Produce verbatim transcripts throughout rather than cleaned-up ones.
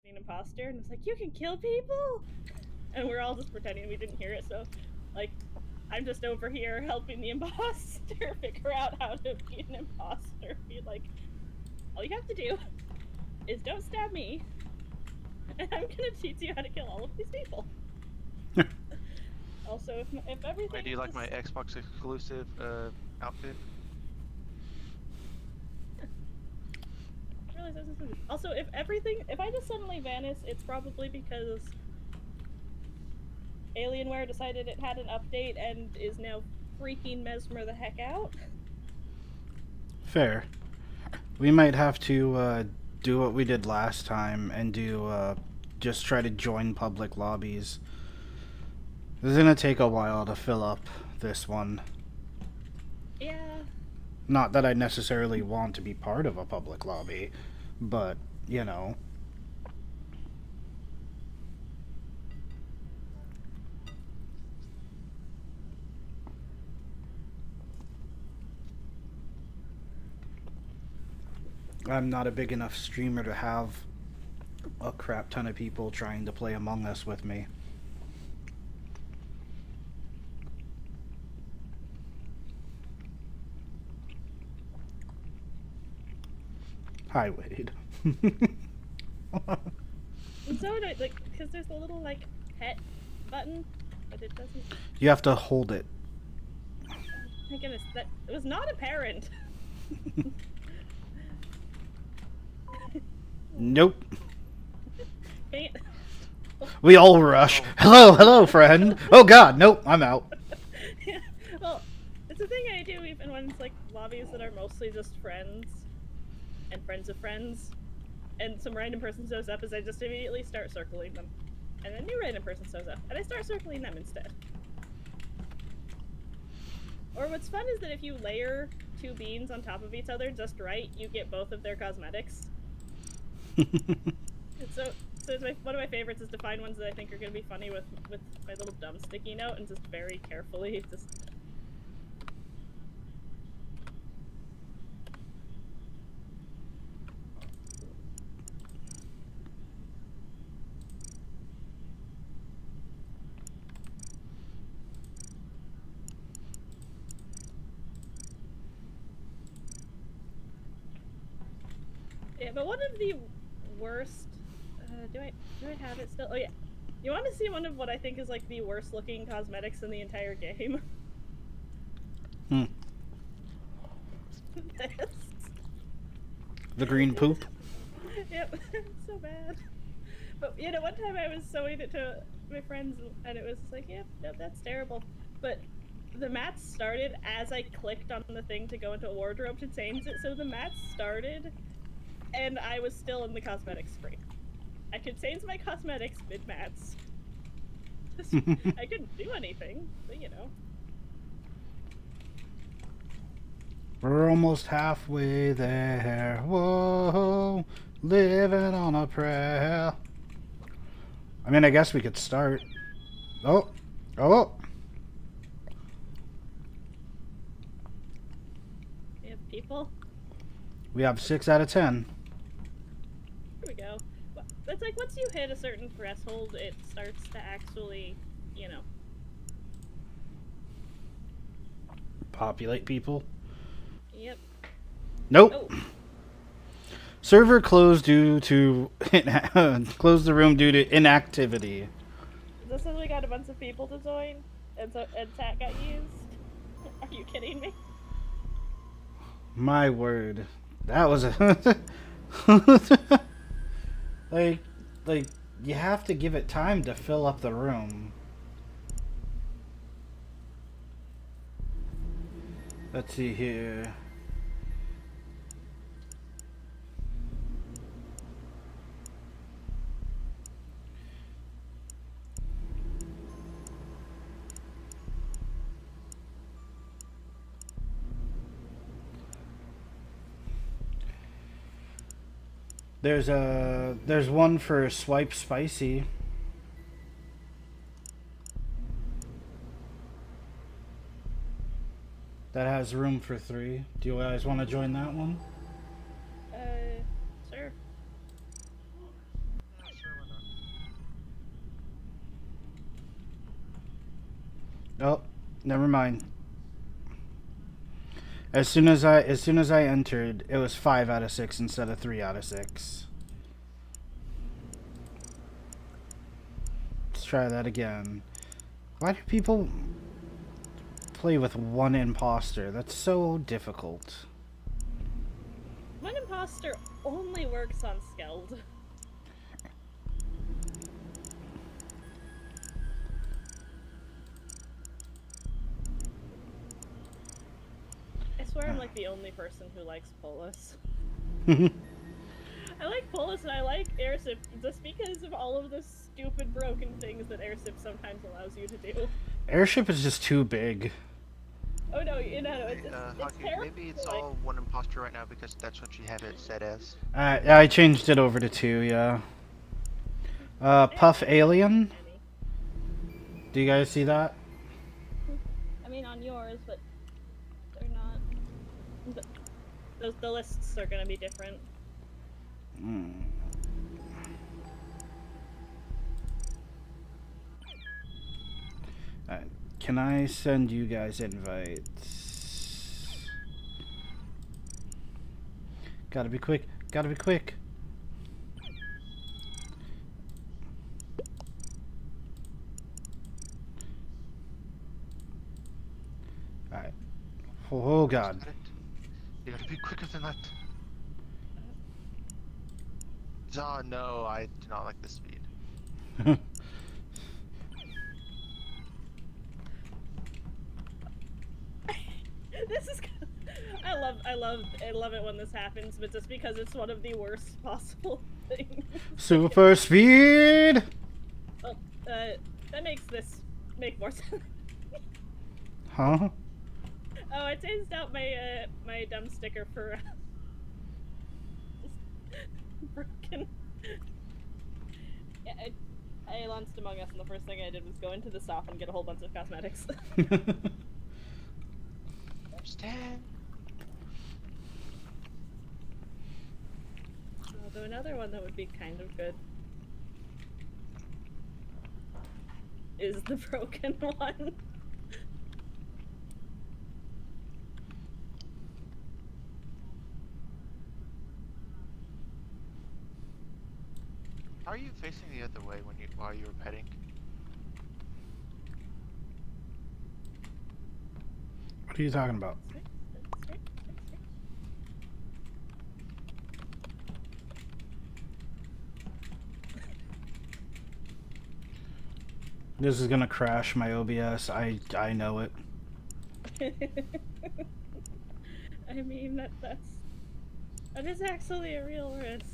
an imposter, and was like, "You can kill people," and we're all just pretending we didn't hear it. So, like, I'm just over here helping the imposter figure out how to be an imposter. Be like, all you have to do is don't stab me, and I'm gonna teach you how to kill all of these people. Also, if, if everything. Wait, do you like my Xbox exclusive uh, outfit? Also, if everything, if I just suddenly vanish, it's probably because Alienware decided it had an update and is now freaking Mesmer the heck out. Fair. We might have to uh, do what we did last time and do uh, just try to join public lobbies. It's gonna take a while to fill up this one. Yeah. Not that I necessarily want to be part of a public lobby, but, you know. I'm not a big enough streamer to have a crap ton of people trying to play Among Us with me. Hi, Wade. I'm so annoyed, like, because there's a little, like, pet button, but it doesn't... You have to hold it. My goodness, that it was not apparent. Nope. Can't... We all rush. Hello, hello, friend. Oh god, nope, I'm out. Yeah, well, it's a thing I do even when it's, like, lobbies that are mostly just friends. And friends of friends, and some random person shows up, as I just immediately start circling them. And a new random person shows up, and I start circling them instead. Or what's fun is that if you layer two beans on top of each other just right, you get both of their cosmetics. And so, so my, one of my favorites is to find ones that I think are going to be funny with, with my little dumb sticky note, and just very carefully just... Yeah, but one of the worst... Uh, do I do I have it still? Oh yeah. You want to see one of what I think is like the worst looking cosmetics in the entire game? Hmm. This. The green poop? Yep, it's so bad. But you know, one time I was showing it to my friends and it was like, yep, yep, that's terrible. But the mats started as I clicked on the thing to go into a wardrobe to change it, so the mats started and I was still in the cosmetics screen. I could change my cosmetics mid-mats. I couldn't do anything, but you know. We're almost halfway there. Whoa, living on a prayer. I mean, I guess we could start. Oh, oh. We have people. We have six out of ten. Here we go. It's like once you hit a certain threshold, it starts to actually, you know. Populate people. Yep. Nope. Oh. Server closed due to closed the room due to inactivity. This is we got a bunch of people to join, and so and chat got used. Are you kidding me? My word, that was a like like you have to give it time to fill up the room. Let's see here. There's a there's one for Swipe Spicy. That has room for three. Do you guys want to join that one? Uh, sure. Oh, never mind. As soon as I as soon as I entered, it was five out of six instead of three out of six. Let's try that again. Why do people play with one imposter? That's so difficult. One imposter only works on Skeld. I swear I'm like the only person who likes Polus. I like Polus and I like Airship just because of all of the stupid broken things that Airship sometimes allows you to do. Airship is just too big. Oh no, you know, no, it's, it's, uh, it's Hockey, terrible. maybe it's like, all one imposter right now because that's what you have it set as. Uh, I changed it over to two, yeah. Uh, Puff Alien. Do you guys see that? I mean, on yours, but they're not. The, those the lists are gonna be different. Mm. Uh, can I send you guys invites? Gotta be quick. Gotta be quick. Alright. Oh, oh god. You gotta be quicker than that. Oh no, I do not like this speed. This is. I love, I love, I love it when this happens, but just because it's one of the worst possible things. Super speed. Well, uh, that makes this make more sense. Huh? Oh, I changed out my uh, my dumb sticker for uh, just broken. Yeah, I, I launched Among Us, and the first thing I did was go into the shop and get a whole bunch of cosmetics. Understand? Although another one that would be kind of good is the broken one. How are you facing the other way when you while you were petting? What are you talking about? This is gonna crash my O B S. I I know it. I mean that that's that is actually a real risk.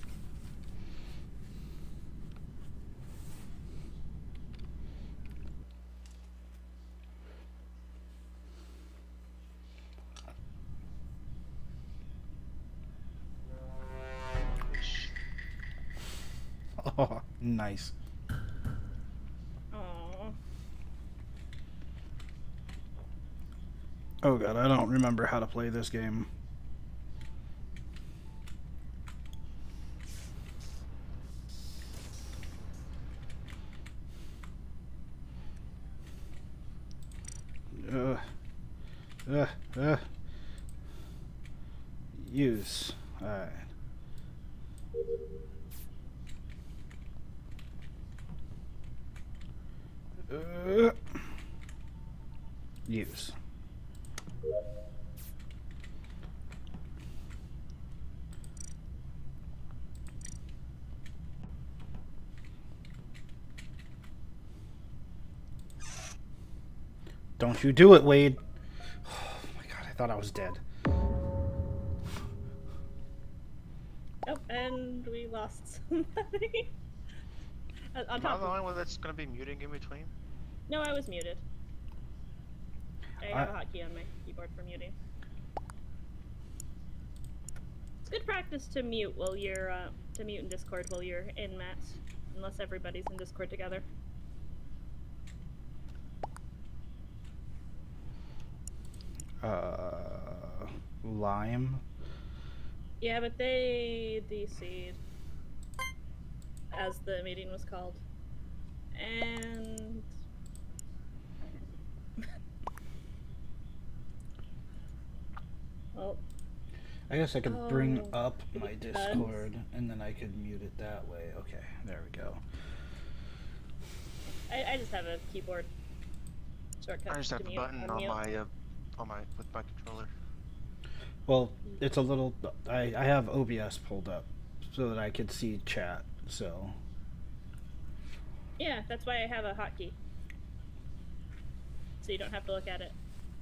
Oh, nice. Aww. Oh god, I don't remember how to play this game. Uh, uh, uh. Use. Alright. Uh, use. Don't you do it, Wade. Oh my god, I thought I was dead. Oh, and we lost somebody. on Am I top the of... only one that's gonna be muting in between? No, I was muted. I I- have a hotkey on my keyboard for muting. It's good practice to mute while you're uh, to mute in Discord while you're in Mats, unless everybody's in Discord together. Uh, lime. Yeah, but they D C'd, as the meeting was called, and I guess I could bring Oh, up my it does. Discord and then I could mute it that way. Okay, there we go. I, I just have a keyboard shortcut. I just to have the mute button or on mute. my uh, on my with my controller. Well, it's a little. I I have O B S pulled up so that I could see chat. So Yeah, that's why I have a hotkey. So you don't have to look at it.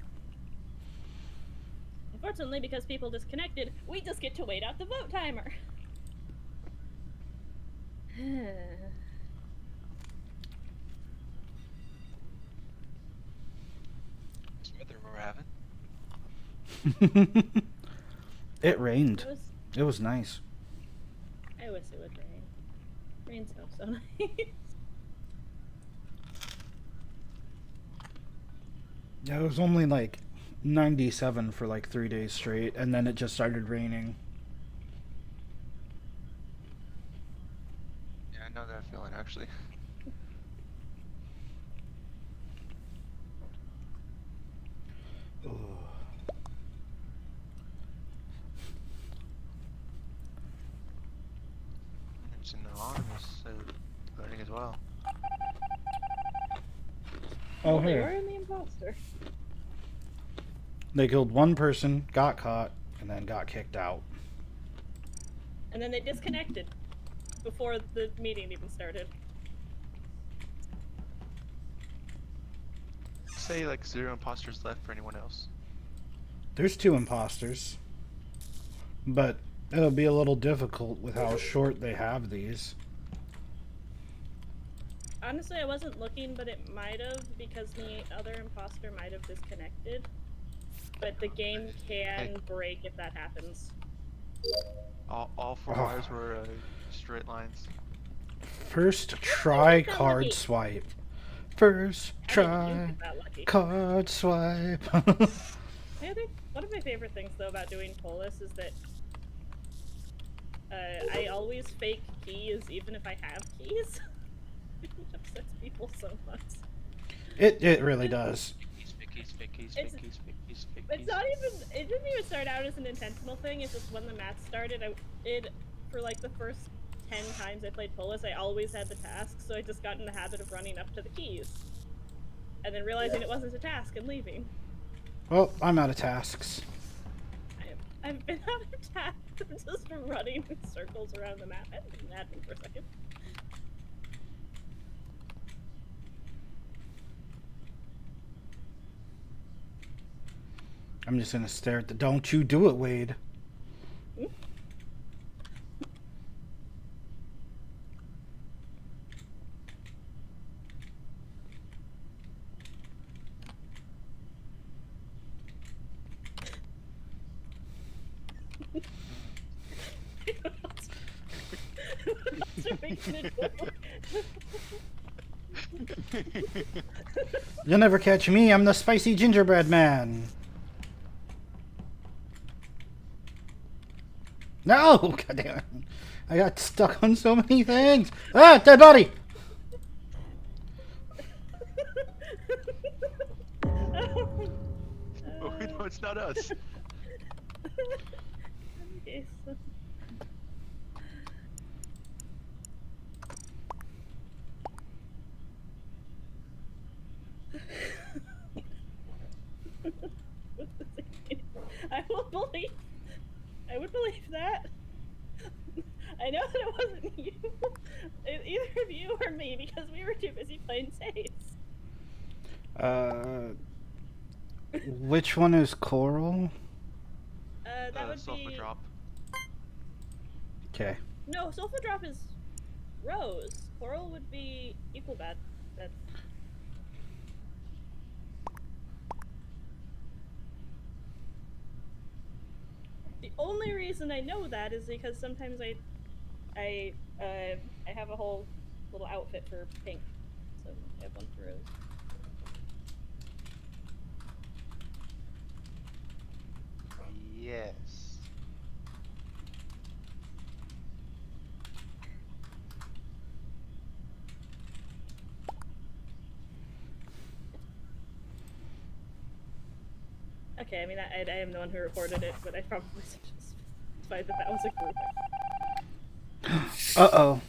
Unfortunately, because people disconnected, we just get to wait out the vote timer. This weather we're having. it rained. It was, It was nice. I wish it would rain. Rain's so, so nice. Yeah, it was only like ninety-seven for like three days straight, and then it just started raining. Yeah, I know that feeling actually. Ugh. It's an anonymous uh, voting as well. Oh, Well, they here. were in the imposter. They killed one person, got caught, and then got kicked out. And then they disconnected before the meeting even started. Say like zero imposters left for anyone else. There's two imposters, but it'll be a little difficult with how short they have these. Honestly, I wasn't looking, but it might have, because the other imposter might have disconnected. But the game can Hey. break if that happens. All all four Oh. wires were uh, straight lines. First try that card lucky. swipe. First I didn't try even get that lucky. card swipe. I think one of my favorite things though about doing Polis is that uh, I always fake keys even if I have keys. It upsets people so much. it it really does. Keys, fake keys, fake keys, It's- fake keys, fake keys, fake It's keys. not even. It didn't even start out as an intentional thing. It's just when the match started, I did for like the first ten times I played Polis, I always had the task, so I just got in the habit of running up to the keys, and then realizing it wasn't a task and leaving. Well, I'm out of tasks. I, I've been out of tasks, I'm just running in circles around the map. I haven't been admin for a second. I'm just gonna stare at the. Don't you do it, Wade. You'll never catch me. I'm the spicy gingerbread man. No! God damn it. I got stuck on so many things. Ah, dead body! Oh, no, it's not us. Okay, so... I will believe. I would believe that. I know that it wasn't you, either of you or me, because we were too busy playing saves. Uh, which one is Coral? Uh, that Uh, would sulfur be drop. Okay. no. Sulfur drop is Rose. Coral would be equal bad. That's the only reason I know that is because sometimes I, I, uh, I have a whole little outfit for pink, so I have one for Rose. Yes. Okay, I mean, I, I am the one who reported it, but I probably should just satisfied that that was a group. Uh-oh.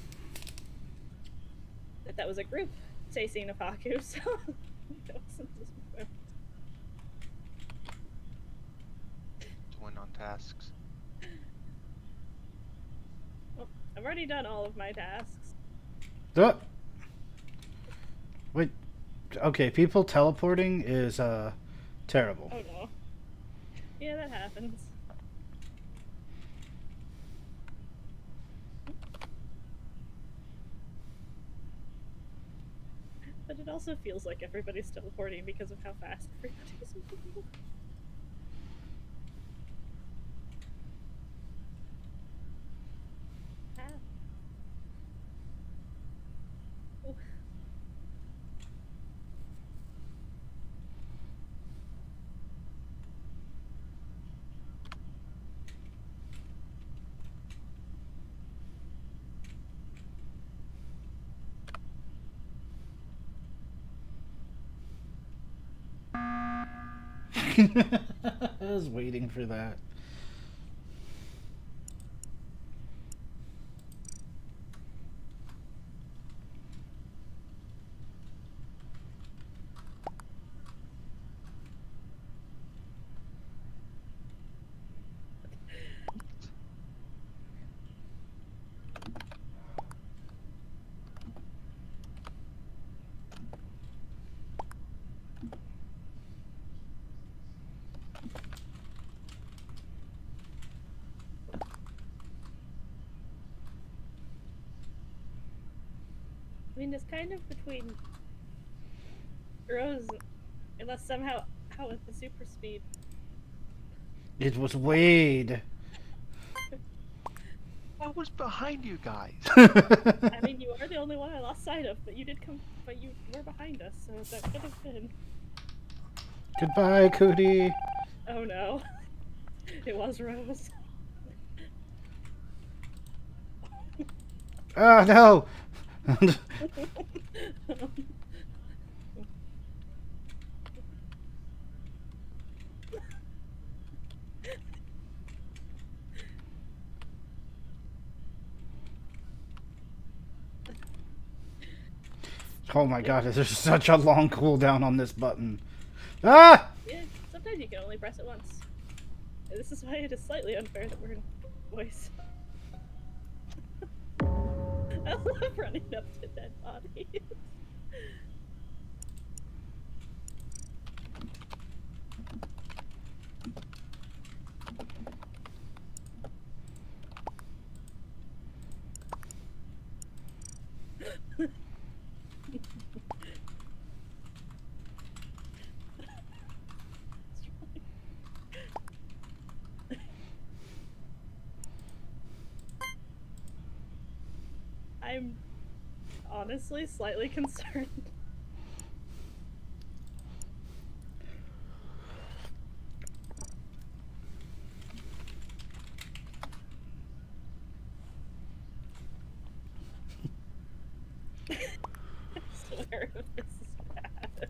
That that was a group chasing Nafaku, so that wasn't just my friend. To win on tasks. Well, I've already done all of my tasks. Uh, wait. Okay, people teleporting is uh terrible. Oh no. Yeah, that happens. But it also feels like everybody's teleporting because of how fast everybody's moving. Ah. Ooh. I was waiting for that. I mean, it's kind of between Rose, unless somehow out with the super speed. It was Wade. I was behind you guys. I mean, you are the only one I lost sight of, but you did come, but you were behind us, so that could have been. Goodbye, Cootie. Oh no, it was Rose. Ah, no. Oh my god, there's such a long cooldown on this button. Ah! Yeah, sometimes you can only press it once. And this is why it is slightly unfair that we're in voice. I love running up to dead bodies. I'm honestly slightly concerned. I swear if this is bad.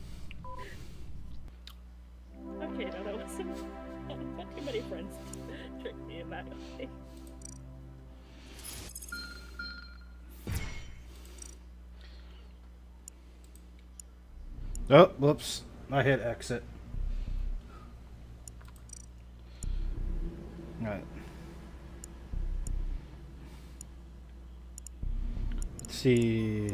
Okay, no, that wasn't. Not too many friends tricked me in that way. Oh, whoops. I hit exit. Alright. Let's see.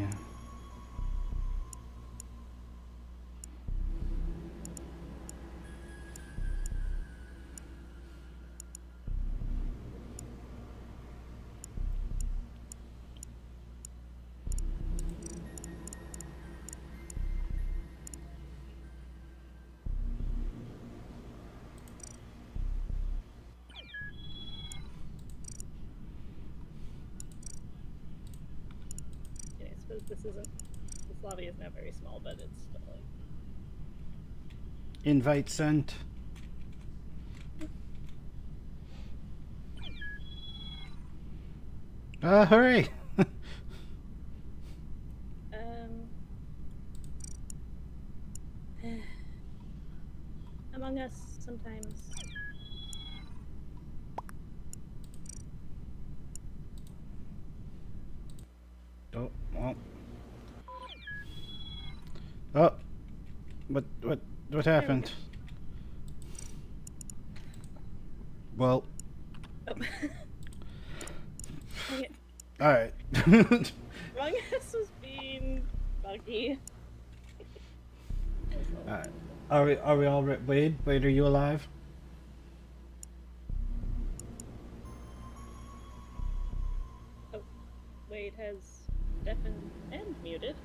This isn't. This lobby is not very small, but it's still like. Invite sent. Uh, hurry! um. Among Us sometimes. Oh, what what what happened? Well, Oh. Dang it. all right. Among Us was being buggy. All right. Are we are we all re- Wade? Wade, are you alive? Oh, Wade has deafened and muted.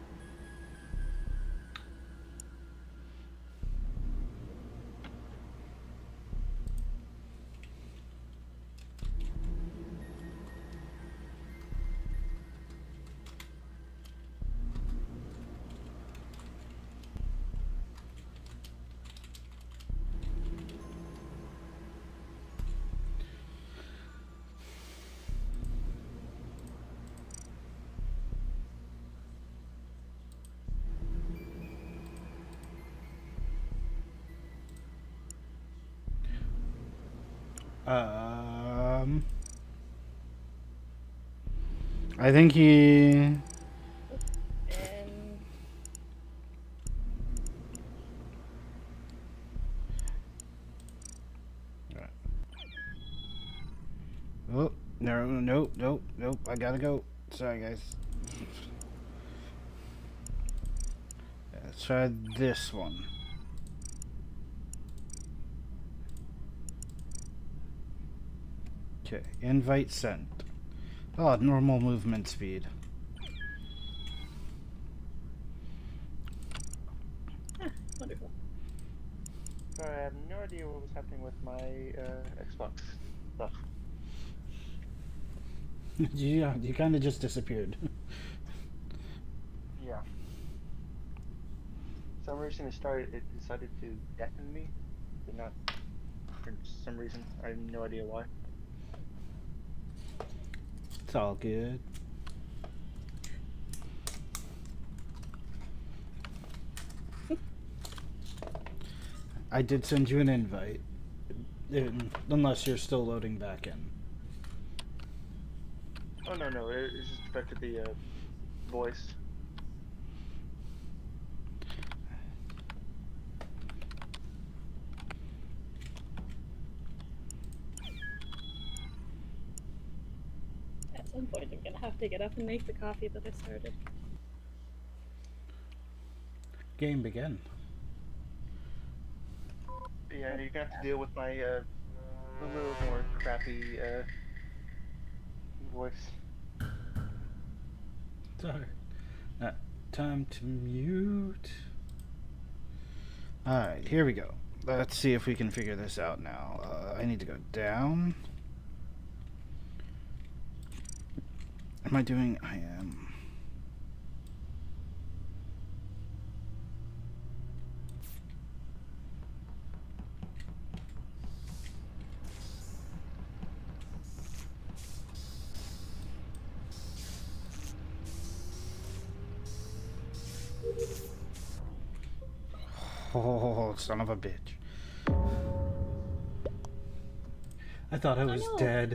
Um, I think he. And Oh no nope nope nope! I gotta go. Sorry guys. Let's try this one. Okay, invite sent. Oh, normal movement speed. ah, wonderful. Sorry, I have no idea what was happening with my uh, Xbox stuff. Yeah, you kind of just disappeared. Yeah. For some reason it started, it decided to deafen me. Did not, for some reason. I have no idea why. It's all good. I did send you an invite, in, unless you're still loading back in. Oh no no, it, it just affected the uh, voice. At some point, I'm gonna have to get up and make the coffee that I started. Game begin. Yeah, you're gonna have to deal with my uh, a little more crappy uh, voice. Sorry. Uh, time to mute. Alright, here we go. Let's see if we can figure this out now. Uh, I need to go down. Am I doing? I am. Oh, son of a bitch. I thought I was no. dead.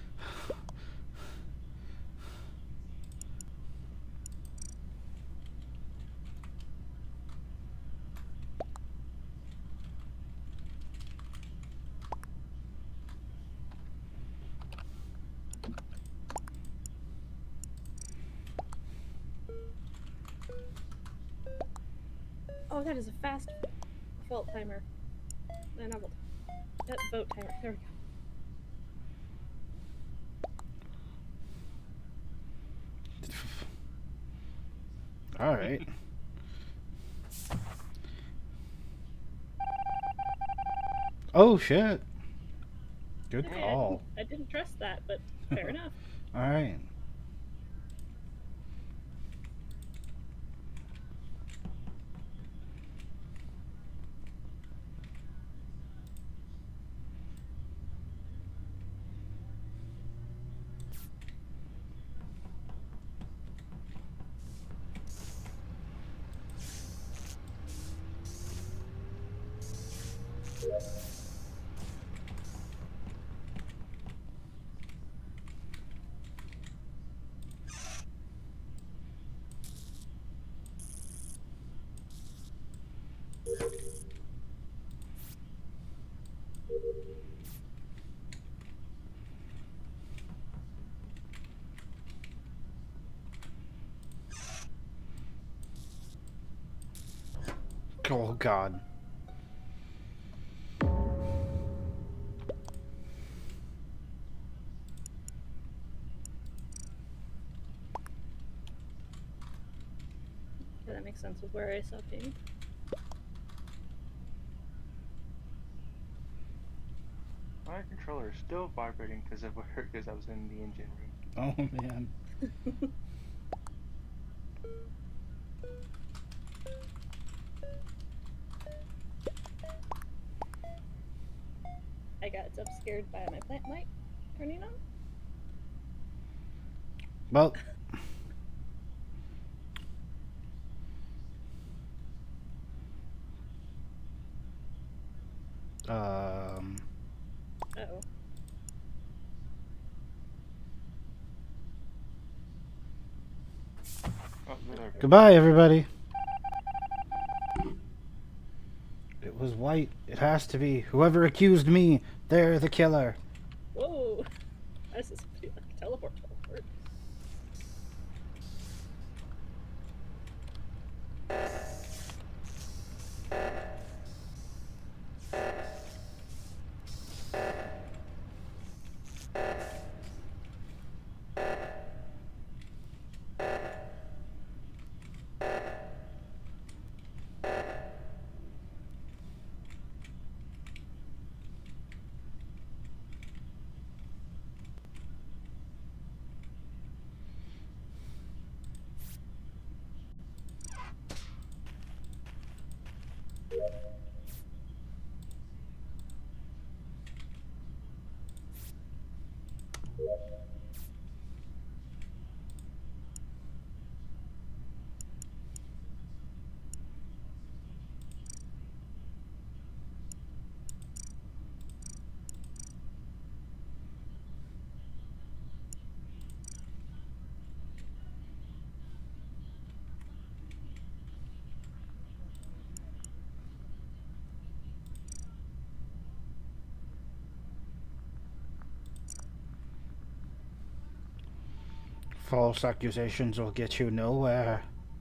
Oh, that is a fast fault timer. No, not vote. That vote timer. There we go. All right. Oh shit. Good Okay, I call. didn't, I didn't trust that, but fair enough. All right. Oh God. Yeah, that makes sense with where I saw Ping. My controller is still vibrating because of where because I was in the engine room. Oh man. I got jump scared by my plant light turning on. Well. Um. Uh-oh. Oh, there. Goodbye, everybody. It was white. It has to be. Whoever accused me, they're the killer. Whoa! This is pretty like teleport, teleport. False accusations will get you nowhere.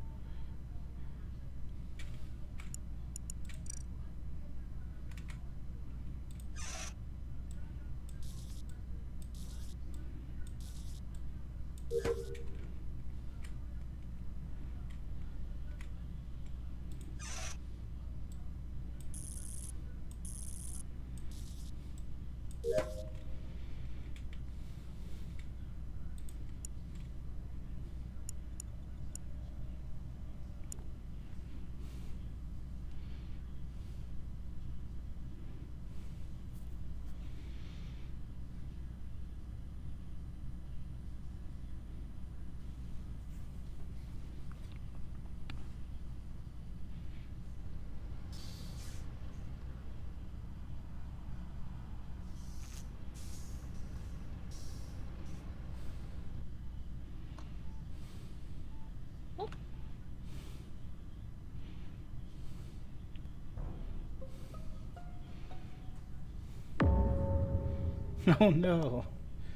Oh no.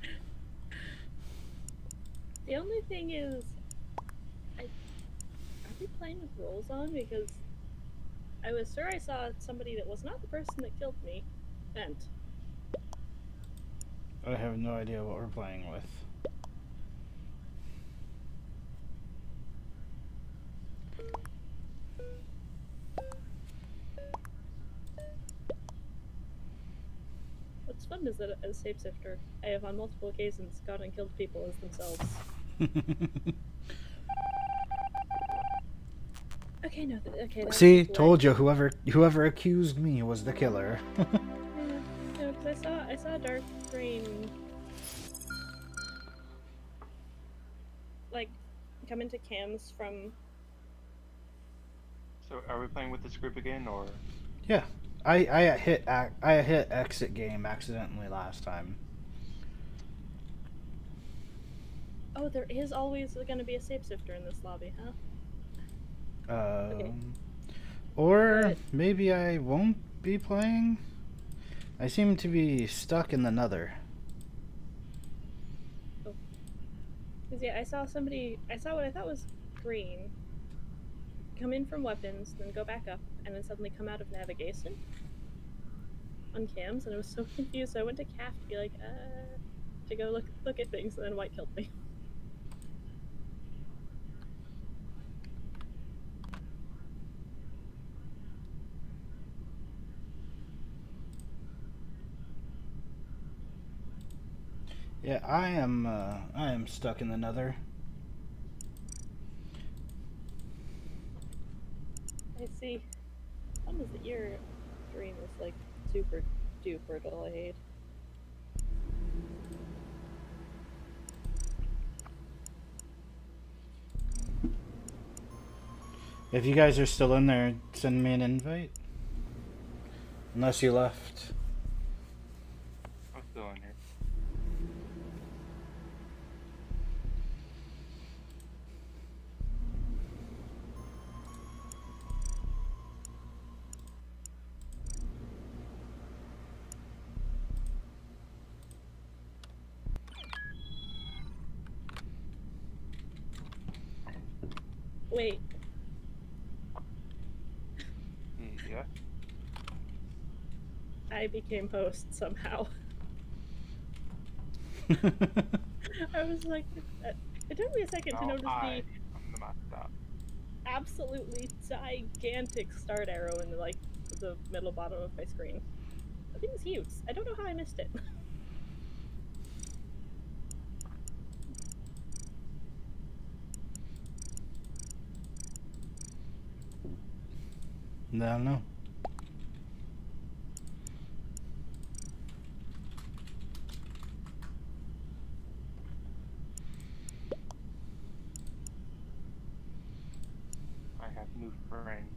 The only thing is, I are we playing with rolls on? Because I was sure I saw somebody that was not the person that killed me vent. I have no idea what we're playing with. What's fun is that as Shapeshifter, I have on multiple occasions gone and killed people as themselves. Okay, no, th okay. That See, was told you. Whoever whoever accused me was the killer. Yeah, no, because I saw I saw Dark Green like come into cams from. So, are we playing with this group again, or? Yeah, I I hit ac I hit exit game accidentally last time. Oh, there is always going to be a Shapeshifter in this lobby, huh? Um, Okay. Or But- maybe I won't be playing. I seem to be stuck in the nether. Because yeah, I saw somebody. I saw what I thought was green. come in from weapons, then go back up, and then suddenly come out of navigation on cams, and I was so confused. So I went to C A F to be like, uh, to go look look at things, and then White killed me. Yeah, I am. Uh, I am stuck in the Nether. I see. Fun is that your stream is like super duper delayed. If you guys are still in there, send me an invite. Unless you left. I'm still in here. Wait. Yeah. I became host somehow. I was like, it took me a second No, to notice I, the I'm the stop. absolutely gigantic start arrow in the, like the middle bottom of my screen. The thing's huge. I don't know how I missed it. I don't know. I have new friends.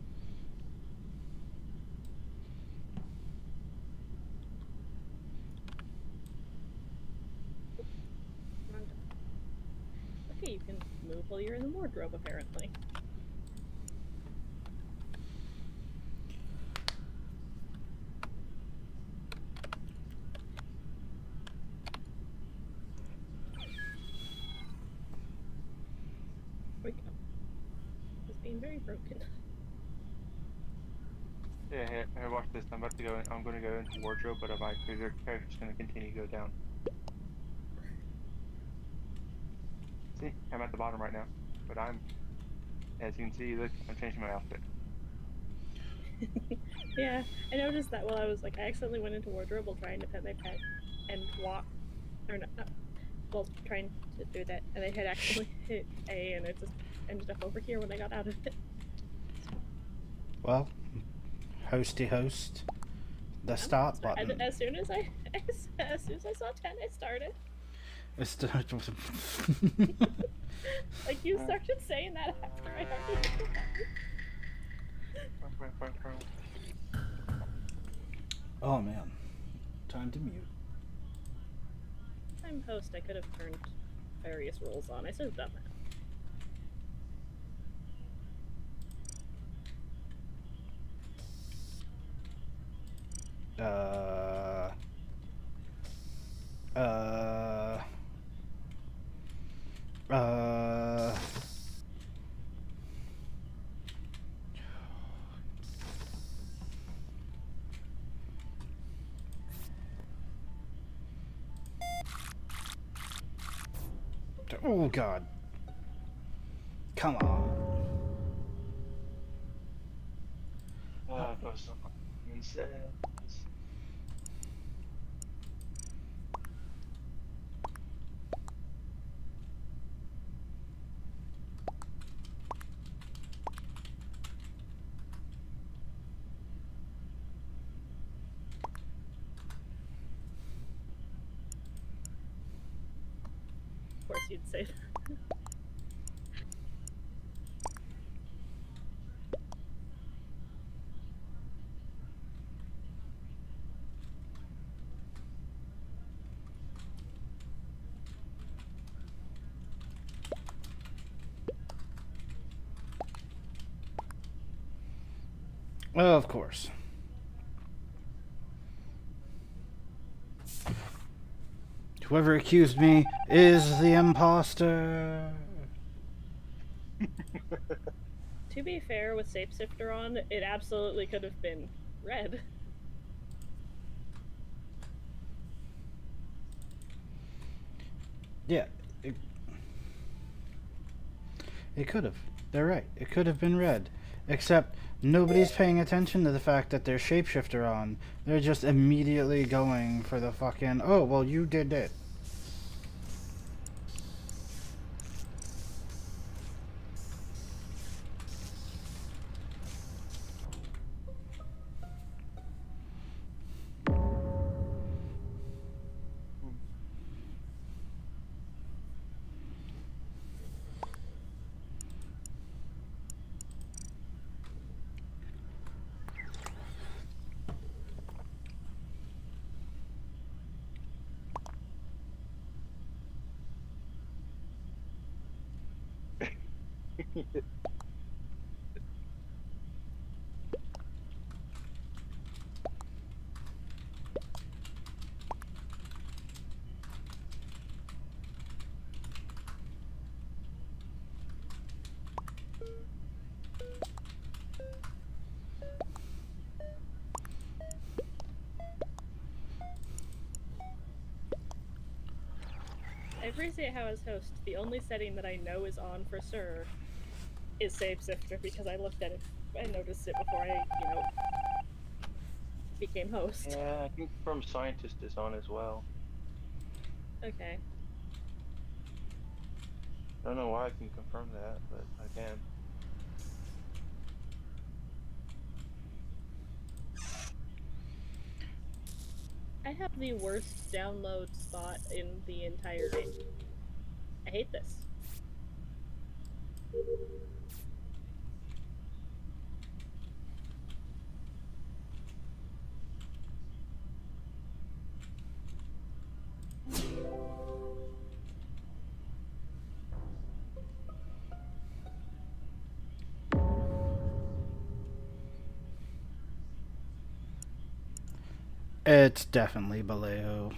Okay, you can move while you're in the wardrobe, apparently. Wake up. It's being very broken. Yeah, here, here, watch this. I'm about to go in, I'm going to go into wardrobe, but my character's going to continue to go down. See, I'm at the bottom right now, but I'm, as you can see, look, I'm changing my outfit. Yeah, I noticed that while I was like, I accidentally went into wardrobe while trying to pet my pet and walk, or not, not well, trying to do that, and I had actually hit A, and it just ended up over here when I got out of it. Well, hosty host, the stop button. As, as soon as I, as, as soon as I saw ten, I started. It's the Like you started saying that after I already did that. Oh man, time to mute. I'm host. I could have turned various roles on. I should have done that. Uh. Uh. Uh. Oh God. Come on. Uh, go someone instead. Of course, you'd say that. Well, of course. Whoever accused me is the imposter. to be fair, with Shapeshifter on, it absolutely could have been red. Yeah. It, it could have. They're right. It could have been red. Except nobody's paying attention to the fact that there's Shapeshifter on. They're just immediately going for the fucking, oh, well, you did it. I appreciate how as host, the only setting that I know is on for sure is Shapeshifter because I looked at it, I noticed it before I, you know, became host. Yeah, I think From Scientist is on as well. Okay. I don't know why I can confirm that, but I can. I have the worst download spot in the entire game. I hate this. It's definitely Vallejo.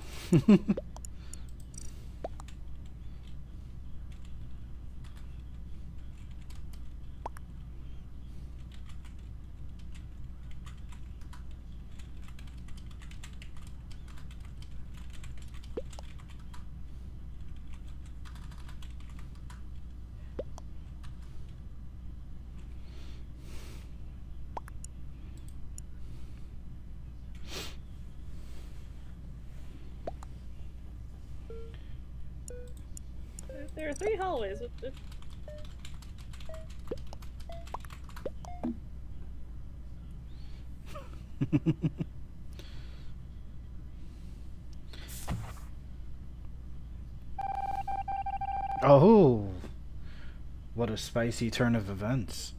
There are three hallways with the... Oh, what a spicy turn of events.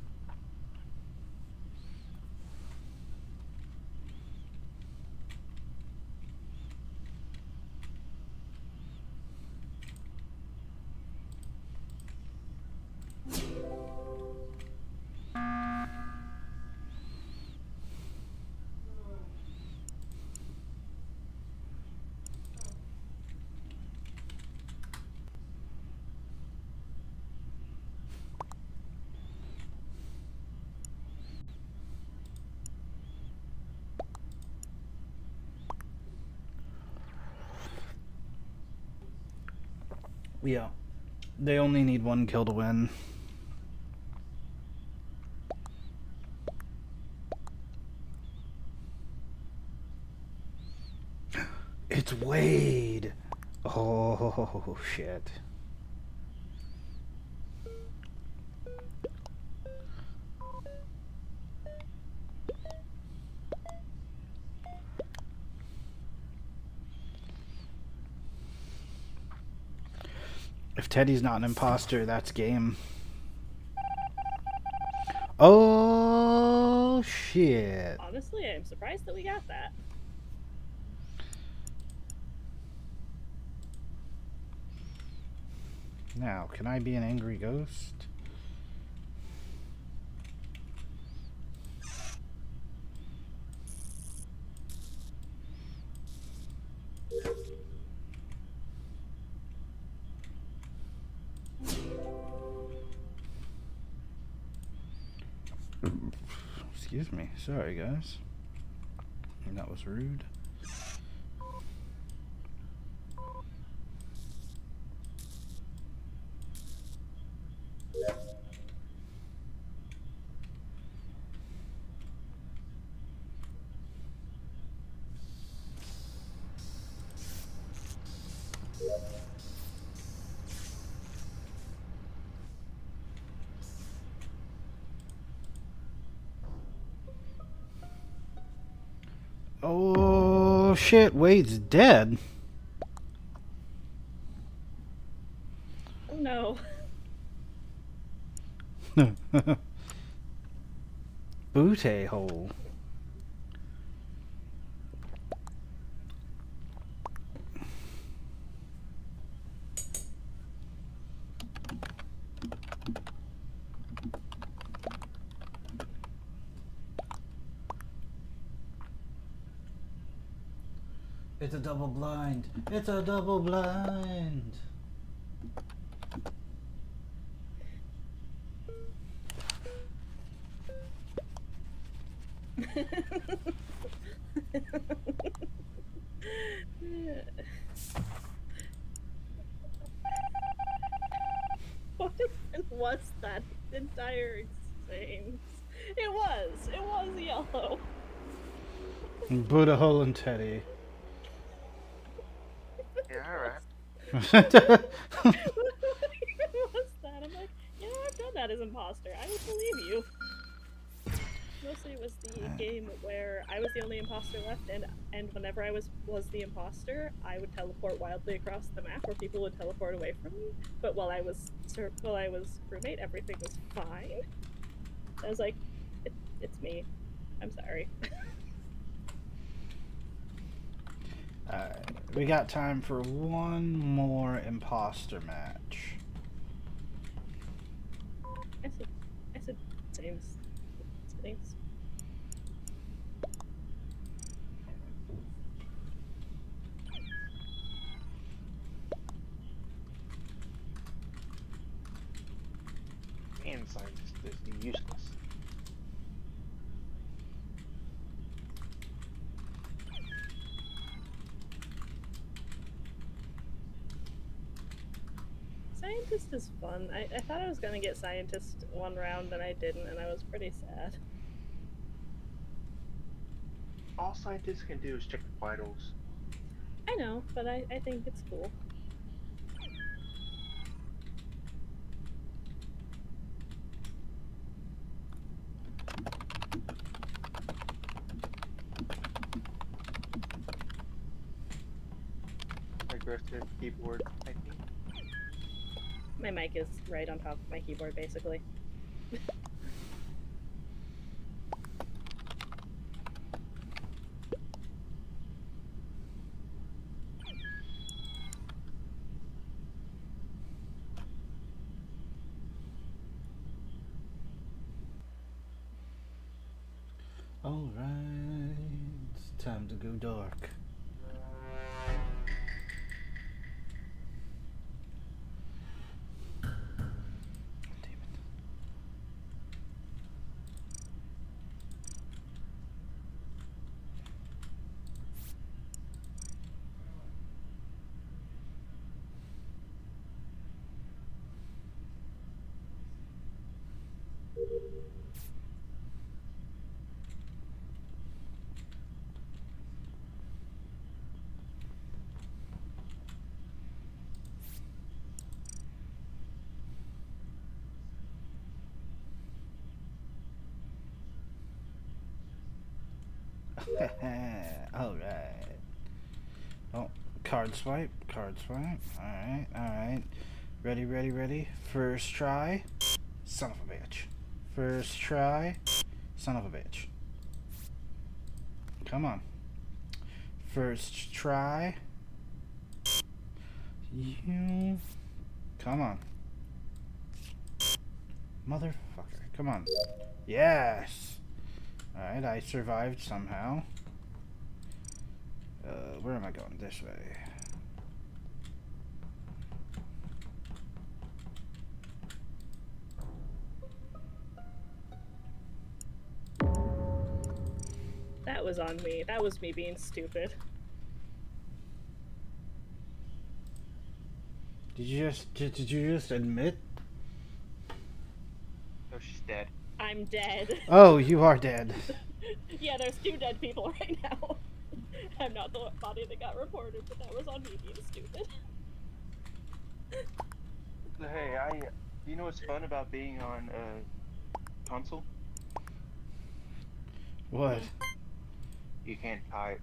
Yeah, they only need one kill to win. It's Wade. Oh shit. If Teddy's not an imposter, that's game. Oh shit. Honestly, I'm surprised that we got that. Now, can I be an angry ghost? Excuse me. Sorry, guys. That was rude. Oh shit, Wade's dead. No. Booty hole. It's a double blind. It's a double blind. What even was that entire exchange? It was. It was yellow. Buddha hole and Teddy. Yeah, alright. What even was that? I'm like, yeah, I've done that as imposter. I would believe you. Mostly it was the game where I was the only imposter left, and and whenever I was was the imposter, I would teleport wildly across the map, or people would teleport away from me. But while I was while I was crewmate, everything was fine. I was like, it, it's me. I'm sorry. Alright, we got time for one more imposter match. I said, I said, same. Thanks. And scientist is useless. Scientist is fun. I, I thought I was gonna get scientist one round and I didn't, and I was pretty sad. All scientists can do is check the vitals. I know, but I, I think it's cool. Aggressive keyboard typing. My mic is right on top of my keyboard, basically. Alright, it's time to go dark. Alright. Oh, card swipe, card swipe. Alright, alright. Ready, ready, ready. First try. Son of a bitch. First try. Son of a bitch. Come on. First try. You. Come on. Motherfucker. Come on. Yes! Alright, I survived somehow. Uh, where am I going? This way. That was on me. That was me being stupid. Did you just did, did you just admit? Oh, she's dead. I'm dead. Oh, you are dead. Yeah, there's two dead people right now. I'm not the body that got reported, but that was on me being stupid. Hey, I. You know what's fun about being on uh, console? What? You can't type.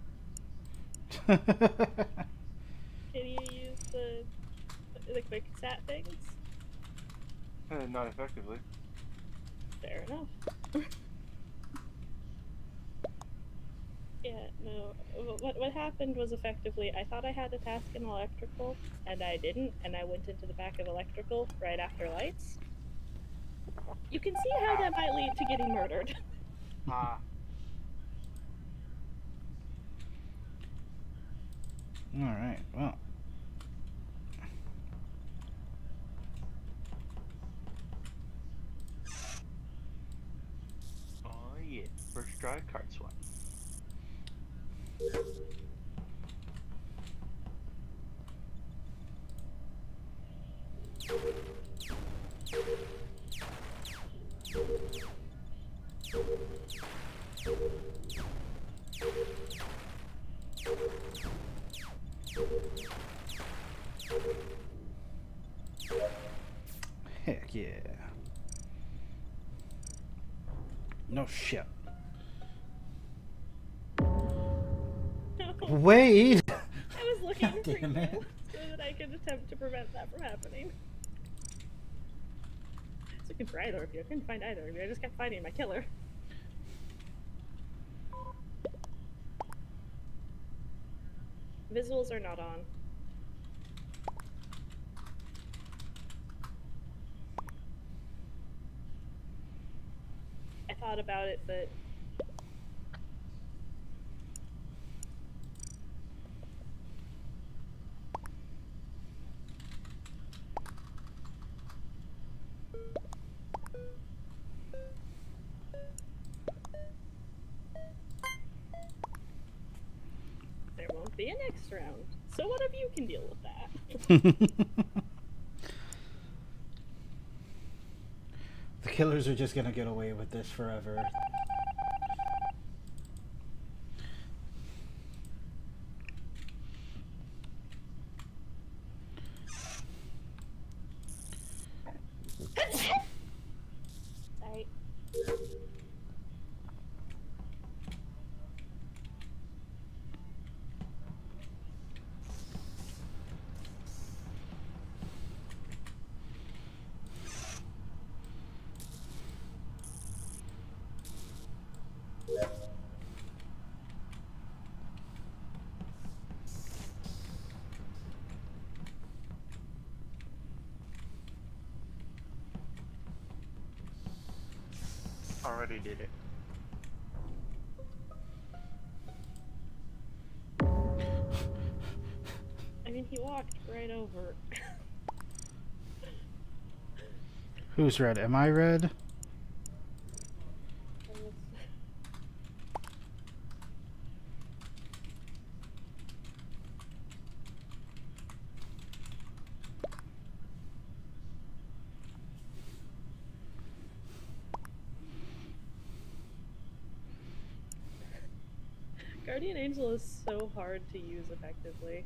Can you use the the quick stat things? Uh, not effectively. Fair enough. Yeah, no. What what happened was effectively I thought I had a task in electrical, and I didn't, and I went into the back of electrical right after lights. You can see how that might lead to getting murdered. Ah. All right. Well. Oh yeah. First try card swap. Heck yeah. No shit. Wait. I was looking God for damn you it. so that I could attempt to prevent that from happening. I was looking for either of you. I couldn't find either of you. I just kept finding my killer. Visuals are not on. I thought about it, but there won't be a next round. So one of you can deal with that. The killers are just gonna get away with this forever. Sorry. Already did it. I mean, he walked right over. Who's red? Am I red? Guardian Angel is so hard to use effectively.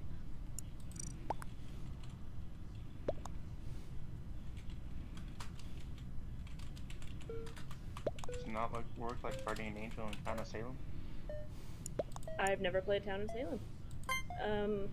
Does not like work like Guardian Angel in Town of Salem. I've never played Town of Salem. Um,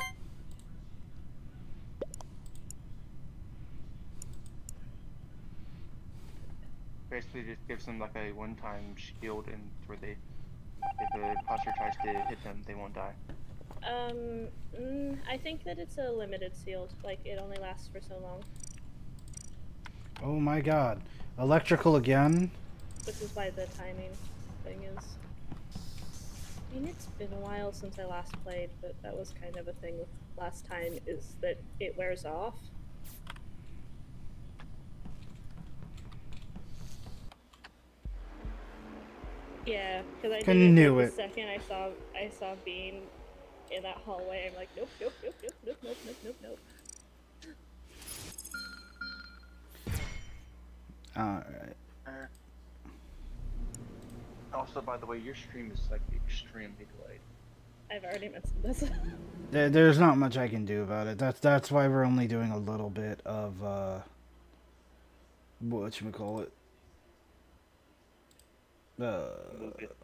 Basically, just gives them like a one-time shield, and where they, if the imposter tries to hit them, they won't die. um, mm, I think that it's a limited sealed. Like, it only lasts for so long. Oh my god. Electrical again? Which is why the timing thing is. I mean, it's been a while since I last played, but that was kind of a thing with last time, is that it wears off. Yeah, because I I did it knew like, it. the second I saw I saw Bean in that hallway. I'm like, nope, nope, nope, nope, nope, nope, nope, nope, nope. Alright. Uh, also, by the way, your stream is like extremely delayed. I've already mentioned this. There, there's not much I can do about it. That's that's why we're only doing a little bit of uh whatchamacallit. Uh Move it.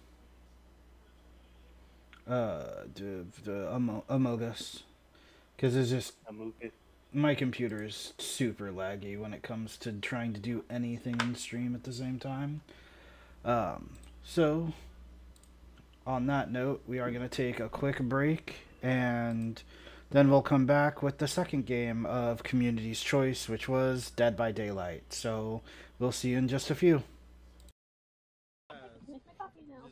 uh the, the Amo- Among Us. Cause it's just I move it. my computer is super laggy when it comes to trying to do anything in stream at the same time. Um, so, on that note, we are going to take a quick break, and then we'll come back with the second game of Community's Choice, which was Dead by Daylight. So, we'll see you in just a few. Make my coffee now.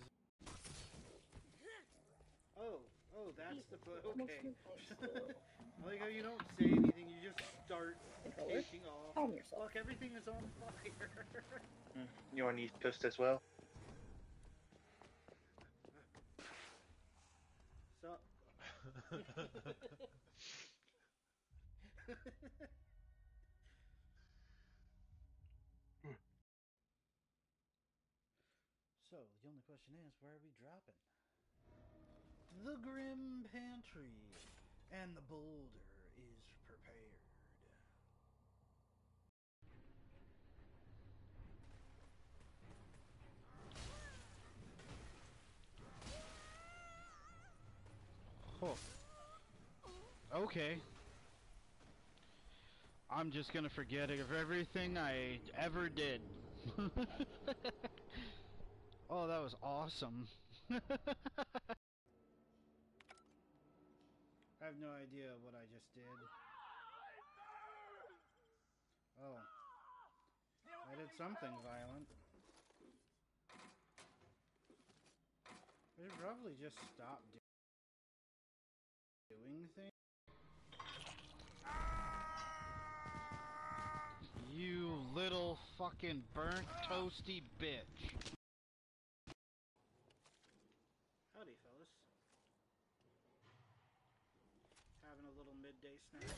Oh, oh, that's the... Okay. I like how you don't say anything, you just start Controller. taking off. Calm yourself. Look, everything is on fire. You want East Coast as well? So... So, the only question is, where are we dropping? The Grim Pantry. And the boulder is prepared. Oh. Okay. I'm just gonna forget of everything I ever did. Oh, that was awesome. I have no idea what I just did. Oh. I did something violent. I should probably just stop do doing things. You little fucking burnt toasty bitch. Howdy, fellas. Having a little midday snack.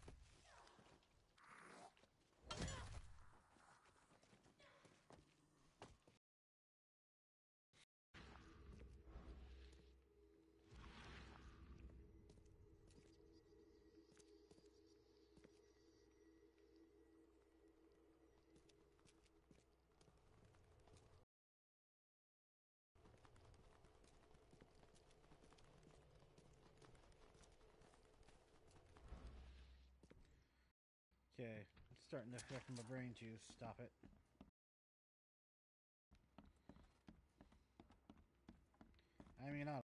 Okay, it's starting to affect my brain juice. Stop it. I mean, I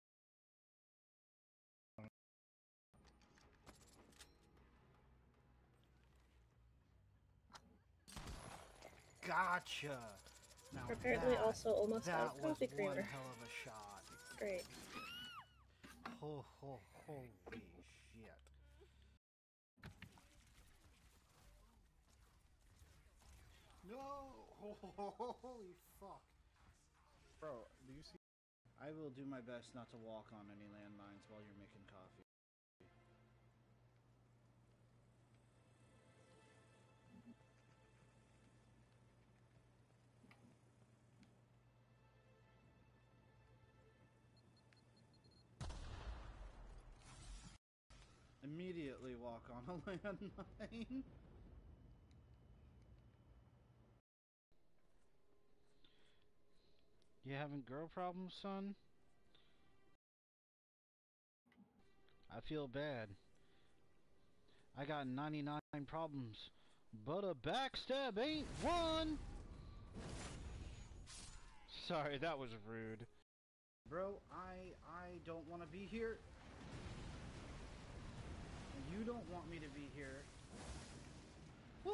Gotcha! Now Apparently that, also almost that has coffee was creamer. one hell of a shot. Great. Ho ho holy shit. No! Holy fuck. Bro, do you see? I will do my best not to walk on any landmines while you're making coffee. Immediately walk on a landmine. You having girl problems, son? I feel bad. I got ninety-nine problems, but a backstab ain't one! Sorry, that was rude. Bro, I I don't want to be here. You don't want me to be here. Woo.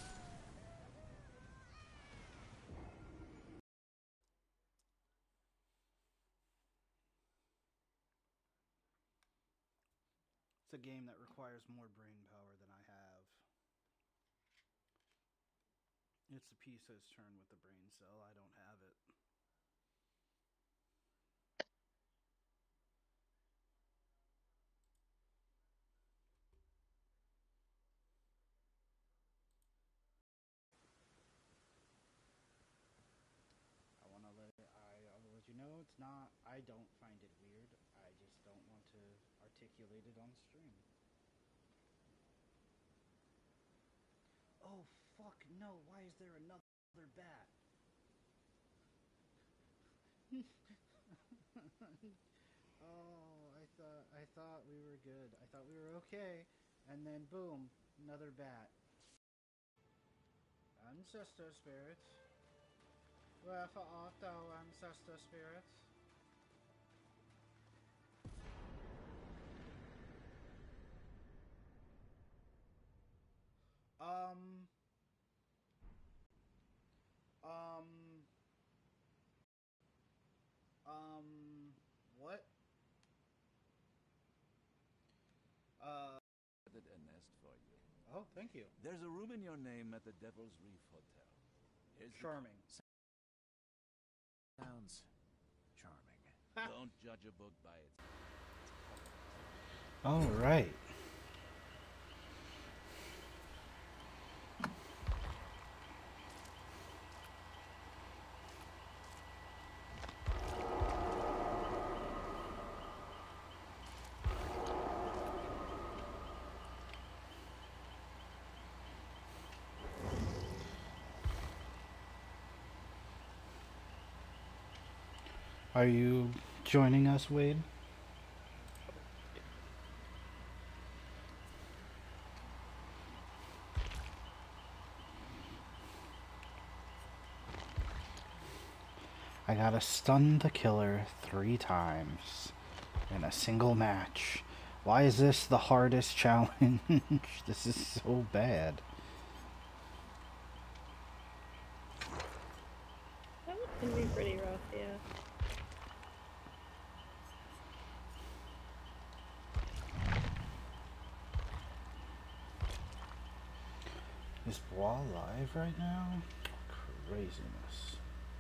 It's a game that requires more brain power than I have. It's the pieces turn with the brain cell. I don't have it. it's not, I don't find it weird. I just don't want to articulate it on stream. Oh, fuck, no, why is there another bat? Oh, I thought, I thought we were good. I thought we were okay. And then, boom, another bat. Ancestor spirits. Wherefore art thou, ancestor spirits? Um. Um. Um. What? Uh. A nest for you. Oh, thank you. There's a room in your name at the Devil's Reef Hotel. Here's Charming. Sounds charming. Don't judge a book by its. All right. Are you joining us, Wade? I gotta stun the killer three times in a single match. Why is this the hardest challenge? This is so bad. That would be pretty rough, yeah. Is Bois live right now? Craziness.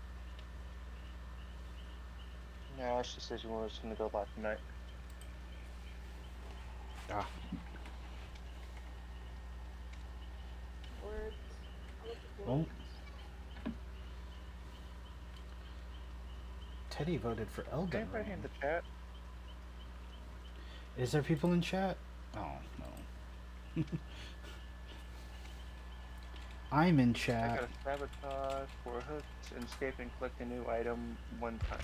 Yeah, she says she was gonna go live tonight. Ah. Words. Well, Teddy voted for Elden Anybody in Ring. the chat? Is there people in chat? Oh, no. I'm in I chat. got a sabotage, four hooks, and escape and collect a new item one time.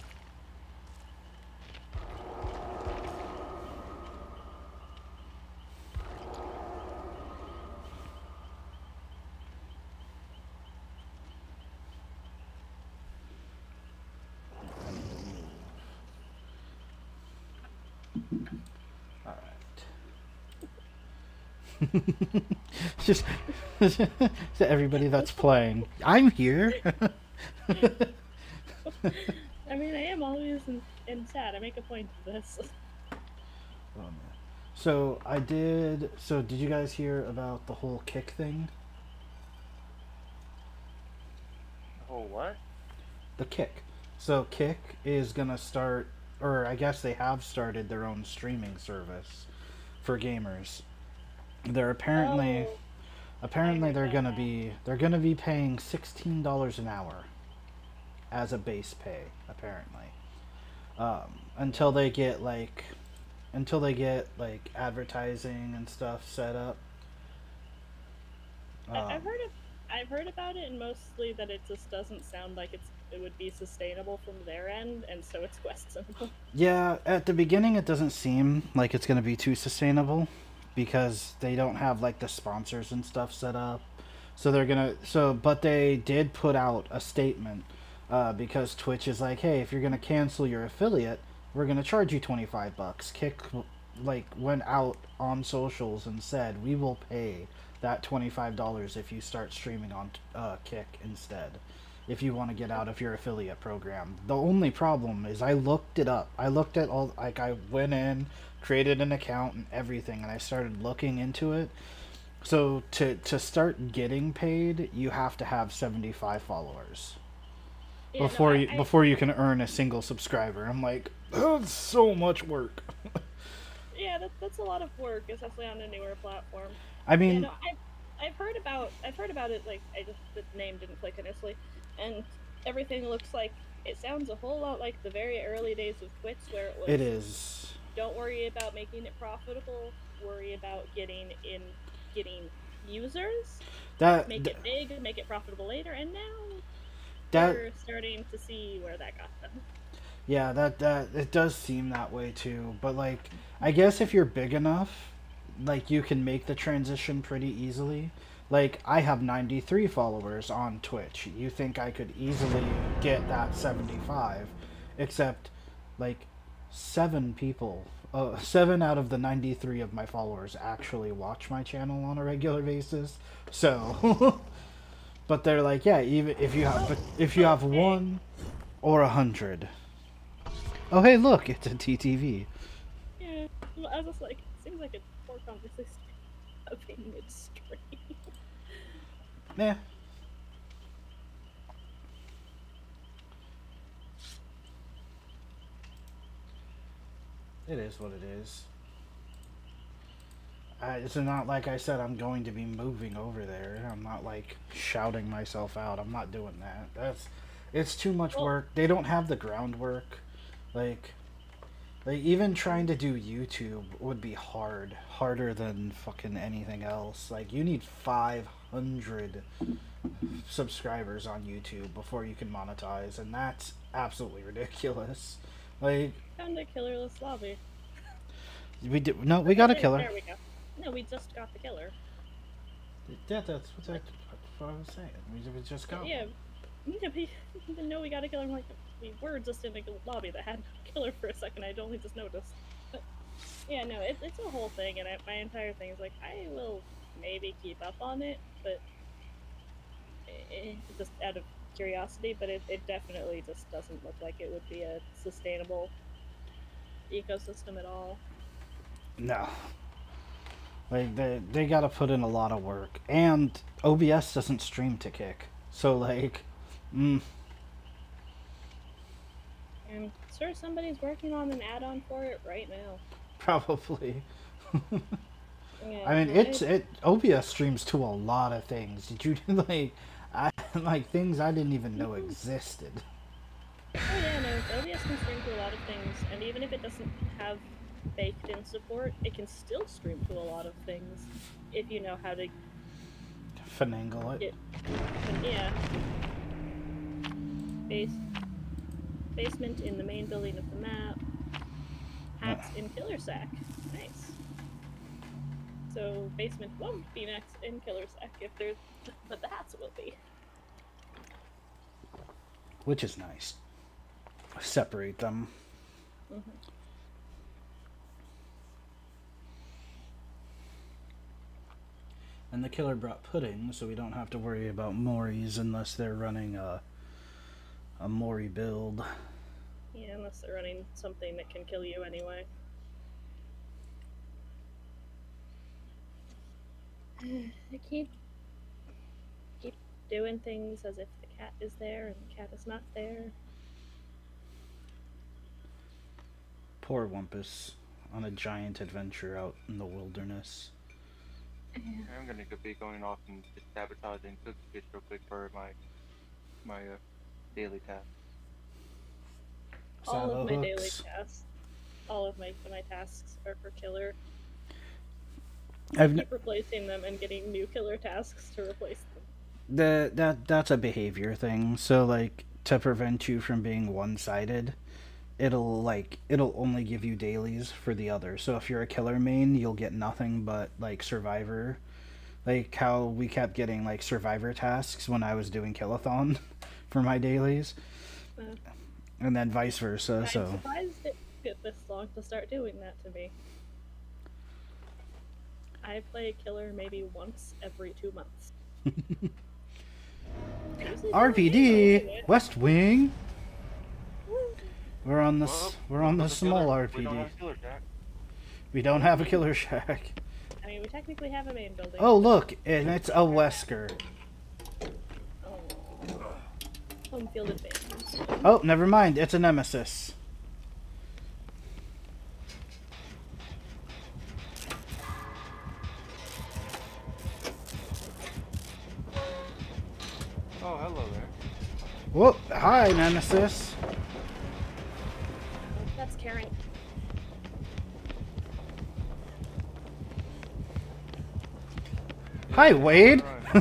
Just to everybody that's playing, I'm here. I mean, I am always in, in chat. I make a point of this. Oh, man. So I did. So did you guys hear about the whole kick thing? Oh, what? The kick. So kick is gonna start, or I guess they have started their own streaming service for gamers. They're apparently, Oh, apparently I heard they're about gonna that. be they're gonna be paying sixteen dollars an hour as a base pay, apparently, um, until they get like, until they get like advertising and stuff set up. I, I've Um, heard of, I've heard about it, and mostly that it just doesn't sound like it's it would be sustainable from their end, and so it's questionable. Yeah, at the beginning it doesn't seem like it's going to be too sustainable because they don't have like the sponsors and stuff set up. So they're going to so but they did put out a statement uh, because Twitch is like, "Hey, if you're going to cancel your affiliate, we're going to charge you twenty-five bucks." Kick like went out on socials and said, "We will pay that twenty-five dollars if you start streaming on uh, Kick instead. If you want to get out of your affiliate program." The only problem is I looked it up. I looked at all, like I went in, created an account and everything, and I started looking into it. So to to start getting paid, you have to have seventy-five followers Yeah, no, before I- you I- before you can earn a single subscriber. I'm like, that's so much work. Yeah, that, that's a lot of work, especially on a newer platform. I Yeah, mean, no, I've, I've heard about I've heard about it. Like, I just the name didn't click initially, and everything looks like it sounds a whole lot like the very early days of Twitch, where it was. It is. Don't worry about making it profitable. Worry about getting in, getting users. That Make th- it big, make it profitable later, and now that we're starting to see where that got them. yeah, that that it does seem that way too. But like, I guess if you're big enough, like you can make the transition pretty easily. Like I have ninety-three followers on Twitch. You think I could easily get that seventy-five, except like seven people, uh, seven out of the ninety-three of my followers actually watch my channel on a regular basis. So, but they're like, yeah, even if you have, but if you have one or a hundred. Oh, hey, look, it's a T T V. Yeah, well, I was just like, it seems like a poor conversation happening mid-stream. Yeah. It is what it is. I, it's not like I said I'm going to be moving over there. I'm not like shouting myself out. I'm not doing that. That's it's too much Well- work. They don't have the groundwork. Like like even trying to do YouTube would be hard. Harder than fucking anything else. Like you need five hundred subscribers on YouTube before you can monetize, and that's absolutely ridiculous. Like Found a killerless lobby. we did no, we got a There- killer. There we go. No, we just got the killer. Yeah, that's what I, what I was saying. We, we just got Yeah, one. yeah, we didn't know we got a killer. I'm like, we were just in a lobby that had no killer for a second. I'd only just noticed. But yeah, no, it, it's a whole thing, and I, my entire thing is like, I will maybe keep up on it, but it, it, just out of curiosity. But it, it definitely just doesn't look like it would be a sustainable ecosystem at all. No. Like they they gotta put in a lot of work, and O B S doesn't stream to Kick, so like, mm, And sure, somebody's working on an add-on for it right now. probably. Yeah, I mean, no, it's it O B S streams to a lot of things. Did you like, I like things I didn't even know existed. Oh yeah, no, O B S can stream to a lot of things, and even if it doesn't have baked-in support, it can still stream to a lot of things if you know how to Finagle it. get. Yeah. Base. Basement in the main building of the map. Hats in Killer Sack. Nice. So basement won't be next in Killer Sack if there's, but the hats will be. Which is nice. Separate them. Mhm. And the killer brought pudding, so we don't have to worry about Moris unless they're running a a Mori build. Yeah, unless they're running something that can kill you anyway. I keep keep doing things as if the cat is there and the cat is not there. Poor Wumpus on a giant adventure out in the wilderness. I'm gonna go be going off and just sabotaging cookie fish real quick for my my uh, daily task. All Sallow of my daily hooks. tasks, all of my my tasks are for killer. I've n- Keep replacing them and getting new killer tasks to replace them. the that that's a behavior thing. So like to prevent you from being one-sided, it'll like it'll only give you dailies for the other. So if you're a killer main, you'll get nothing but like survivor. Like how we kept getting like survivor tasks when I was doing killathon for my dailies. Uh, And then vice versa, I'm so surprised it took this long to start doing that to me. I play killer maybe once every two months. Usually R P don't D do it. West Wing. Woo. We're on the Well, s we're on the with small killer- R P We D. don't have killer jack. We don't have a killer shack. I mean, we technically have a main building. Oh look, and it's a Wesker. Oh. Home field advantage. Oh, never mind, it's a Nemesis. Oh, hello there. Whoop! Hi, Nemesis. That's Karen. Hi, Wade. Hey,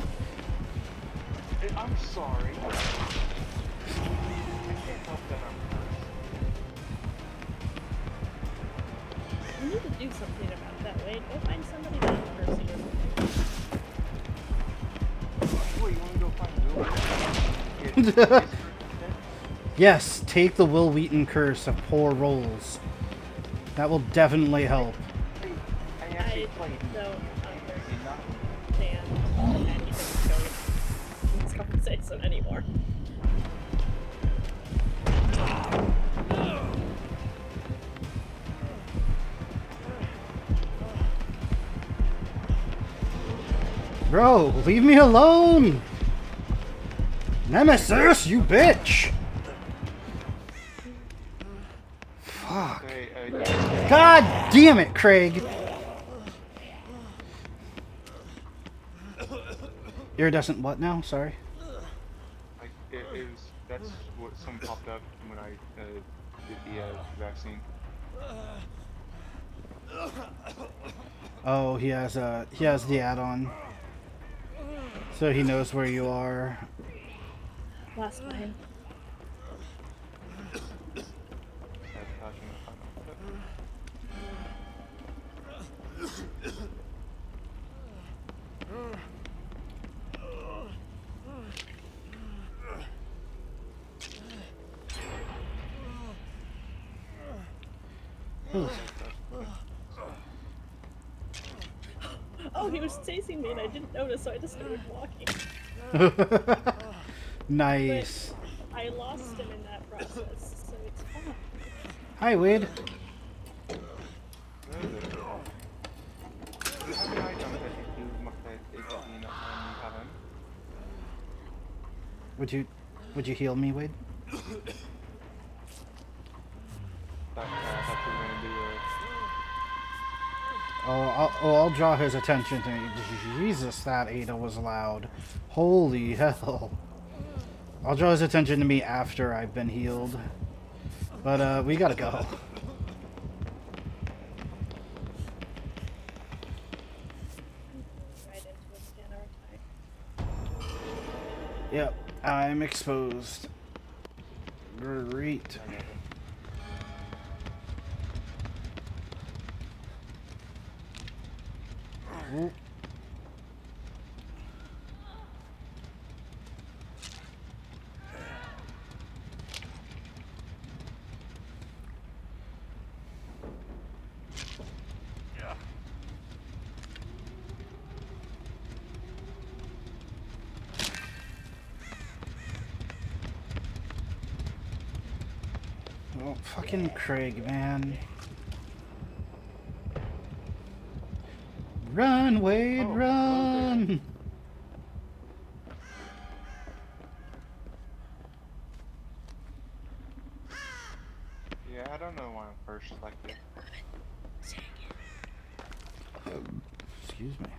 I'm sorry. I can't help that I'm cursed. You need to do something about that, Wade. Go find somebody that will curse you or something. Wait, you want to go find Will? Get- get- Yes, take the Will Wheaton curse of poor rolls. That will definitely help. I actually I played. don't Did not. understand anything that's going on in this conversation anymore. Bro, leave me alone! Nemesis, you bitch! Fuck. Okay, uh, yeah. God damn it, Craig! Iridescent what now? Sorry. Like, it, it was, that's what some popped up when I uh, did the uh, vaccine. Oh, he has uh he has the add-on. So he knows where you are. Last time. Sabotaging the final step. Oh, he was chasing me and I didn't notice, so I just started walking. Nice. I lost him in that process, so it's fine. Hi, Wade. Would you would you heal me, Wade? Oh, I'll, oh, I'll draw his attention to me. Jesus, that Ada was loud. Holy hell. I'll draw his attention to me after I've been healed. But, uh, we gotta go. Right into a scanner attack. Yep, I'm exposed. Great. Oop. Oh, fucking Craig, man. Run, Wade, Oh, run! okay. Yeah, I don't know why I'm first like this. Excuse me.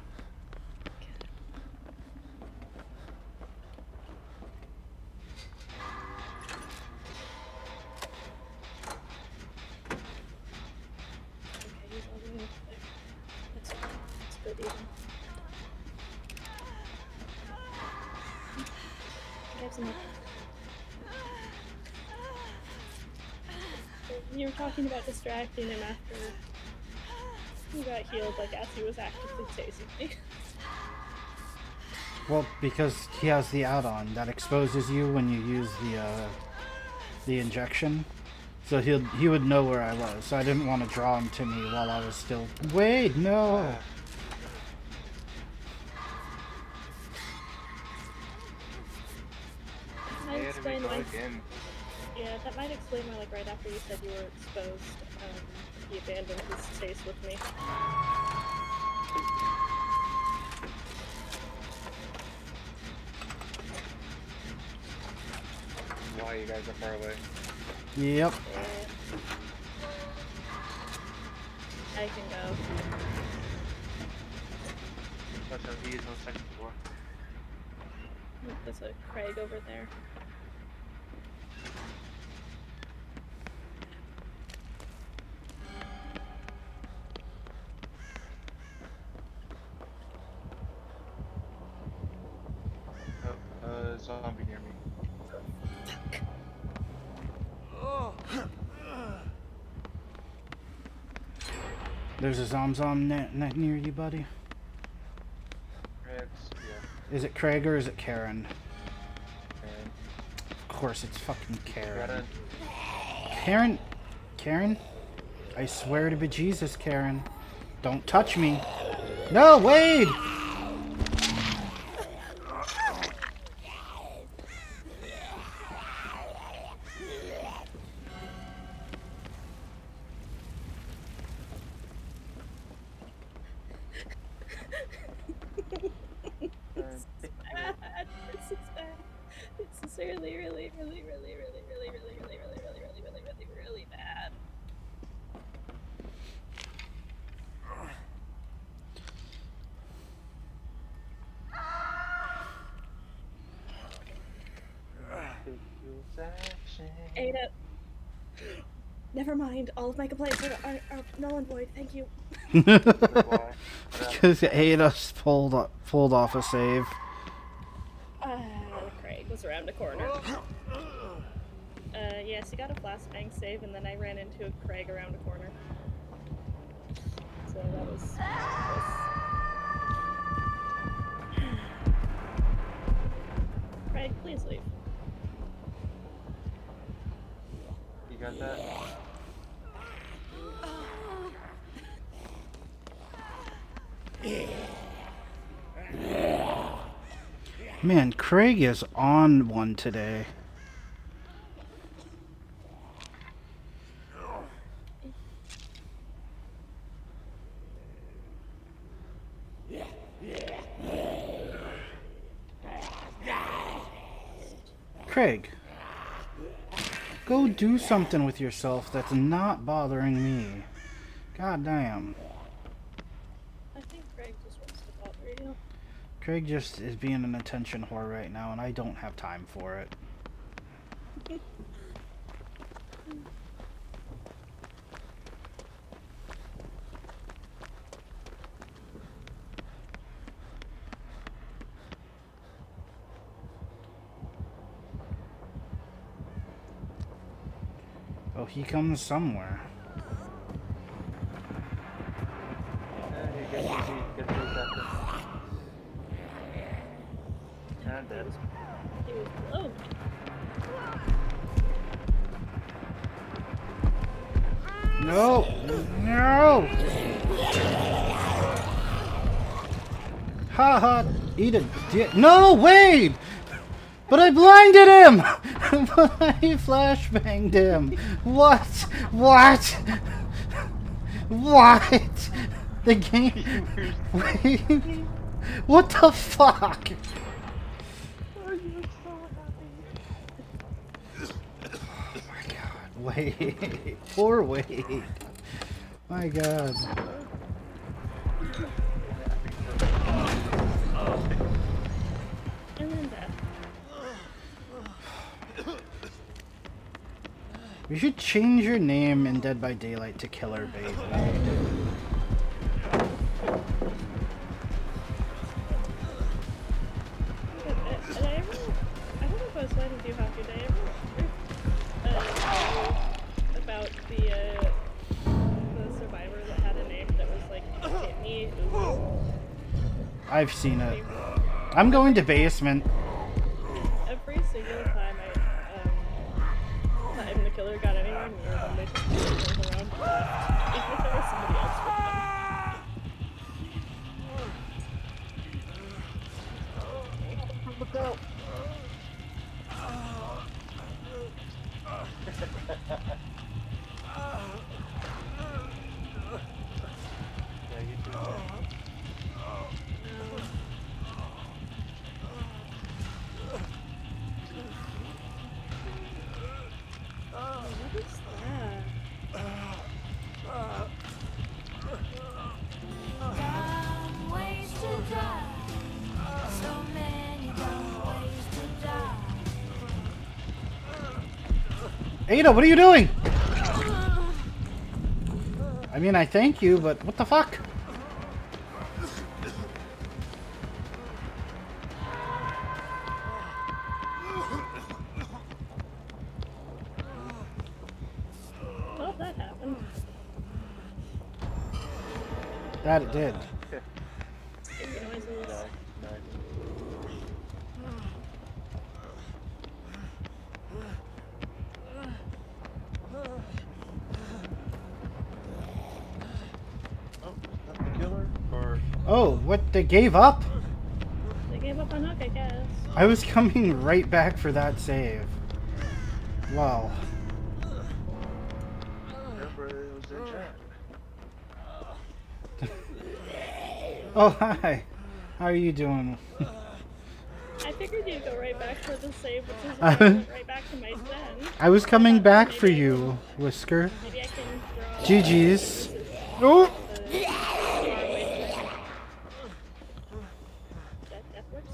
Okay, he's all the way up there. That's fine. That's good even. I have some. You were talking about distracting him after he got healed, like as he was actively chasing me. Well, because he has the add-on that exposes you when you use the uh, the injection, so he he would know where I was. So I didn't want to draw him to me while I was still. Wait, no. That might Yeah, to explain reload why. again. Yeah, that might explain why, like right after you said you were exposed, um, he abandoned his chase with me. Why you guys are far away? Yep. Yeah. I can go. That's how he is on the second floor. There's a Craig over there. There's a Zomzom ne ne near you, buddy. It's, yeah. Is it Craig or is it Karen? And Of course, it's fucking Karen. Karen. Karen? Karen? I swear to bejesus, Karen. Don't touch me. No, Wade! It's bad. This is bad. This is really, really, really, really, really, really, really, really, really, really, really, really, really, really bad. Ada. Never mind. All of my complaints are, are, are null and void. Thank you. Because Ada pulled, o- pulled off a save. Uh, Craig was around the corner. Uh, yes, he got a flashbang save, and then I ran into a Craig around a corner. So that was... That was... Craig, please leave. You got that? Man, Craig is on one today. Craig, go do something with yourself that's not bothering me. God damn. I think Craig just wants to bother you. Craig just is being an attention whore right now, and I don't have time for it. Oh, he comes somewhere. He was below me. No! No! Ha ha! Eat a dick. No, Wade! But I blinded him! But I flashbanged him! What? What? What? The game. Wade? What the fuck? Oh my god, Wade. Poor Wade. My god. And then death. You should change your name in Dead by Daylight to Killer Bait. Did, did I ever... I don't know if I was letting you have your day ever... Uh, about the, uh... the survivor that had a name that was like, hit me, ooh. I've seen it. I'm going to basement. Every single time I, um, time the killer got anywhere near them, they just turned around and left. Even if there was somebody else with them. Look out! Yeah, you do that. What is that? Dumb ways to die. So many dumb ways to die. Ada, what are you doing? I mean, I thank you, but what the fuck? Well, that happened. That it did. Squeaky noises. No, no. Oh, is that the killer? Or Oh, what? They gave up? They gave up on Hook, I guess. I was coming right back for that save. Wow. remember it was in chat. Oh, hi. How are you doing? I figured you'd go right back for the save, which is Uh, why I went right back to my den. I was coming back for you, Whisker. Maybe I can draw G G's. Oh! the far away from- That, that works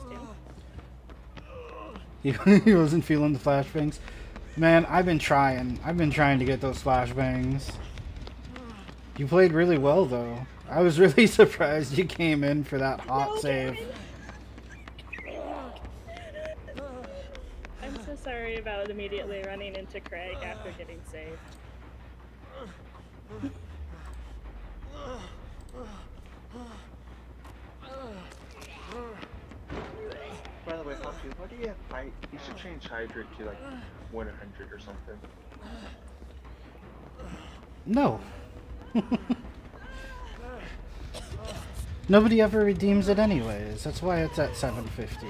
too. He, he wasn't feeling the flashbangs. Man, I've been trying. I've been trying to get those flashbangs. You played really well, though. I was really surprised you came in for that hot No, save. Karen. I'm so sorry about immediately running into Craig after getting saved. By the way, Poppy, what do you have fight? You should change Hydra to like one hundred or something. No. Nobody ever redeems it anyways. That's why it's at seven fifty.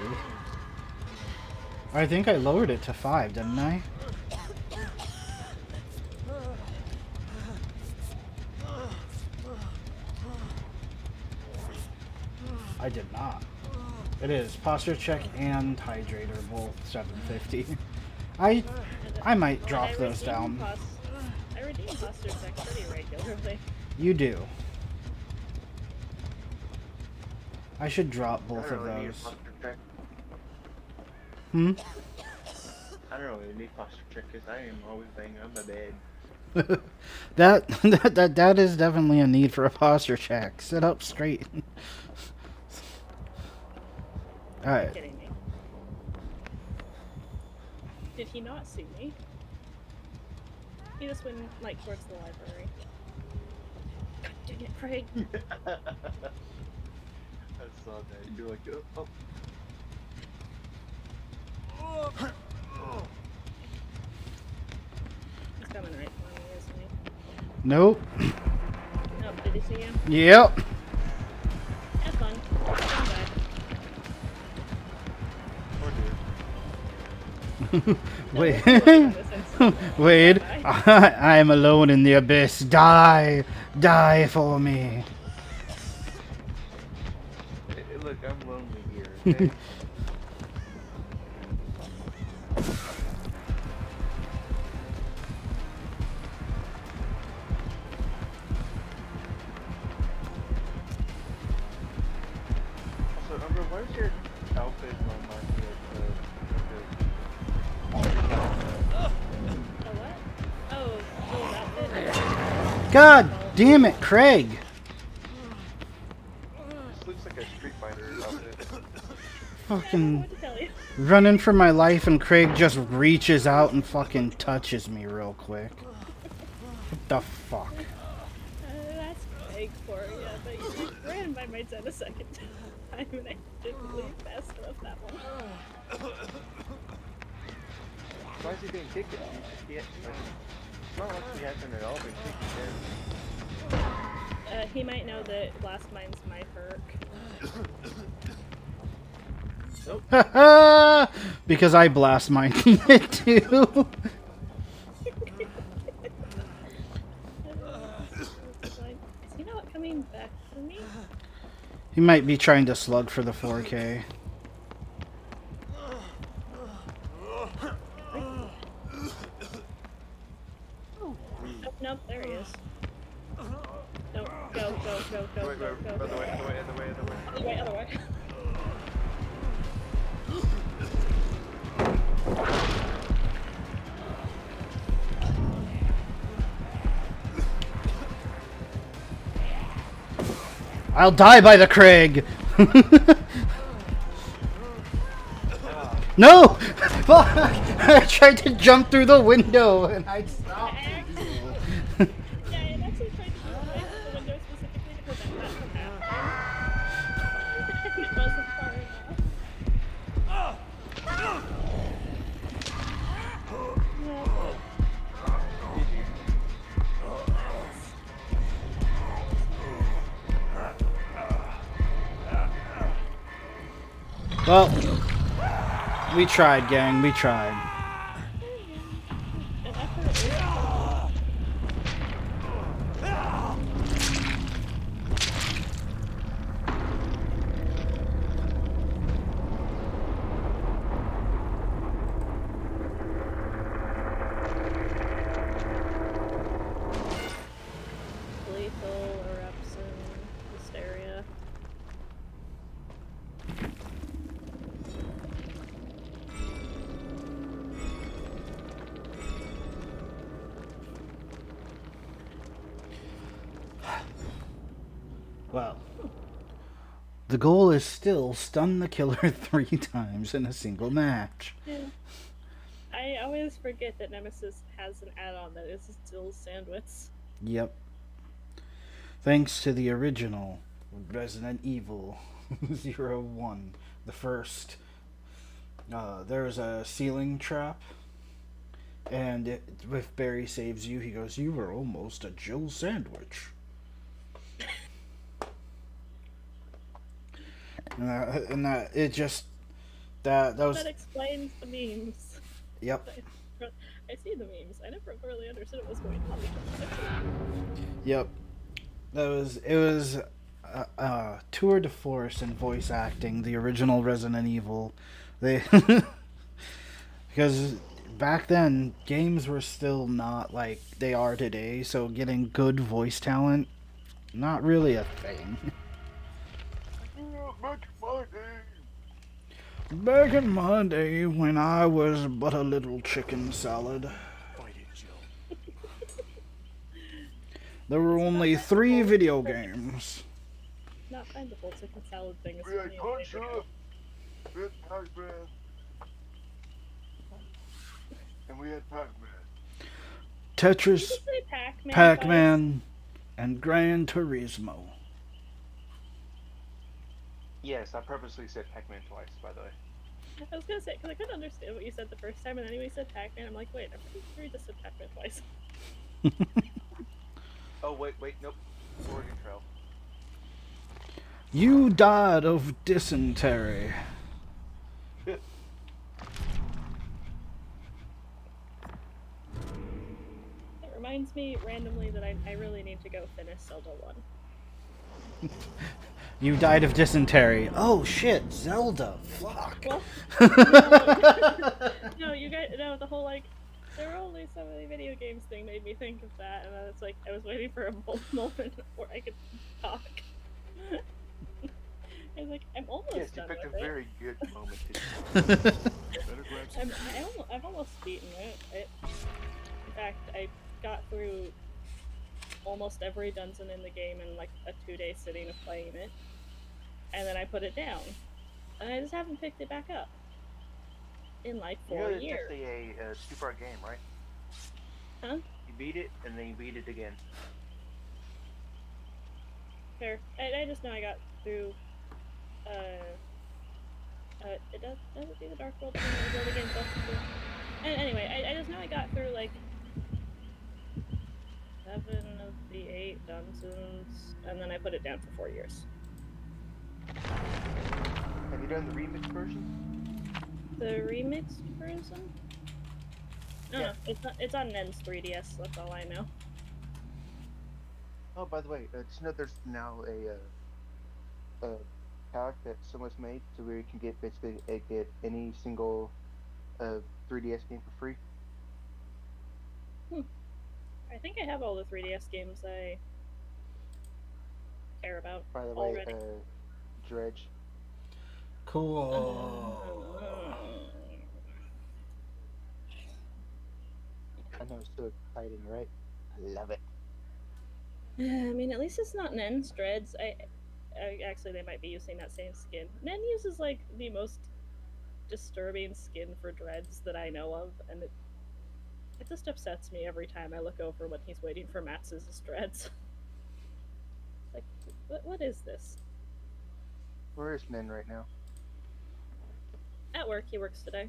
I think I lowered it to five, didn't I? I did not. It is posture check and hydrate are both seven fifty. I I might But drop I those redeem down. pos- I redeem posture check pretty regularly. You do. I should drop I both don't of really need a those. posture check. Hmm? I don't really need posture check because I am always laying on my bed. that, that that that is definitely a need for a posture check. Sit up straight. All You're right. kidding me. Did he not see me? He just went like towards the library. God dang it, Craig. I saw that. You're like, oh. oh. He's coming right for me, isn't he? Nope. Oh, did he see you? Yep. Have fun. Come back. Poor dude. Wait. Wade, I, I am alone in the abyss. Die, die for me. Hey, look, I'm lonely here. Okay? Also, Umber, why is your outfit on my Oh, what? Oh, oh, that did. God damn it, Craig. This looks like a Street Fighter outfit. I don't know Fucking what to tell you. running for my life and Craig just reaches out and fucking touches me real quick. What the fuck? Uh, that's Craig for you, but you ran by my den a second time, and I didn't leave fast enough that one. Why is he being kicked? He, he, he, it's not like he hasn't at all been kicked there. Uh, he might know that Blast Mine's my perk. Because I blast mine it too. Is he not coming back for me? He might be trying to slug for the four K. Oh, nope, there he is. No, go, go, go, go, Wait, go, wait, go, other go. way, other way, other way, other way. Other way, other way. I'll die by the Craig. No! Fuck! I tried to jump through the window and I stopped. Yeah, and actually tried to go away from the window specifically to prevent that from Well, we tried, gang. We tried. An effort is lethal eruption, hysteria. Well, the goal is still stun the killer three times in a single match. Yeah. I always forget that Nemesis has an add-on that is still sandwich. Yep. Thanks to the original Resident Evil Zero One, the first. Uh, there's a ceiling trap, and it, if Barry saves you, he goes, "You were almost a Jill sandwich." And that, and that it just that that was That explains the memes. yep I see the memes. I never really understood what was going on. yep that was it was uh, uh, tour de force in voice acting. The original Resident Evil, they because back then games were still not like they are today, so getting good voice talent not really a thing. Back in my day, when I was but a little chicken salad, there were only three video games. Not find the whole chicken salad thing. Is We had funny. Contra, we had Pac-Man, and we had Pac-Man. Tetris, Did you say Pac-Man? Pac-Man, and Gran Turismo. Yes, I purposely said Pac-Man twice, by the way. I was gonna say because I couldn't understand what you said the first time, and then you said Pac-Man. I'm like, wait, I'm pretty sure you just said Pac-Man twice. Oh, wait, wait, nope. Oregon Trail. You died of dysentery. It reminds me randomly that I, I really need to go finish Zelda one. You died of dysentery. Oh shit, Zelda. Fuck. Well, no, no, you guys, no, the whole like, there were only so many video games thing made me think of that, and then it's like I was waiting for a mo- moment where I could talk. I was like, I'm almost Yes, you done picked a with it. very good moment to Better grab some I'm, I almost, I've almost beaten it. it. In fact, I got through almost every dungeon in the game in like a two-day sitting of playing it, and then I put it down, and I just haven't picked it back up in like You know four it's years. just a, a two-part game, right? Huh? You beat it, and then you beat it again. Fair. I, I just know I got through. Uh, uh, it does. Does it do the Dark World thing? Or World again? And anyway, I, I just know I got through like seven of the eight dungeons, and then I put it down for four years. Have you done the remix version? The remixed version? No, Yeah. no, it's not. It's on Nen's three D S. That's all I know. Oh, by the way, uh, just know there's now a uh, a pack that someone's made to where you can get basically uh, get any single uh, three D S game for free. I think I have all the three D S games I care about By the way, already. uh, Dredge. Cool. I know it's so exciting, right? I love it. I mean, at least it's not Nen's dreads. I, I actually they might be using that same skin. Nen uses like the most disturbing skin for dreads that I know of, and it it just upsets me every time I look over when he's waiting for Max's dreads. Like, what what is this? Where is Nen right now? At work, he works today.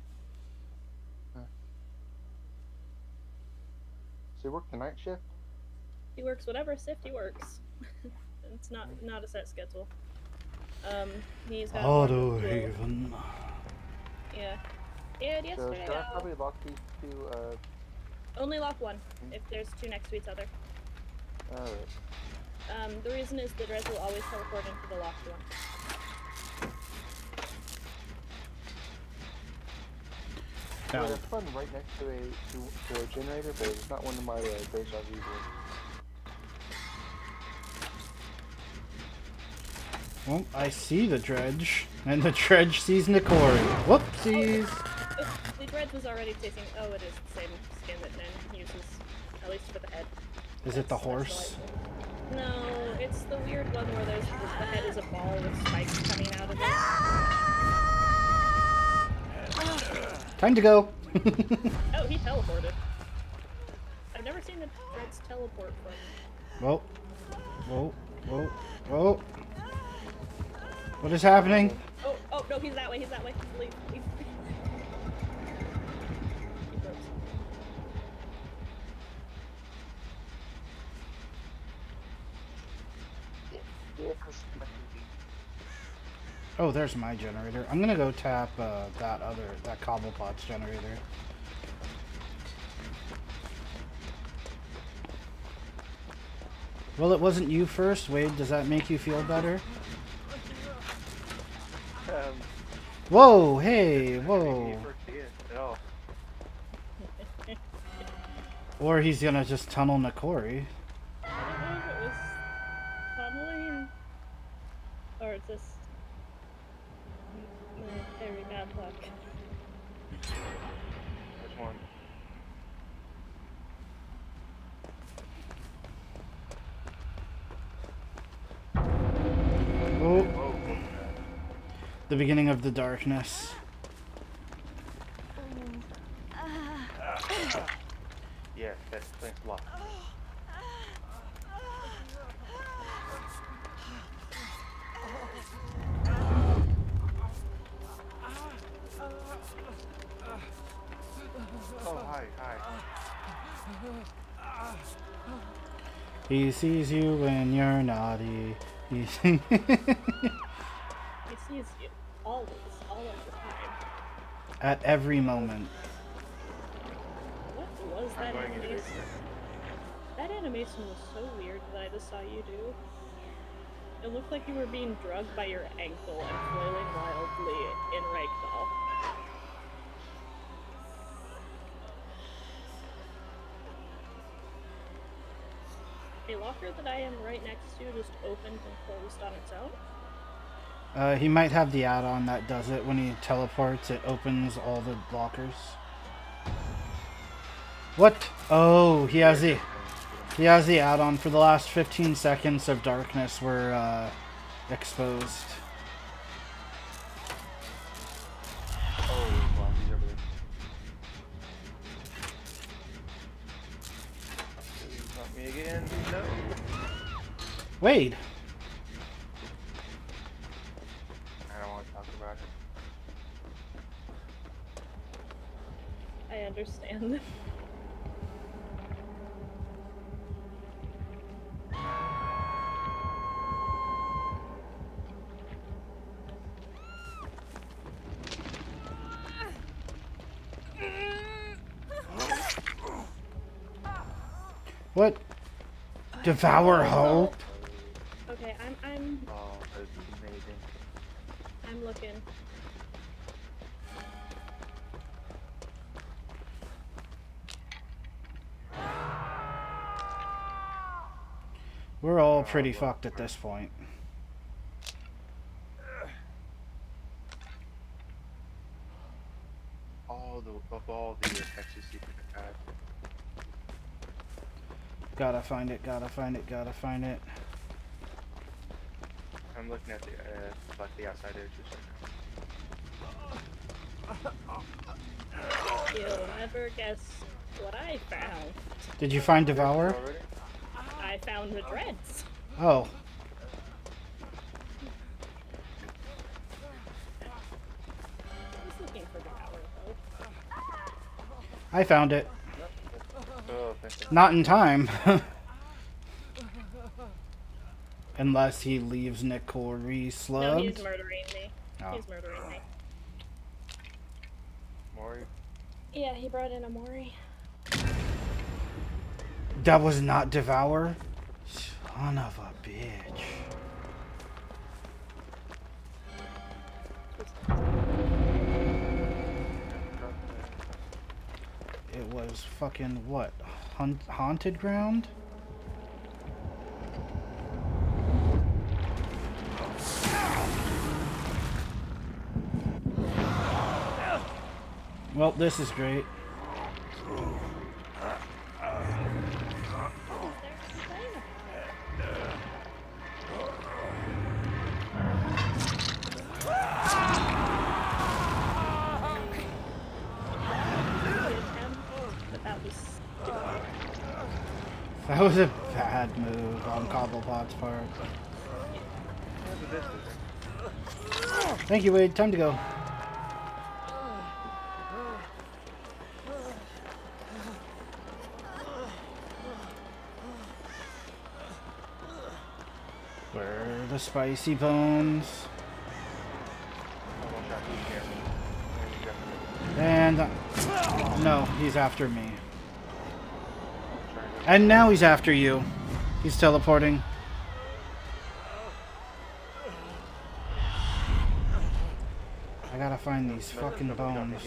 So he worked the night shift? He works whatever shift he works. It's not not a set schedule. Um, he's got Auto one cool- Haven. Yeah. And So yesterday, should I uh, probably lock these two? Uh, only lock one if there's two next to each other. alright. Um, the reason is the dreads will always teleport into the locked one. Yeah, Now, there's one right next to a to, to a generator, but it's not one of my uh, deja vu ones. well, I see the dredge, and the dredge sees Nikori. Whoopsies! Oh, the dreads was already chasing. Oh, it is the same skin that Nen uses, at least for the head. Is it the That's- that's horse? delightful. No, it's the weird one where there's the head is a ball with spikes coming out of it. Time to go. Oh, he teleported. I've never seen the dreads teleport from. Whoa, whoa, whoa, whoa. What is happening? Oh, oh no, he's that way. He's that way. Leave, leave. He froze. Yeah, 'cause my- Oh, there's my generator. I'm gonna go tap uh, that other, that Cobblepot's generator. Well, it wasn't you first, Wade. Does that make you feel better? um, Whoa, hey, you whoa. first see it at all. Or he's gonna just tunnel Nikori. I don't know if it was tunneling or just mm, very bad luck. There's one. Oh, Whoa. the beginning of the darkness. Yeah, that explains a lot. Oh, hi, hi. He sees you when you're naughty. He He sees you always, all of the time. at every moment. What was that going into animation? this. That animation was so weird that I just saw you do. It looked like you were being drugged by your ankle and flailing wildly in ragdoll. A locker that I am right next to just opened and closed on its own. Uh, he might have the add-on that does it when he teleports. It opens all the lockers. What? Oh, he has the he has the add-on for the last fifteen seconds of darkness were uh, exposed. Oh, wow, he's over there. Not me again. No. Wade. I don't want to talk about it. I understand. What? Devour hope? Okay, I'm I'm Oh, that would be amazing. I'm looking. We're all pretty fucked at this point. All the of all the Texas secret attack. Gotta find it, gotta find it, gotta find it. I'm looking at the uh, like the outside edges right You'll never guess what I found. Did you find now. Devour? Already? I found the dreads. Oh. I was looking for Devour though. I found it. Oh, thank you. Not in time. Unless he leaves Nicole No, re-slugged. he's murdering me. Oh. He's murdering me. Mori. Yeah, he brought in a Mori. That was not Devour? Son of a bitch. It was fucking what? Hunt haunted ground? Well, this is great. But that was That was a bad move on Cobblepot's part. Thank you, Wade. Time to go. Where are the spicy bones? And uh, no, he's after me. And now he's after you. He's teleporting. I gotta find these fucking bones.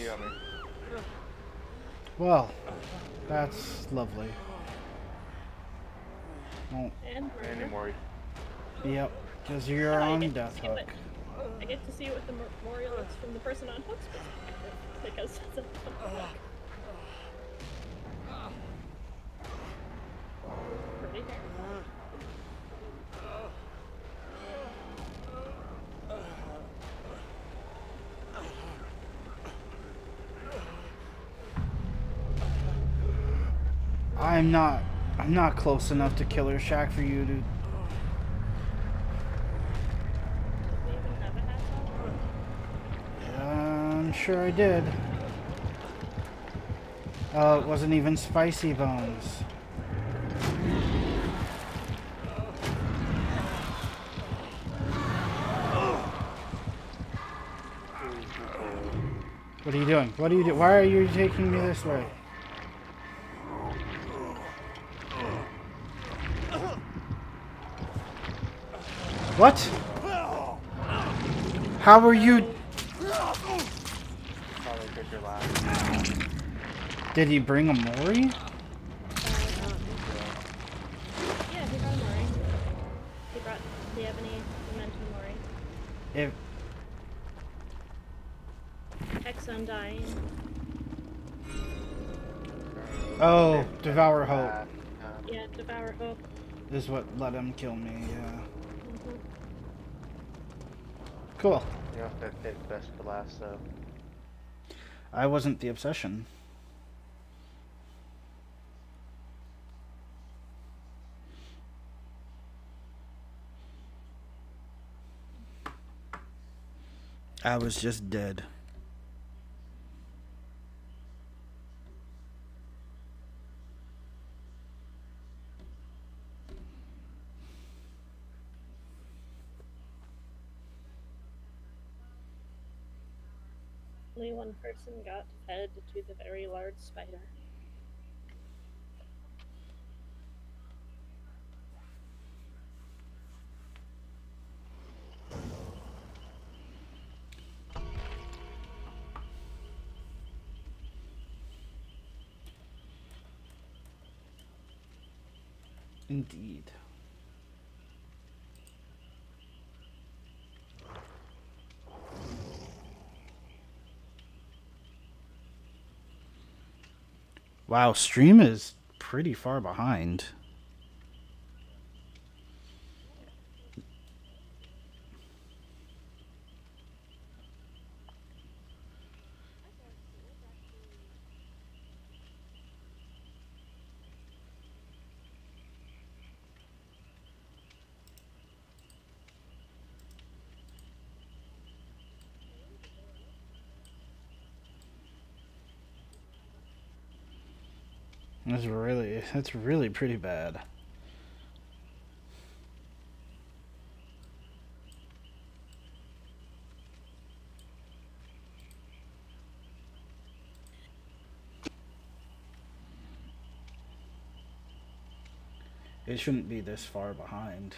Well, that's lovely. Won't. and Any Mori. Yep, because you're Oh, you on get to Death see Hook. what- I get to see what the memorial is from the person on Hook's perspective because it's a Hook. Pretty hair. I'm not. I'm not close enough to Killer Shack for you to. Does he even have a hat on? I'm sure I did. Oh, it wasn't even spicy bones. What are you doing? What are you doing? Why are you taking me this way? What? How are you? Probably took your last. Did he bring a Mori? Yeah, he brought a Mori. He brought the Ebony Momentum Mori. If X Undying. oh, Devour Hope Uh, Yeah, Devour Hope. is what let him kill me. Yeah. Mhm. Cool. you have to pick best for last, though. I wasn't the obsession. I was just dead. Only one person got fed to the very large spider. Indeed. Wow, stream is pretty far behind. That's really, that's really pretty bad. It shouldn't be this far behind.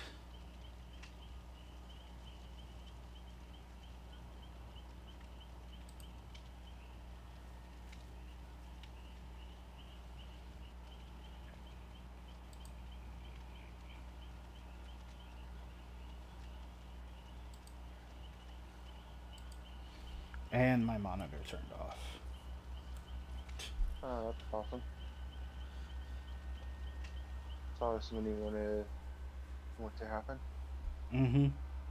And my monitor turned off. Oh, that's awesome. It's always when you want to want to happen. Mm-hmm.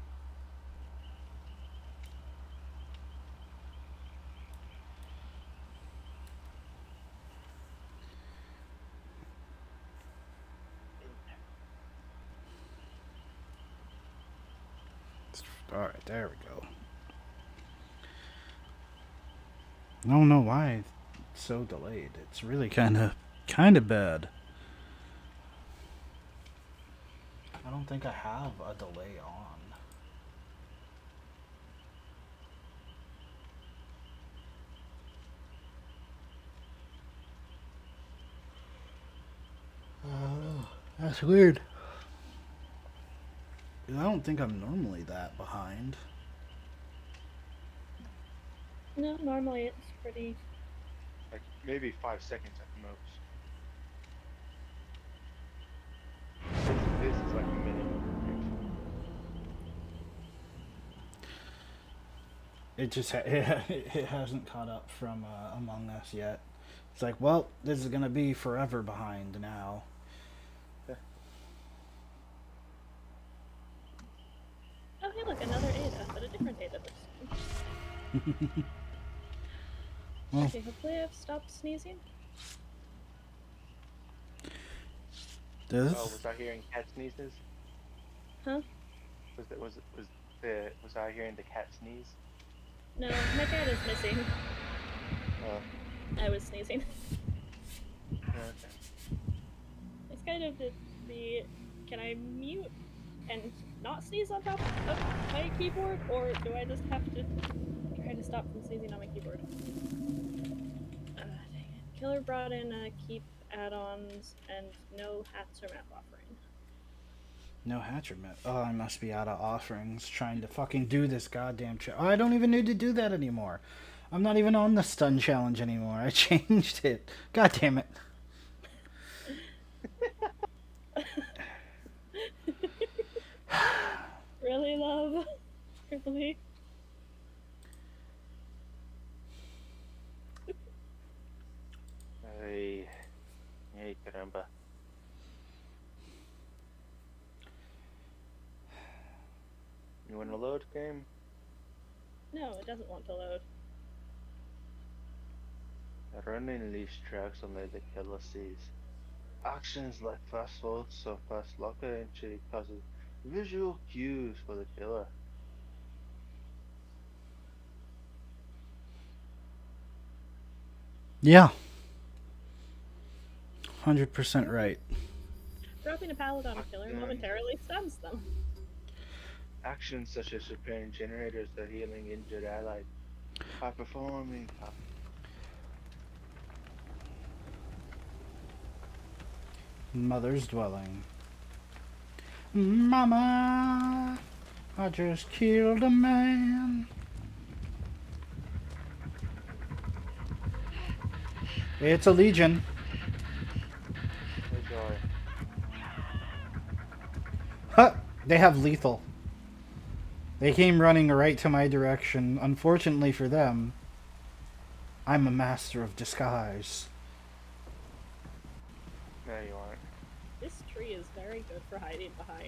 All right, there we go. I don't know why it's so delayed. It's really kind of kind of bad. I don't think I have a delay on. Uh, that's weird. I don't think I'm normally that behind. No, normally it's pretty. Like maybe five seconds at the most. This, this is like a minute. It just ha it, it hasn't caught up from uh, Among Us yet. It's like, well, this is gonna be forever behind now. Oh, hey, look, another Ada, but a different Ada this time. Well, Okay, hopefully I've stopped sneezing. this Oh, was I hearing cat sneezes? Huh? Was that was was the was I hearing the cat sneeze? No, my cat is missing. Uh, I was sneezing. okay. It's kind of the, the can I mute and not sneeze on top of my keyboard, or do I just have to try to stop from sneezing on my keyboard? Uh, dang it. Killer brought in uh, keep add-ons and no hats or map offering. no hatchet met. Oh, I must be out of offerings trying to fucking do this goddamn ch- oh, I don't even need to do that anymore. I'm not even on the stun challenge anymore. I changed it. God damn it. Really, love? Really? Ay, ay, caramba. You want to load game? No, it doesn't want to load. Running these tracks only the killer sees. Actions like fast forwards or fast locker entry causes visual cues for the killer. Yeah. one hundred percent right. Dropping a pallet on a killer Okay. momentarily stuns them. Actions such as repairing generators or healing injured allies. High performing. Mother's dwelling. Mama, I just killed a man. It's a legion. Enjoy. Huh, they have lethal. They came running right to my direction. Unfortunately for them, I'm a master of disguise. No, you aren't. This tree is very good for hiding behind.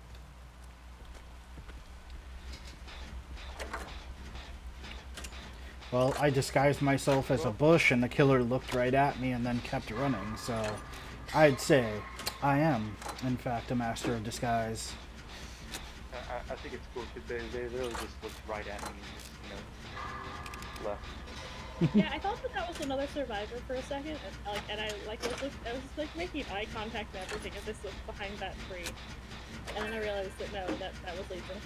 Well, I disguised myself as a bush and the killer looked right at me and then kept running, so I'd say I am, in fact, a master of disguise. I, I, I think it's cool because they, they literally just looked right at me and just, you know, left. Yeah, I thought that that was another survivor for a second, and like, and I like was like, I was like making eye contact and everything as this was behind that tree, and then I realized that no, that that was Legion.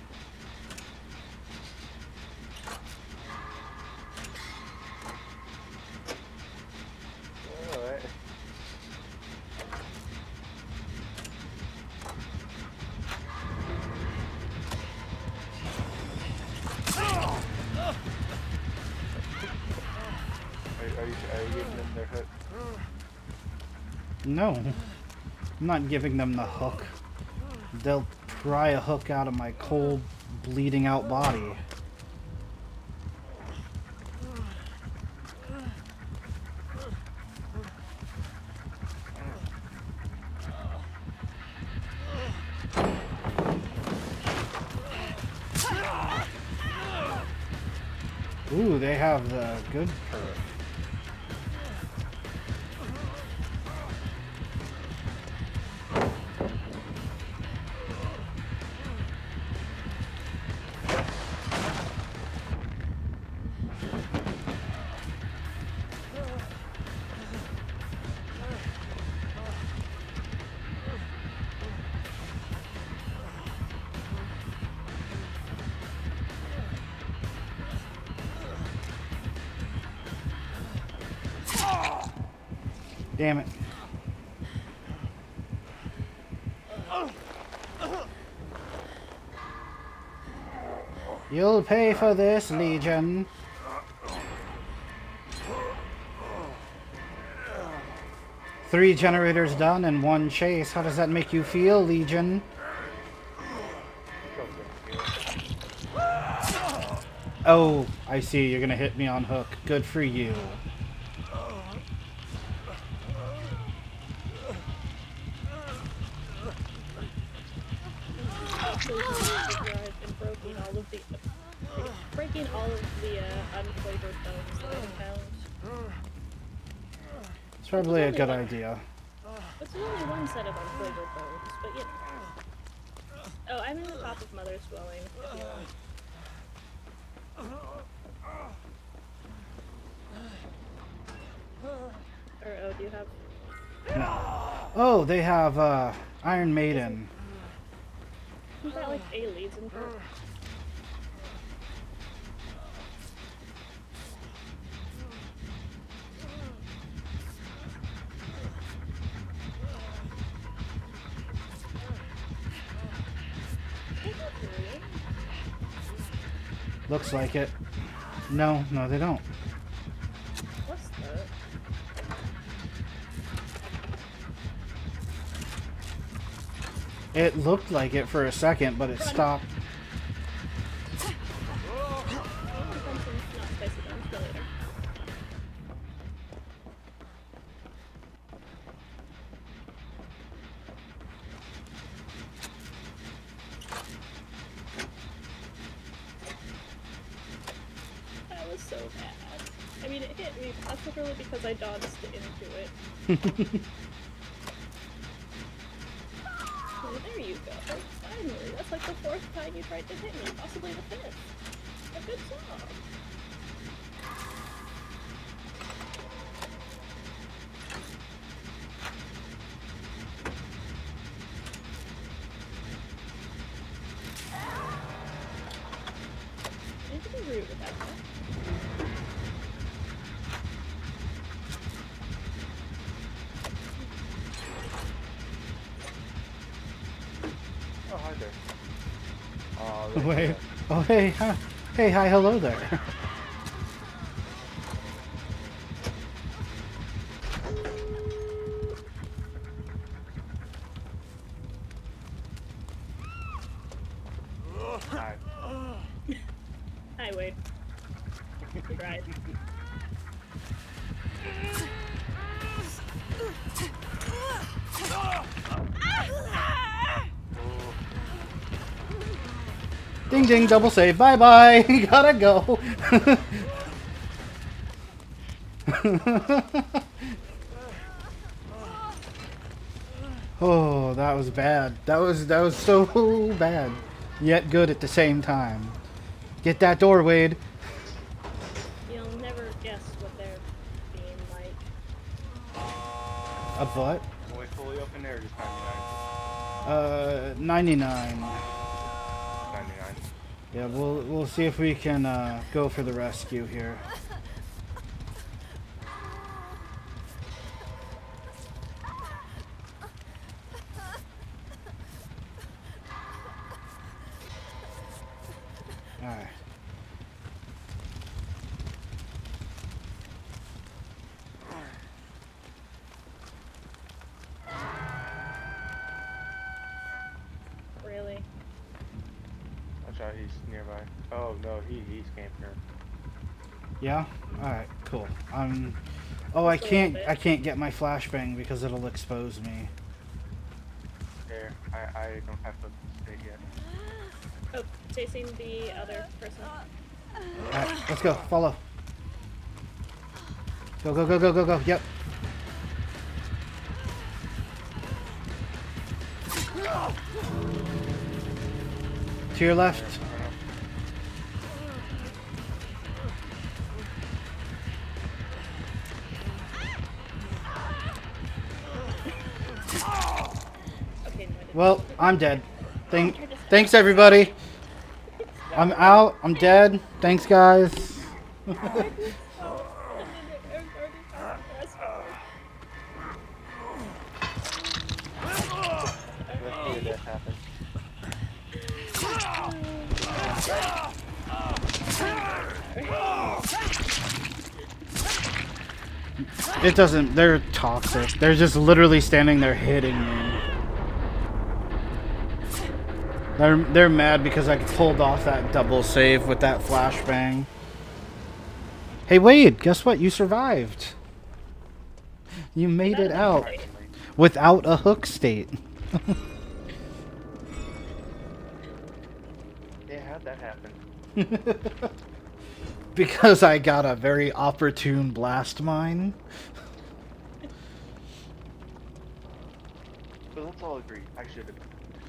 Alright. No. I'm not giving them the hook. They'll pry a hook out of my cold, bleeding out body. Ooh, they have the good perk. Damn it. You'll pay for this, Legion. Three generators done and one chase. How does that make you feel, Legion? Oh, I see. You're gonna hit me on hook. Good for you. And breaking all of the breaking all of the uh, unflavored bones that I found. It's probably a good idea. It's only one set of unflavored bones, but you know. Oh, I'm in the top of Mother's Dwelling. If you want. Or oh, do you have? No. Oh, they have uh, Iron Maiden. Isn't that like A leads in for? Looks like it. No, no, they don't. What's that? It looked like it for a second, but it stopped. That was so bad. I mean, it hit me particularly because I dodged into it. Oh, there you go. Finally, that's like the fourth time you tried to hit me, possibly the fifth. A good job. I need to be rude with that, huh? Oh, hi there. Oh, there you Wait. go. Oh, hey, huh? Hey, hi, hello there. Hi. Hi, Wade. You tried. Ding ding, double save. Bye bye. Gotta go. Oh, that was bad. That was that was so bad, yet good at the same time. Get that door, Wade. You'll never guess what they're being like. A butt? Are we fully open there or just ninety-nine? Uh, ninety-nine. ninety-nine. Yeah, we'll we'll see if we can uh, go for the rescue here. Alright. Uh, he's nearby. Oh no, he he's camping her. Yeah? Alright, cool. Um Oh, I Just a can't little I bit. can't get my flashbang because it'll expose me. There, I I don't have to state yet. Oh, chasing the other person. Alright, let's go. Follow. Go, go, go, go, go, go. Yep. To your left. Okay, no, I didn't. Well, I'm dead. Thank, thanks everybody. I'm out. I'm dead. Thanks guys. I did so. And then it- it already passed fast forward. Let's see that happen. It doesn't. They're toxic. They're just literally standing there hitting me. They're they're mad because I pulled off that double save with that flashbang. Hey Wade, guess what? You survived. You made it out without a hook state. Yeah, how'd that happen? Because I got a very opportune blast mine. But let's all agree, I should have.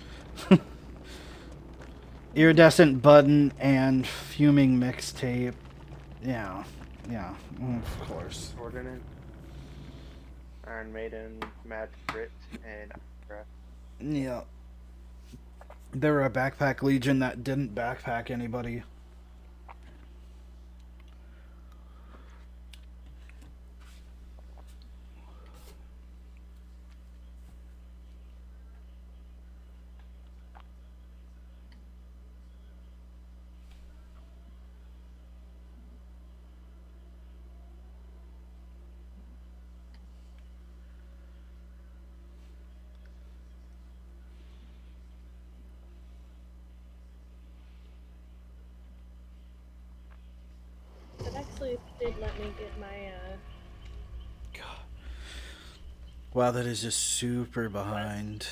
Iridescent button and fuming mixtape. Yeah, yeah, mm, of course. Ordinance, Iron Maiden, Mad Crit, and Akira. Yeah. They were a backpack legion that didn't backpack anybody. It actually did let me get my, uh... God. Wow, that is just super behind.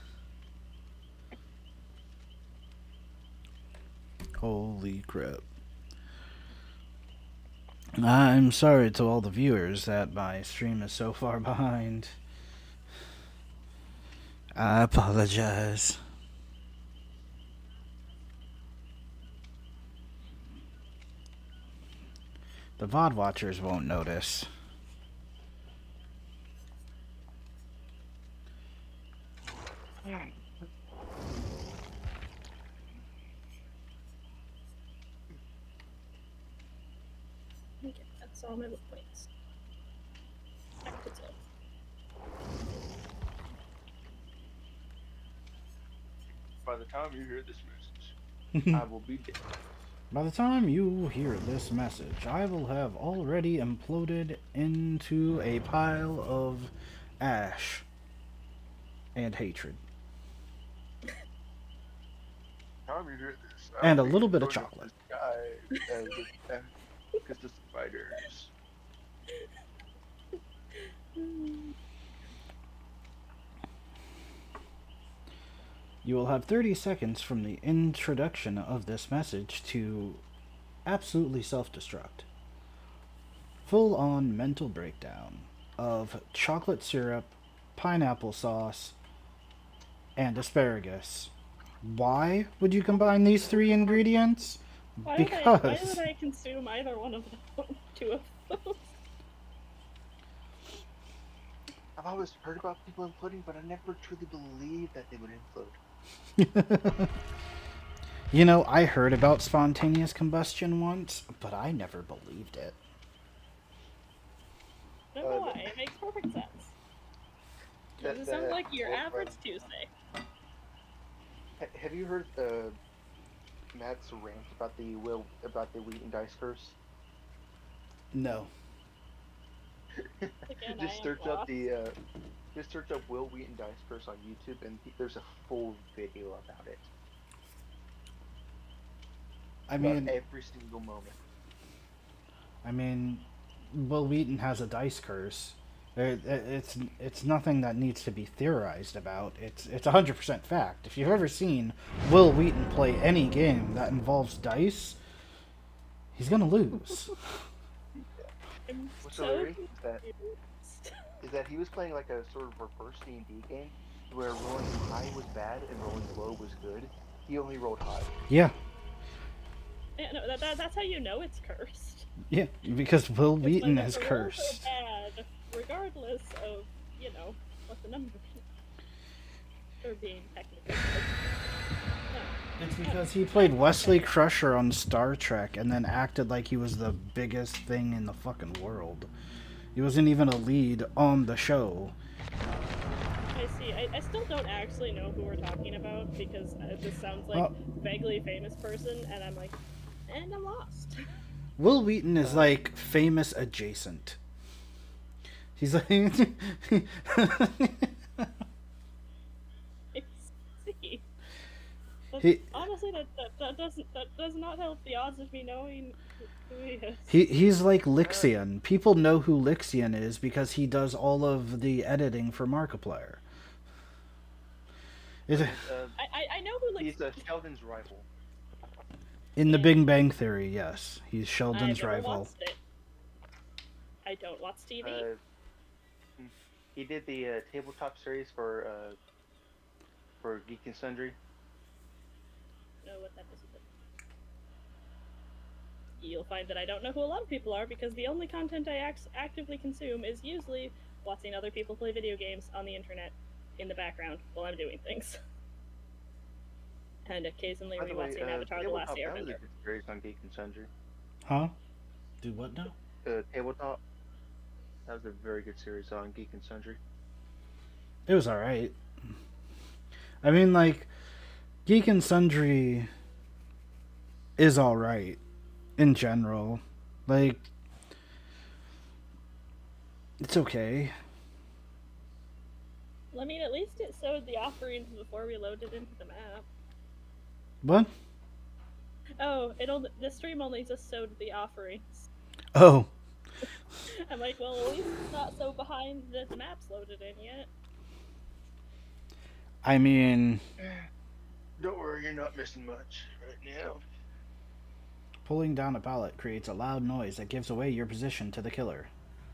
Holy crap. I'm sorry to all the viewers that my stream is so far behind. I apologize. The V O D watchers won't notice. Okay, that's all my points. Back to two. By the time you hear this message, I will be dead. By the time you hear this message, I will have already imploded into a pile of ash and hatred. Time you hear this, And I'll a be little bit of going up chocolate. the sky, uh, with, uh, because the spiders. You will have thirty seconds from the introduction of this message to absolutely self-destruct. Full-on mental breakdown of chocolate syrup, pineapple sauce, and asparagus. Why would you combine these three ingredients? Why would, I, Because why would I consume either one of them? Two of those? I've always heard about people imploding, but I never truly believed that they would implode. You know, I heard about spontaneous combustion once, but I never believed it. I don't know why. It makes perfect sense. That- It sounds that- like your well, average um, Tuesday. ha- Have you heard uh, Matt's rant about the will about the wheat and dice curse? No. Again, I Just am search up lost. the uh, just search up Will Wheaton Dice Curse on YouTube, and he, there's a full video about it. I About mean, every single moment. I mean, Will Wheaton has a dice curse. It, it, it's it's nothing that needs to be theorized about. It's it's a hundred percent fact. If you've ever seen Will Wheaton play any game that involves dice, he's gonna lose. I'm What's so hilarious is that confused. is that he was playing like a sort of reverse D and D game where rolling high was bad and rolling low was good. He only rolled high. Yeah, Yeah, no, that, that, that's how you know it's cursed. yeah, because Will It's Wheaton when is the rolls are cursed. bad, regardless of, you know, what the number is. Or being technically. No. It's because he played Wesley Crusher on Star Trek and then acted like he was the biggest thing in the fucking world. He wasn't even a lead on the show. I see. I, I still don't actually know who we're talking about because uh, this sounds like Well- vaguely famous person, and I'm like, and I'm lost. Will Wheaton is like famous adjacent. He's like I see. But He- honestly, that, that that doesn't that does not help the odds of me knowing who he is. he he's like Lixian. People know who Lixian is because he does all of the editing for Markiplier. It, Uh, I, I I know who like. he's uh, Sheldon's rival. in the Big Bang Theory, yes, he's Sheldon's I've never rival. watched it. I don't watch T V. Uh, he did the uh, tabletop series for uh, for Geek and Sundry. know what that is. You'll find that I don't know who a lot of people are because the only content I act- actively consume is usually watching other people play video games on the internet in the background while I'm doing things. And occasionally By the way, rewatching uh, Avatar: The Last Tabletop, that was a Airbender. good series on Geek and Sundry. Huh? Do what now? Uh, Tabletop. That was a very good series on Geek and Sundry. It was alright. I mean, like, Geek and Sundry is alright in general. Like, it's okay. Well, I mean, at least it showed the offerings before we loaded into the map. What? Oh, it only, the stream only just showed the offerings. Oh. I'm like, well, at least it's not so behind that the map's loaded in yet. I mean, Don't worry, you're not missing much right now. pulling down a pallet creates a loud noise that gives away your position to the killer.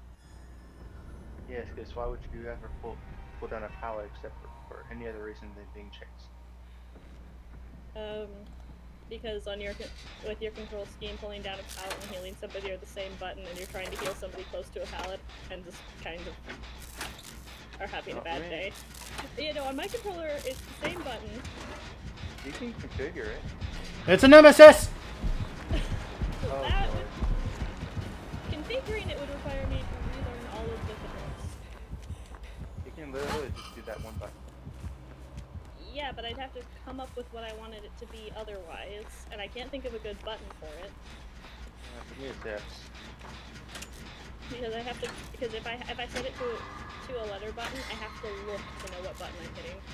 Yes, because why would you ever pull pull down a pallet except for, for any other reason than being chased? Um, because on your con- with your control scheme, pulling down a pallet and healing somebody are the same button, and you're trying to heal somebody close to a pallet, and just kind of are having a Not bad me. day. You know, on my controller, it's the same button. You can configure it. It's a nemesis! So Oh, that boy. would, configuring it would require me to relearn all of the controls. You can literally just do that one button. Yeah, but I'd have to come up with what I wanted it to be otherwise, and I can't think of a good button for it. Uh, for me, it's X. Because I have to, because if I if I set it to to a letter button, I have to look to know what button I'm hitting.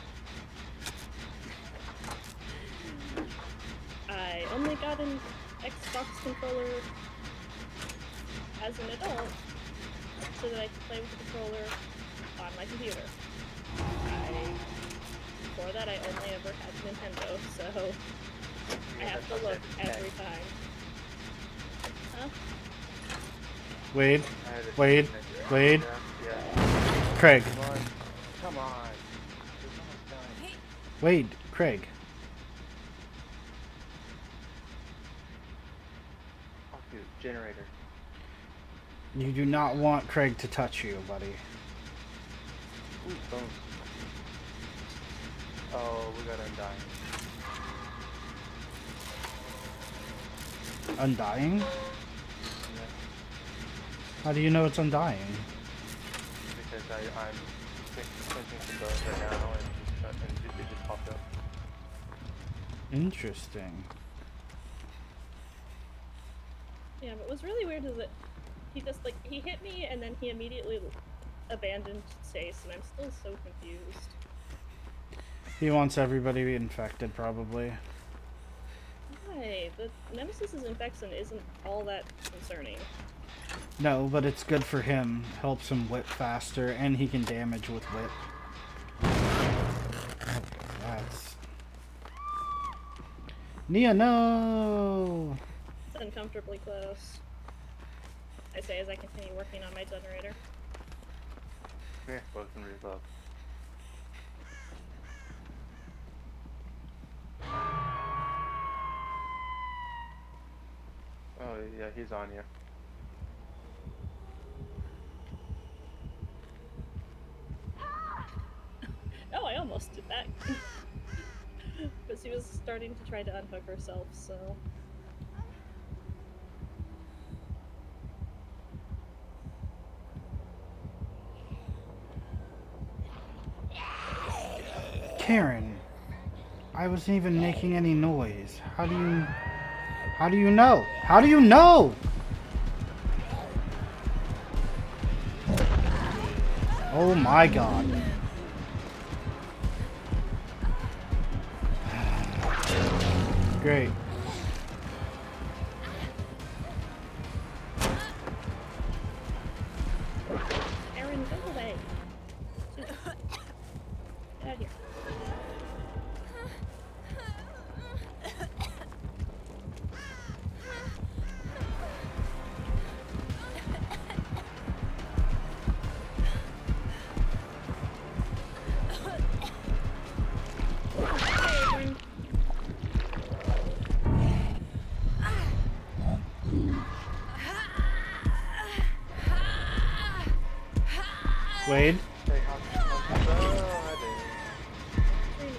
I only got an Xbox controller as an adult so that I could play with the controller on my computer. I, before that, I only ever had Nintendo, so I Yeah, have that's to what look I said, every X. time. Huh? Wade, I had a Wade, configure. Wade. Yeah, yeah. Craig. Come on. Come on. There's almost done. Wade, Craig. Fuck you, generator. You do not want Craig to touch you, buddy. Ooh, bones. Oh, we got undying. Undying? Yeah. How do you know it's undying? Because I, I'm clinching some bones right now and, just, uh, and it, it just popped up. Interesting. Yeah, but what's really weird is that he just, like, he hit me and then he immediately abandoned chase, and I'm still so confused. He wants everybody infected, probably. Why? why. The Nemesis's infection isn't all that concerning. No, but it's good for him. Helps him whip faster, and he can damage with whip. That's... Nia, no! It's uncomfortably close. I say as I continue working on my generator. Yeah, both can reload. Oh yeah, he's on you. Oh, I almost did that. But she was starting to try to unhook herself, so... Karen, I wasn't even making any noise. How do you... How do you know? How do you know? Oh my god. Great. Aaron, go away. Get out of here. Wade? Hey, how's how's oh, hi there.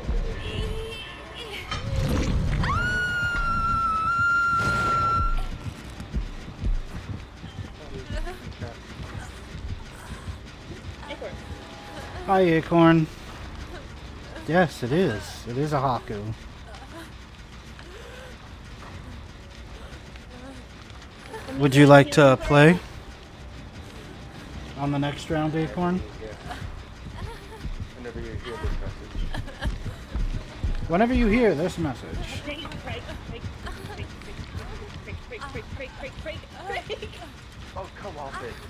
Acorn. Hi, Acorn. Yes, it is. It is a Haku. Would you like to play on the next round, Acorn? Yeah. Whenever you hear this message. Whenever you hear this message. Break, break, break, break, break, break, break, break, break, break, break, break. Oh, come off it.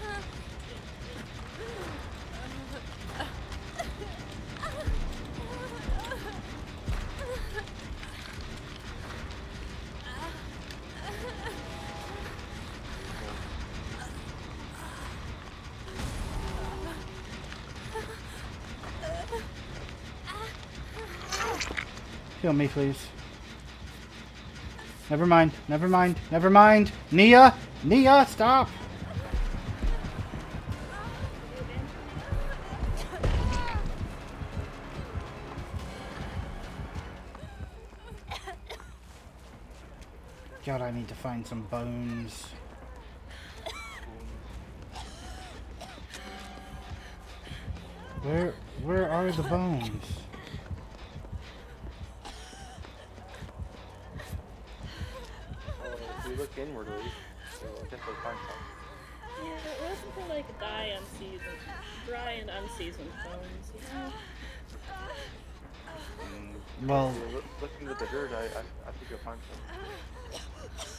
Kill me, please. Never mind. Never mind. Never mind. Nia! Nia, stop! God, I need to find some bones. Where, where are the bones? If we look inwardly, we'll definitely find some. Yeah, it wasn't for like dry unseasoned, dry and unseasoned bones, you know? Mm, Well, if you look, look into the dirt, I, I, I think you'll find some.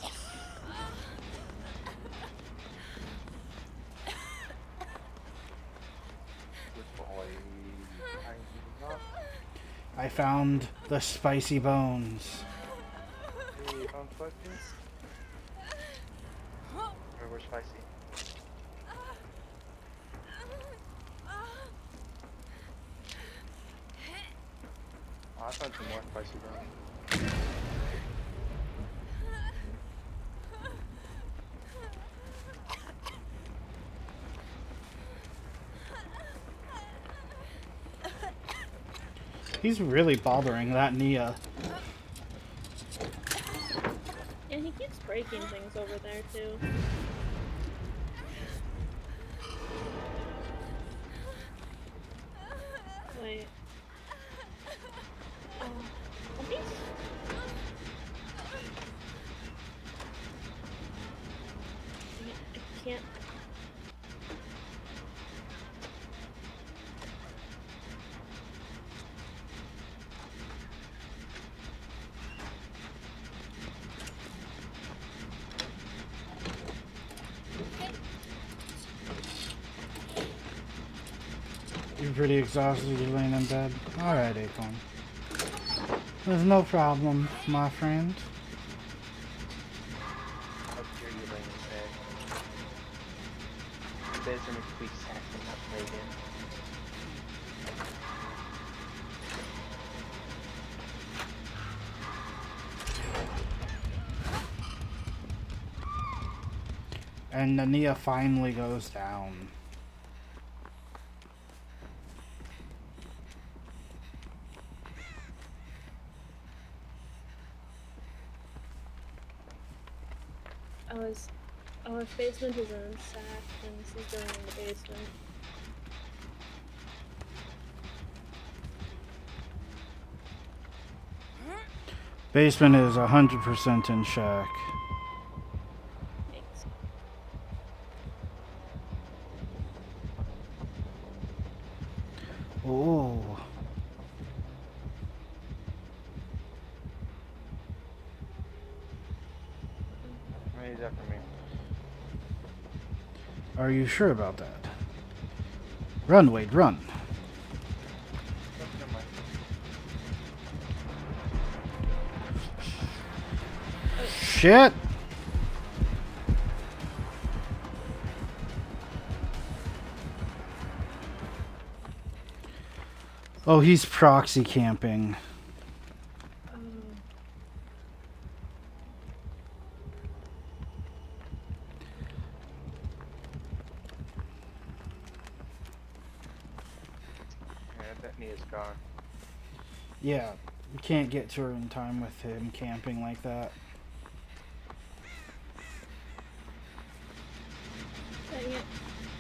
Which boy? I not. I found the spicy bones. Hey, you found spicy? Or we're spicy? Oh, I found some more spicy bones. He's really bothering that Nia. Yeah, he keeps breaking things over there too. Wait. Oh, are these? I can't. pretty exhausted. You're laying in bed. Alright, Acorn. There's no problem, my friend. How dare you lay in bed? Bed's only to be sacked and not laid in. And Nania finally goes down. Oh, his, oh, his basement is unsacked and he's going in the basement. Basement is one hundred percent in shack. Thanks. Oh. What is that for me? Are you sure about that? Run, Wade, run. Oh, never mind. Shit! Oh, he's proxy camping. Um, Yeah, that Nia's gone. Yeah, you can't get to her in time with him camping like that. dang it.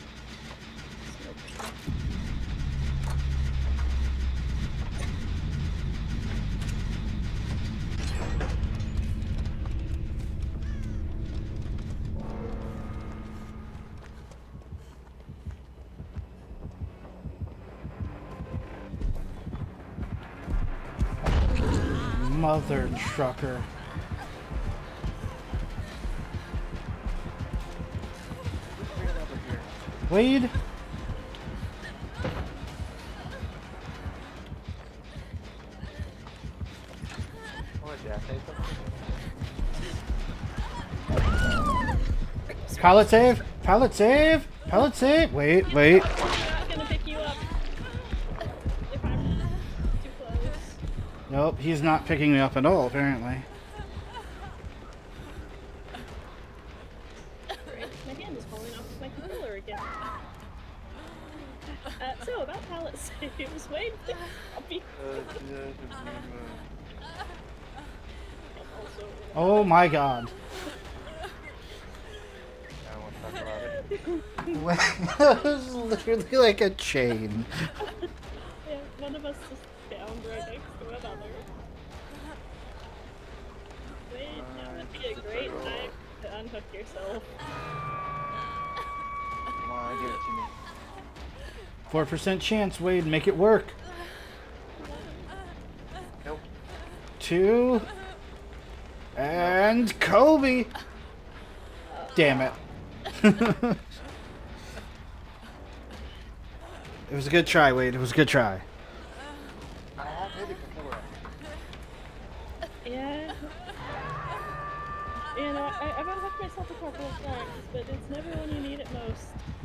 Mother trucker. Who's ran over here? Wade? What did I say something? Pallet save? Pallet save? Pallet save? Wait, wait. I'm not gonna pick you up if I'm too close. Nope, he's not picking me up at all, apparently. Great. My hand is falling off my controller again. Uh, so, about pallet saves, Wade, I'll be Uh, yeah, also. Oh my god. I don't want to talk about it. That was literally like a chain. Yeah, one of us is down right next to another. Wade, that would be a great time to unhook yourself. Come on, give it to me. four percent chance, Wade, make it work. Nope. Two. And Kobe. Damn it. It was a good try, Wade. It was a good try. I have hit the controller. Yeah. You know, I, I've unhooked myself a couple of times, but it's never when you need it most.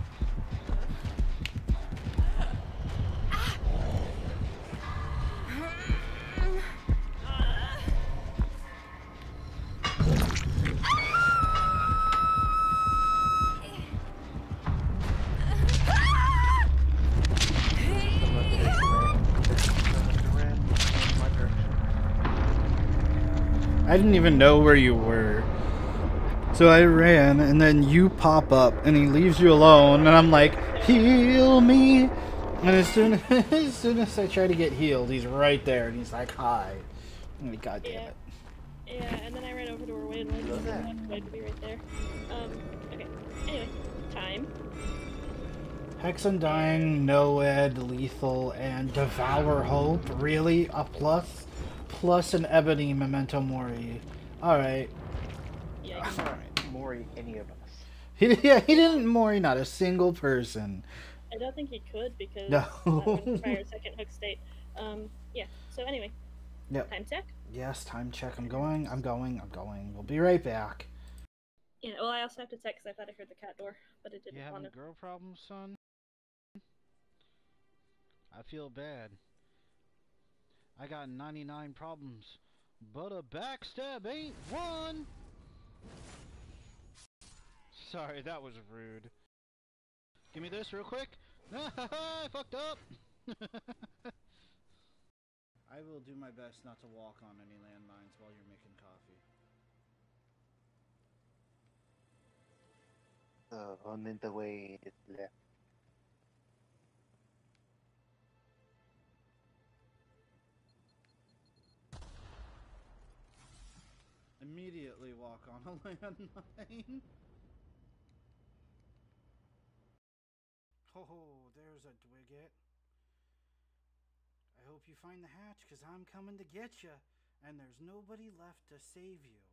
I didn't even know where you were. So I ran, and then you pop up, and he leaves you alone, and I'm like, heal me. And as soon as, soon as I try to get healed, he's right there, and he's like, hi. I'm like, God damn Yeah. it. Yeah, and then I ran over to where Wade was, Love that. and Wade to be right there. Um, okay. Anyway, time. Hex Undying, Noed, Lethal, and Devour Hope. Really? A plus? Plus an Ebony Memento Mori. Alright. Yeah, Alright, Mori, any of us. He, yeah, he didn't Mori not a single person. I don't think he could because No. that would require second hook state. Um, yeah. So anyway, Yep. time check. Yes, time check. I'm going. I'm going. I'm going. We'll be right back. Yeah. Well, I also have to check because I thought I heard the cat door, but it You didn't want having to. girl problems, son? I feel bad. I got ninety-nine problems, but a backstab ain't one! Sorry, that was rude. Give me this real quick. I fucked up! I will do my best not to walk on any landmines while you're making coffee. Uh, on the way it's left. Immediately walk on a landmine. Oh, there's a Dwigget. I hope you find the hatch, because I'm coming to get you, and there's nobody left to save you.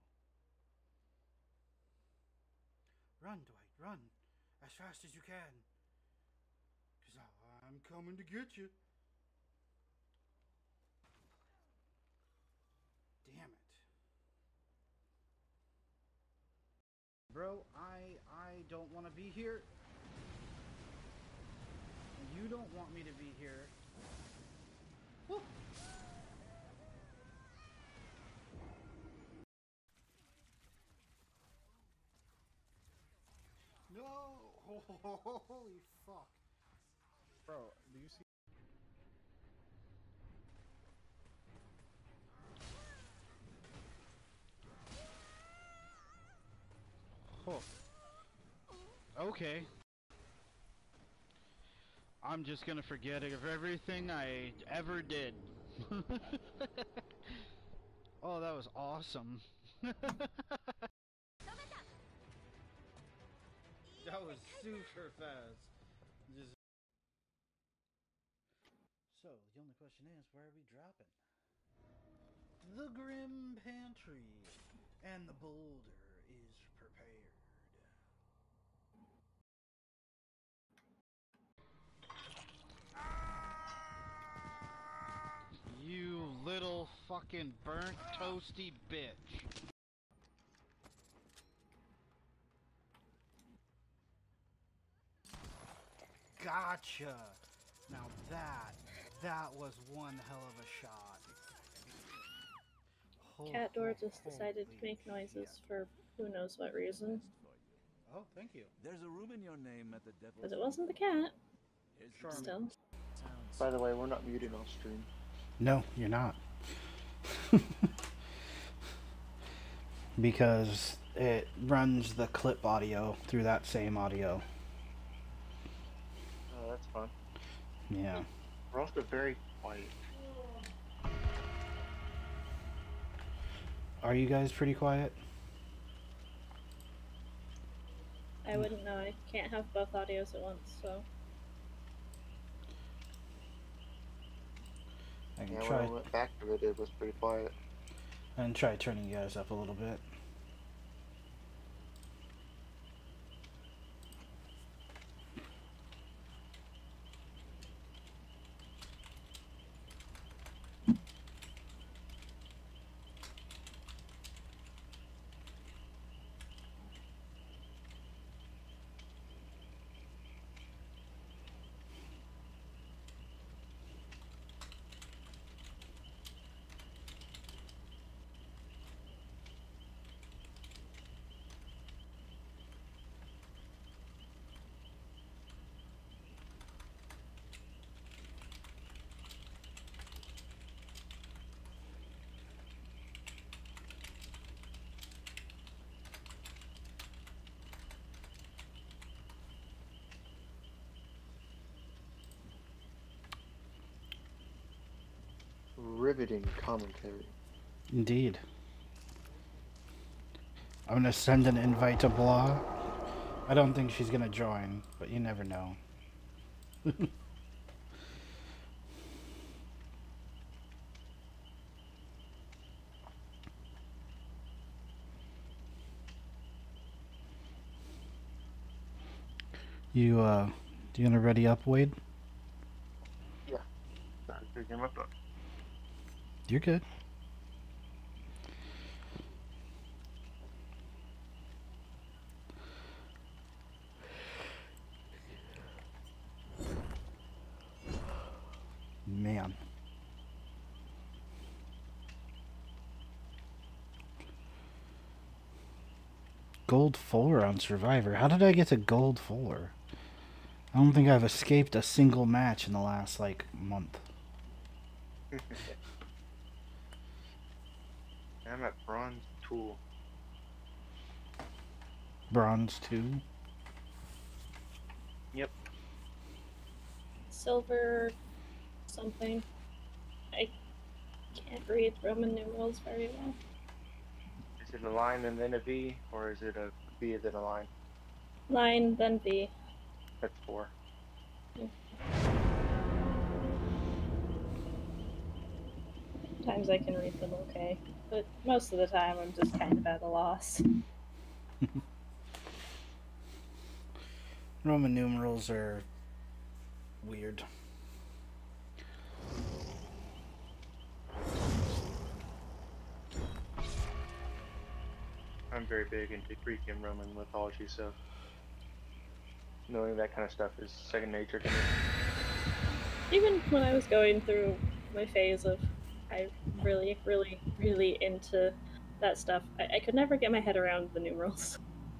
Run, Dwight, run, as fast as you can, because I'm coming to get you. Damn it. Bro, I I don't want to be here. You don't want me to be here. Woo. No! Holy fuck. Bro, do you see? Oh. Okay. I'm just gonna forget of everything I ever did. Oh, that was awesome. That was super fast. Just... So, the only question is, where are we dropping? The Grim Pantry. And the boulder is prepared. You little fucking burnt toasty bitch. Gotcha! Now that, that was one hell of a shot. Cat door just decided to make noises for who knows what reason. Oh, thank you. There's a room in your name at the Devil's Because it wasn't the cat. Here's the Still. sounds. By the way, we're not muted on stream. No, you're not. Because it runs the clip audio through that same audio. Oh, that's fun. Yeah. We're also very quiet. Are you guys pretty quiet? I wouldn't know. I can't have both audios at once, so. I can Yeah, when try. I went back to it, it was pretty quiet. I can try turning you guys up a little bit. Riveting commentary. Indeed. I'm gonna send an invite to Blah. I don't think she's gonna join, but you never know. You, uh, Do you want to ready up, Wade? Sorry, picking my phone. You're good. Man. Gold four on Survivor. How did I get to gold four? I don't think I've escaped a single match in the last, like, month. I'm at bronze tool. Bronze two. Yep. Silver something. I can't read Roman numerals very well. Is it a line and then a V, or is it a V and then a line? Line, then V. That's four. Sometimes I can read them okay, but most of the time I'm just kind of at a loss. Roman numerals are weird. I'm very big into Greek and Roman mythology, so knowing that kind of stuff is second nature to me. Even when I was going through my phase of I really, really, really into that stuff, I, I could never get my head around the numerals.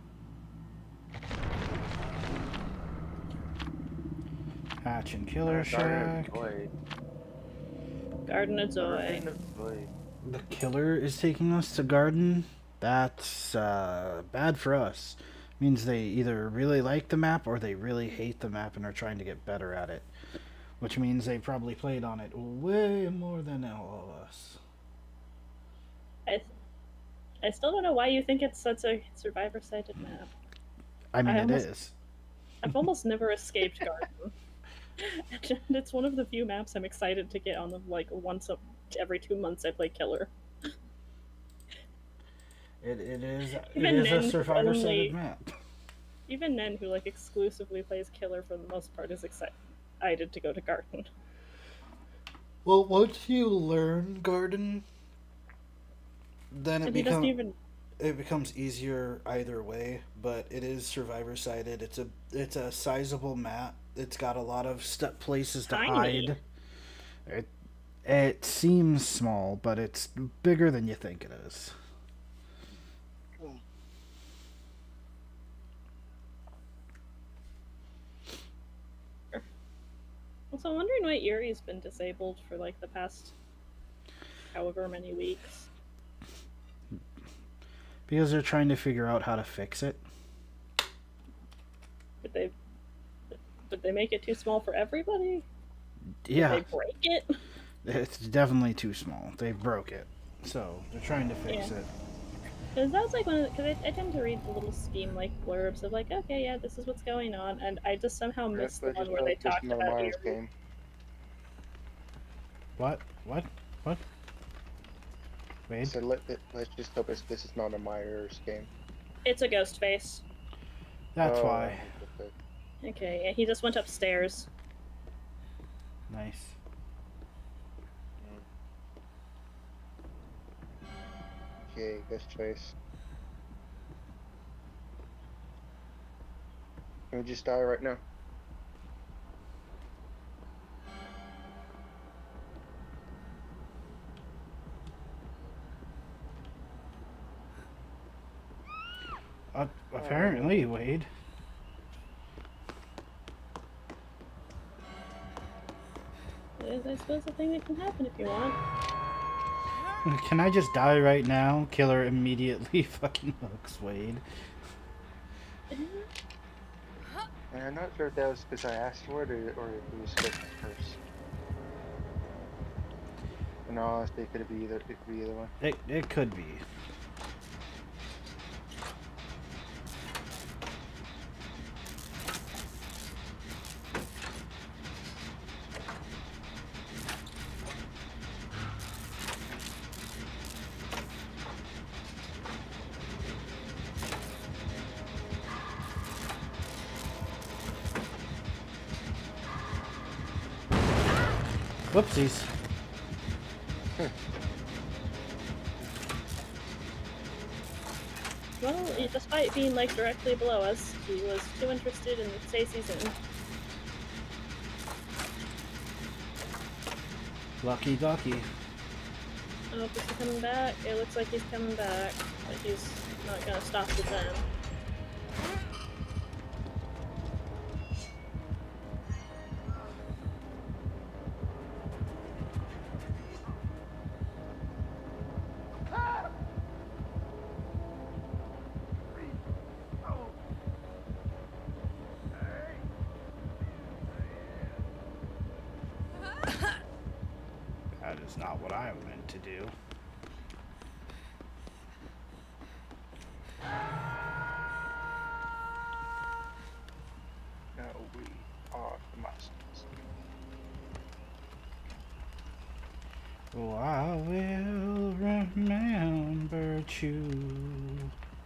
Hatch and Killer Uh, Shack. Garden of Void. Garden of Joy. Garden of Void. The killer is taking us to Garden. That's uh, bad for us. Means they either really like the map or they really hate the map and are trying to get better at it. Which means they probably played on it way more than all of us. I, I still don't know why you think it's such a survivor-sided map. I mean, I it almost- is. I've almost never escaped Garden. And it's one of the few maps I'm excited to get on the like once a, every two months I play Killer. It, it is, it Even is a then, survivor-sided only- map. Even Nen, who like exclusively plays Killer for the most part, is excited to go to Garden. Well, once you learn Garden, then it And he doesn't becomes even. it becomes easier either way. But it is survivor sided. It's a it's a sizable map. It's got a lot of step places to Tiny. hide. It it seems small, but it's bigger than you think it is. Also, I'm wondering why Erie's been disabled for like the past however many weeks. Because they're trying to figure out how to fix it. Did they? Did they make it too small for everybody? Did Yeah, they break it? it's definitely too small. They broke it, so they're trying to fix Yeah. it. Because that was like one of because I, I tend to read the little scheme like blurbs of like, okay, yeah, this is what's going on, and I just somehow missed the Let's one just where go they with this talked about Myers Erie. game. What? What? What? Wait. So let it, let's just hope it's, this is not a Myers game. It's a ghost face. That's Oh, why. okay. Okay, yeah, he just went upstairs. Nice. Okay, good choice. Can we just die right now? Uh, apparently, Wade. It is, I suppose, a thing that can happen if you want. Can I just die right now? Killer immediately fucking hooks Wade. And I'm not sure if that was because I asked for it or, or if it was because first. In all honesty, it could be either. It could be either one. It it could be. Whoopsies. Well, despite being like directly below us, he was too interested in Stacy's and Lucky ducky. oh, is he coming back? It looks like he's coming back, but he's not gonna stop the time. That is not what I meant to do. No, we are the masters. Oh, I will remember you.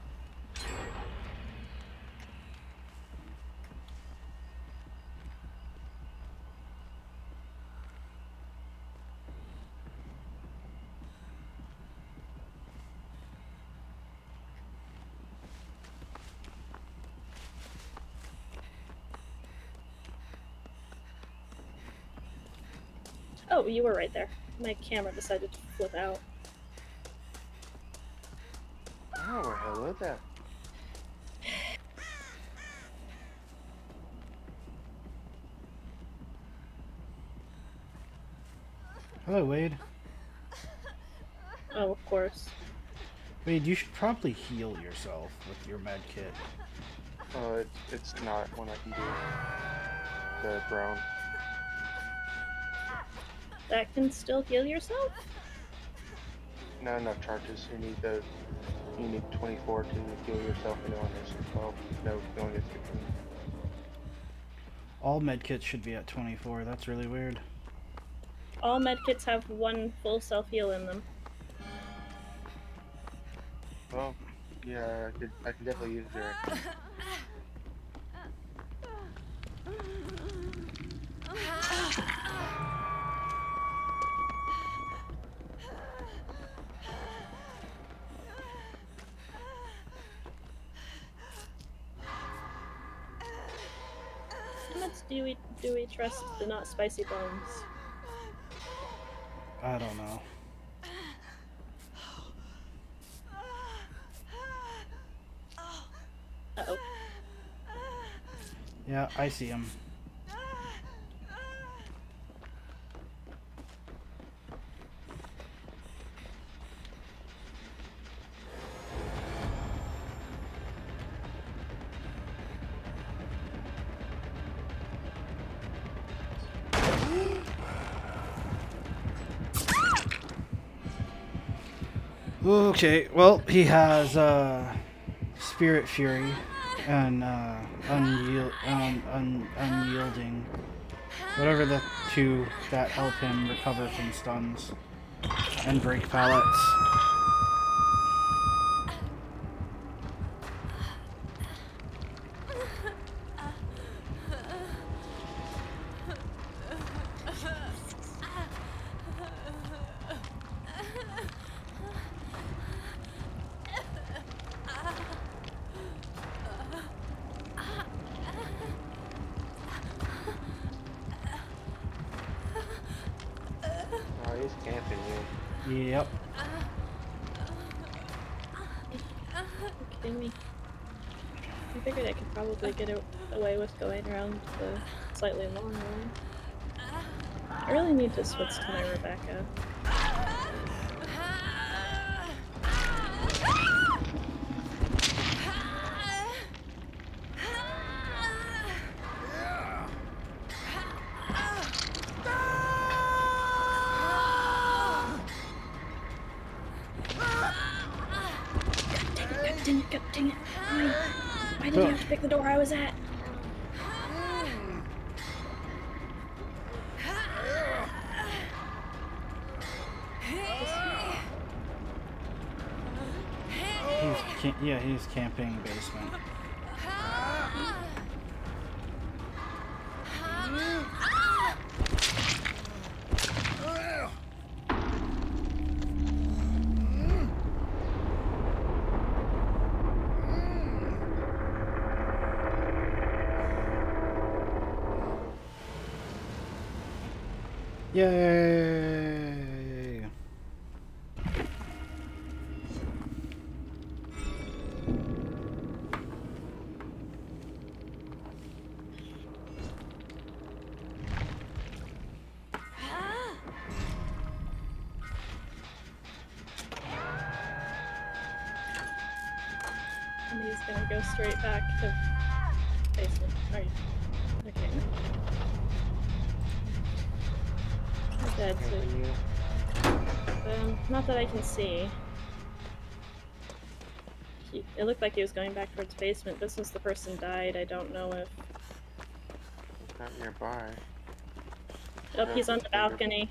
Oh, you were right there. My camera decided to flip out. Oh, hello there. Hello, Wade. Oh, of course. Wade, you should probably heal yourself with your med kit. Uh, it, it's not one I can do. The brown. That can still heal yourself? Not enough charges. You need the. You need twenty-four to heal yourself, and no one has twelve. No, no one gets fifteen. All med kits should be at twenty-four. That's really weird. All medkits have one full self heal in them. Well, yeah, I could. I could definitely use your. How much do we do we trust the not spicy bones? I don't know. Uh oh. Yeah, I see him. Okay, well, he has uh, Spirit Fury and uh, unyield, um, un Unyielding. Whatever the two that help him recover from stuns and break pallets. Oh, he's camping you. Yep. Are you kidding me? I figured I could probably get a- away with going around the slightly long one. I really need to switch to my Rebecca. Dang it, God dang it. Why? Why did you have to pick the door I was at? He's ca yeah, he's camping basement. Yay! And he's gonna go straight back to basement. Right. Okay. He's dead too. Continue. Um, not that I can see. He, it looked like he was going back towards basement, but since the person died, I don't know if... It's not nearby. Oh, he's on the balcony.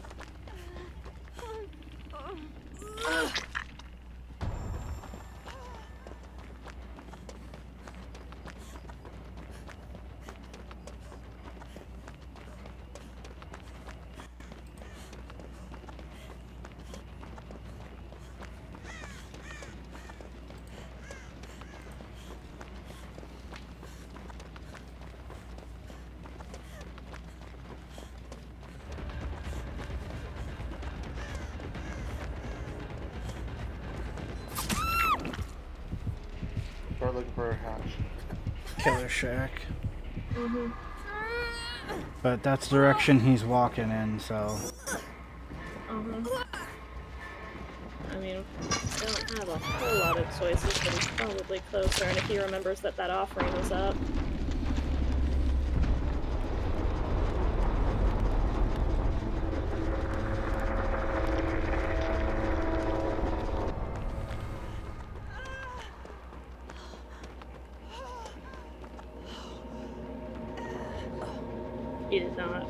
Start looking for a house. Killer Shack. Mm-hmm. But that's the direction he's walking in, so... Uh-huh. I mean, I don't have a whole lot of choices, but he's probably closer, and if he remembers that that offering was up. He did not.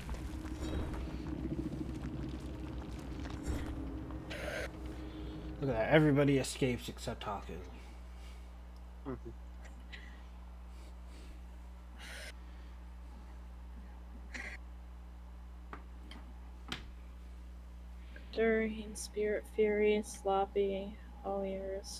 Look at that, everybody escapes except Haku. Mm-hmm. During Spirit Fury, Sloppy, all yours.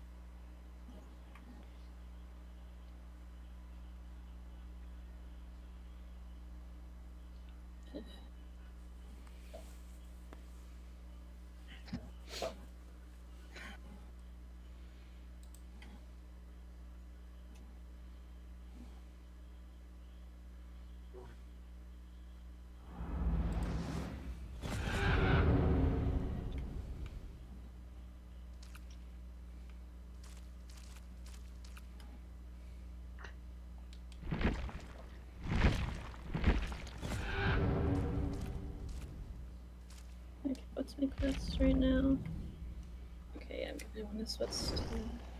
Okay, what's my quest right now? Okay, I'm gonna want to switch to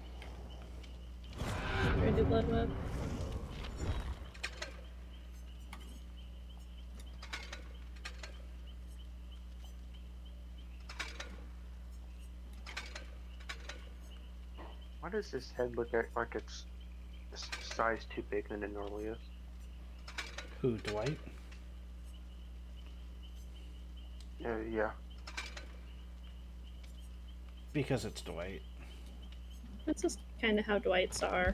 try to do Blood Web. Why does this head look at, like it's s- size too big than it normally is? Who, Dwight? Uh, yeah. Because it's Dwight. That's just kind of how Dwights are.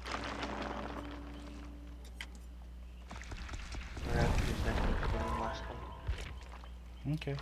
I have to do something from the last one. Okay.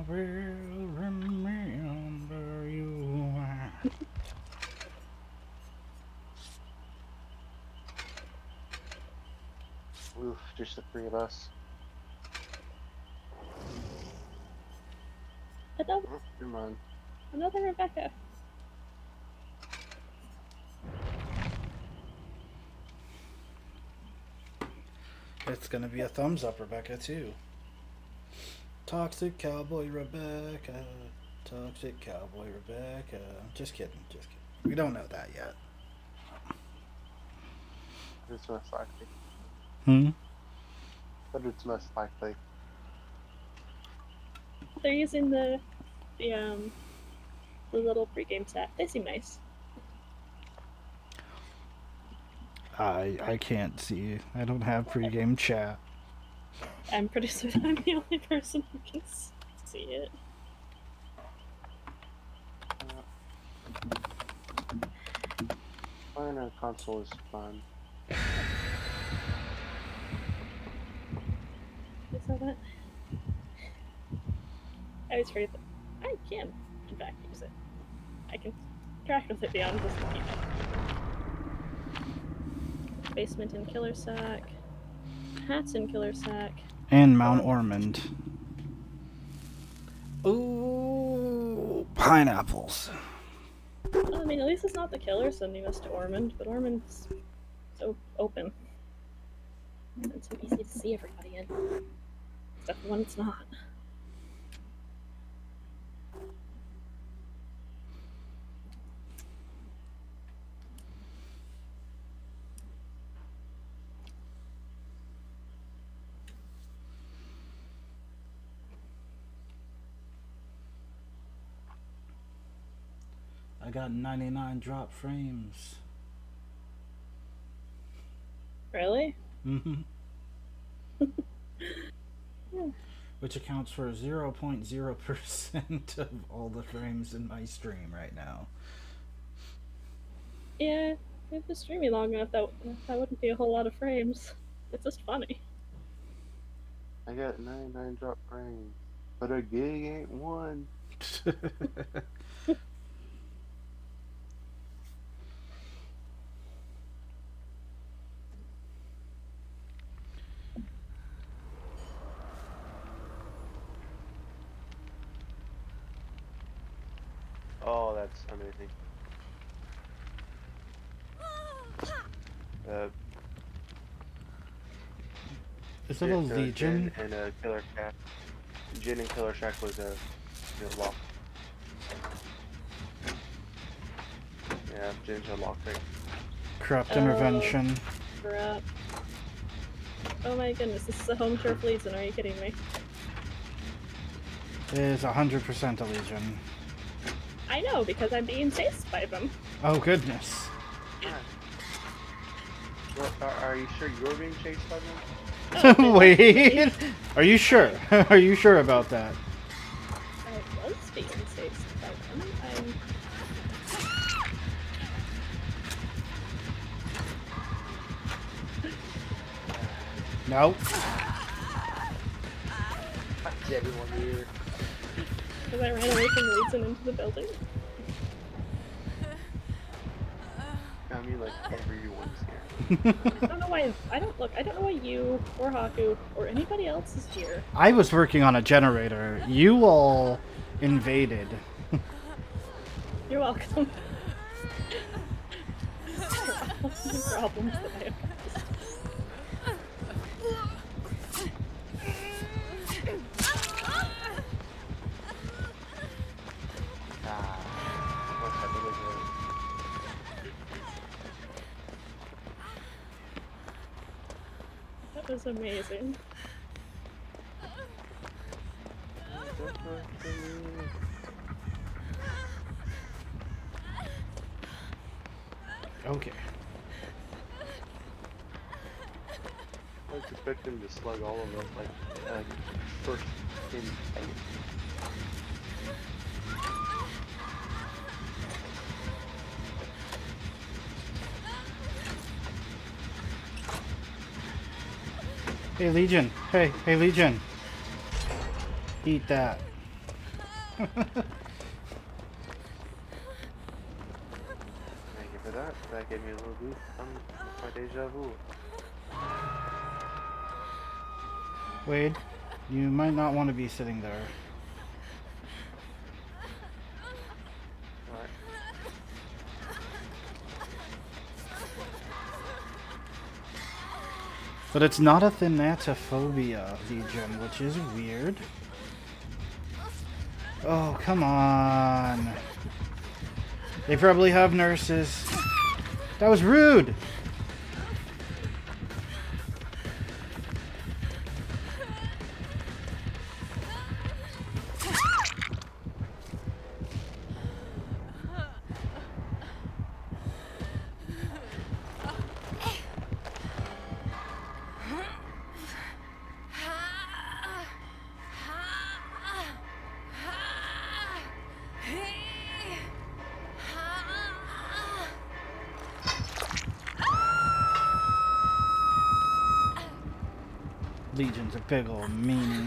will remember you. Oof, just the three of us. Another, Oh, never mind. another Rebecca. It's gonna be a thumbs up, Rebecca, too. Toxic Cowboy Rebecca. Toxic Cowboy Rebecca. Just kidding, just kidding. We don't know that yet. It's most likely. Hmm? But it's most likely. They're using the the um the little pregame staff. They seem nice. I I can't see. I don't have pregame chat. I'm pretty certain I'm the only person who can s- see it. Playing on a console is fun. You saw that? I always forget that I can, in fact, use it. I can interact with it beyond just looking at it. Basement in Killer Sack. Hats in Killer Sack. And Mount Ormond. Ooh, pineapples. Well, I mean, at least it's not the killer sending us to Ormond, but Ormond's so open. And it's so easy to see everybody in. Except for when it's not. I got ninety-nine drop frames. Really? Mm-hmm. Which accounts for zero point zero percent of all the frames in my stream right now. Yeah, if it was streaming long enough, that, that wouldn't be a whole lot of frames. It's just funny. I got ninety-nine drop frames, but a gig ain't one. Oh, that's amazing. Uh, Is it a Jin- uh, Legion? Jin and a Killer Shack. Jin and Killer Shack was a you know, lock. Yeah, Jin's a lock right. Corrupt Oh. Intervention. Crap. Oh my goodness, this is a home turf Legion, are you kidding me? Is one hundred percent a Legion. I know, because I'm being chased by them. Oh goodness. Well, are, are you sure you're being chased by them? Wait. Are you sure? Are you sure about that? I was being chased by them. I'm... No. Fuck everyone here. Because I ran away from Legion into the building. I mean, like, everyone's here. I don't know why. I don't look. I don't know why you or Haku or anybody else is here. I was working on a generator. You all invaded. You're welcome. Problems that I have. Ah, what's that really good? That was amazing. Okay. I was expecting to slug all of us, like, uh, first in fight. Hey Legion. Hey, hey Legion. Eat that. Thank you for that. That gave me a little boost from my deja vu. Wade, you might not want to be sitting there. Alright. But it's not a thanatophobia, Legion, which is weird. Oh, come on. They probably have nurses. That was rude! Legion's a big old meanie.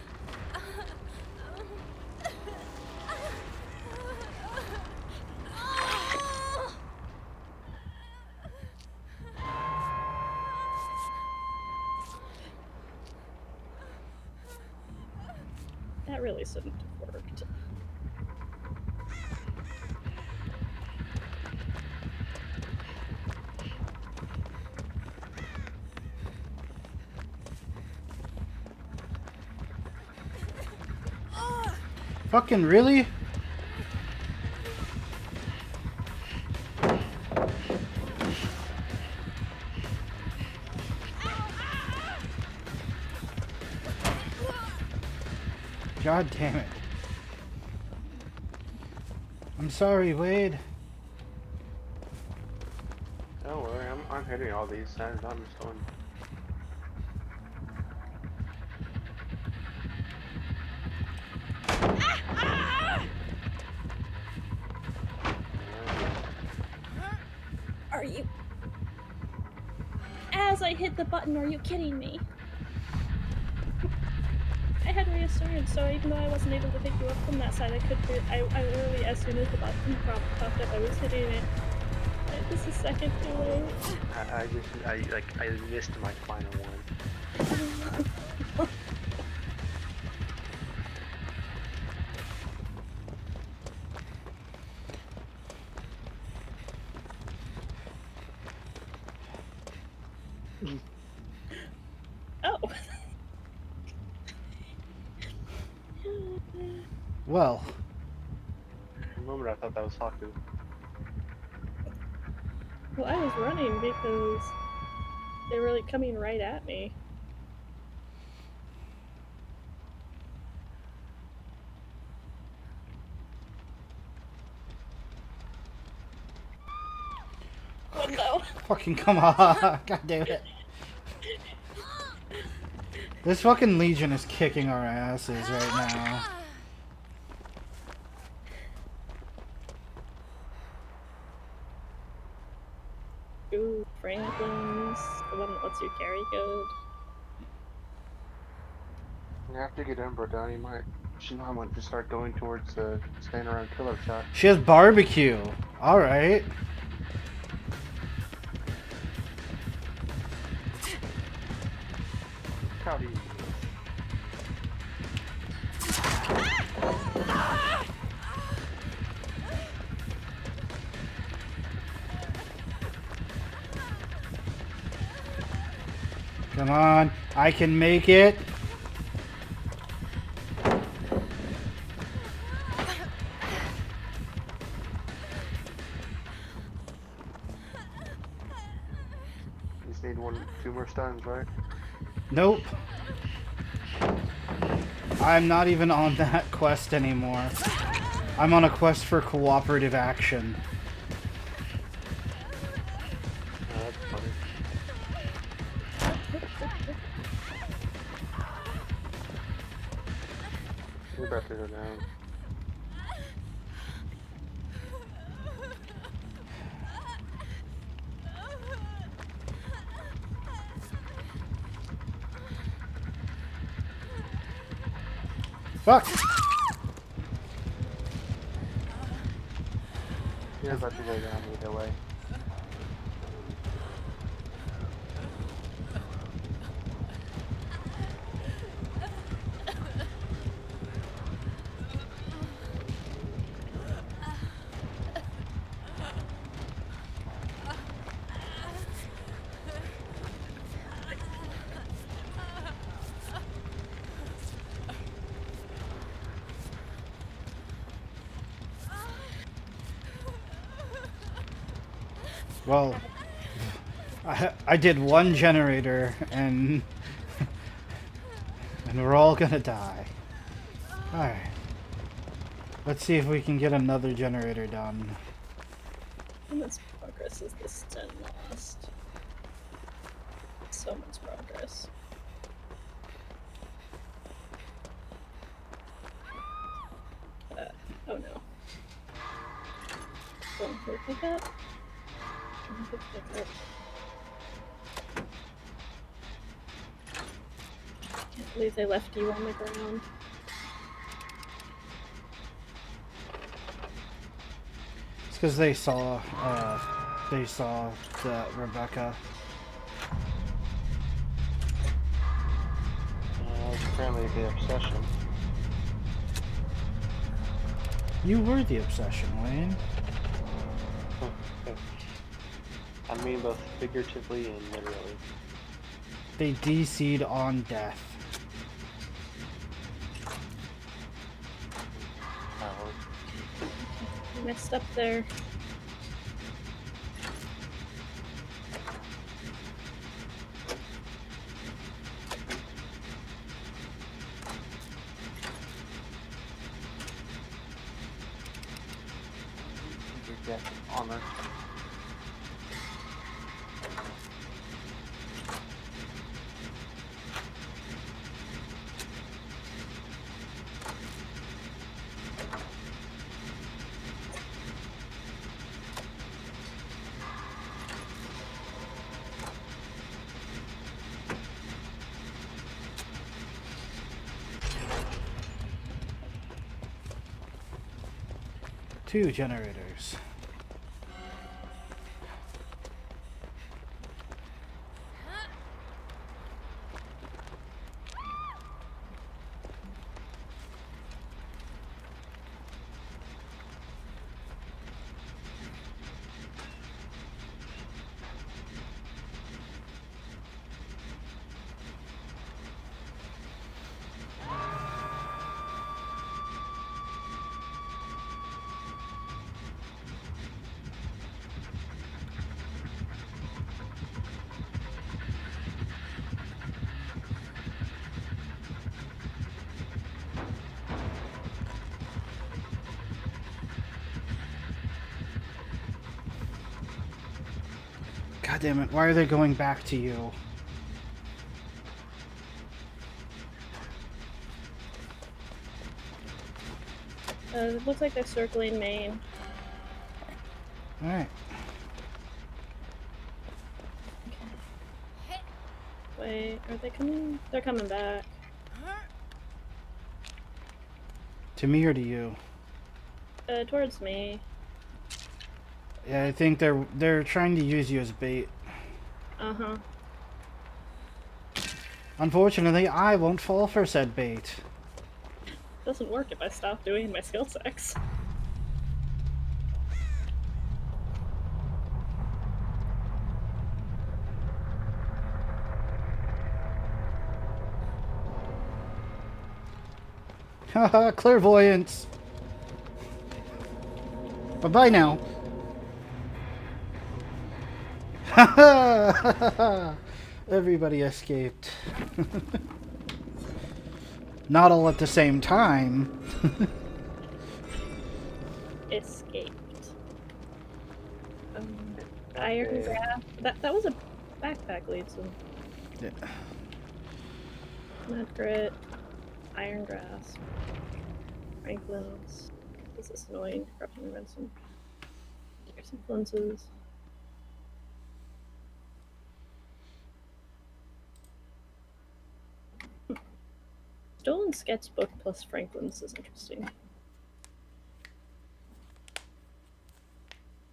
That really shouldn't have worked. Fucking really? God damn it. I'm sorry, Wade. Don't worry, I'm, I'm hitting all these signs. I'm just going. Are you? As I hit the button, are you kidding me? I had reassurance, so even though I wasn't able to pick you up from that side, I could. I, I literally, as soon as the button popped up, I was hitting it. Uh, This is second too late. I, I just, I like, I missed my final one. Oh. Well. For a moment, I thought that was Haku. Well, I was running because they were like coming right at me. Oh no! Fucking come on. God damn it. This fucking Legion is kicking our asses right now. Ooh, Franklin's, the one that lets you carry good. After you get Ember down, you might, she might want to start going towards uh, staying around Killer Shot. She has barbecue. Alright. How do you do Come on. I can make it. You just need one, two more stuns, right? Nope. I'm not even on that quest anymore. I'm on a quest for cooperative action. Oh, that's funny. We're about to go down. Fuck! You're about to go down either way. Well, I, I did one generator and and we're all gonna die. Alright. Let's see if we can get another generator done. How much progress is this ten lost? So much progress. Uh, oh no. Don't work like that. Don't work like that. Can't believe they left you on the ground. It's because they saw, uh, they saw that Rebecca. Uh, it's apparently the obsession. You were the obsession, Wayne. I mean both figuratively and literally. They D C'd on death. Oh. You messed up there. Your death honor. Two generators. God damn it, why are they going back to you? Uh, it looks like they're circling main. Alright. Wait, are they coming? They're coming back. To me or to you? Uh, towards me. Yeah, I think they're they're trying to use you as bait. Uh-huh. Unfortunately, I won't fall for said bait. Doesn't work if I stop doing my skill checks. Haha, clairvoyance. Bye-bye now. Haha! Everybody escaped. Not all at the same time. Escaped. Um, iron grasp. That that was a backpack lead, so. Yeah. Mad grit. Iron grasp. Franklin's. This is annoying. Corruption invention. Here's some flinces. Stolen sketchbook plus Franklin's is interesting.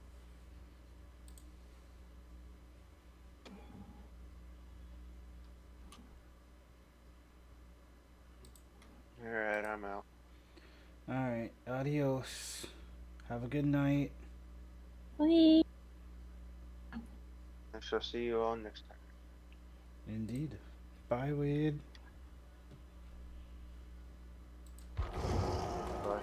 Adios. Have a good night. Bye. I shall see you all next time. Indeed. Bye, Wade. Bye.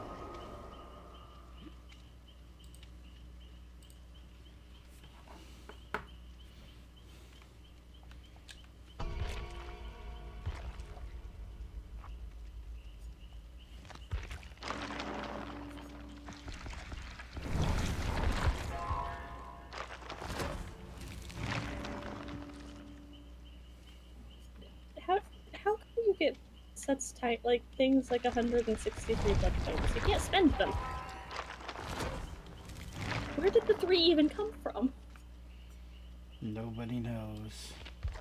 How how can you get such tight like things like one hundred sixty-three blood points? You can't spend them. Where did the three even come from? Nobody knows.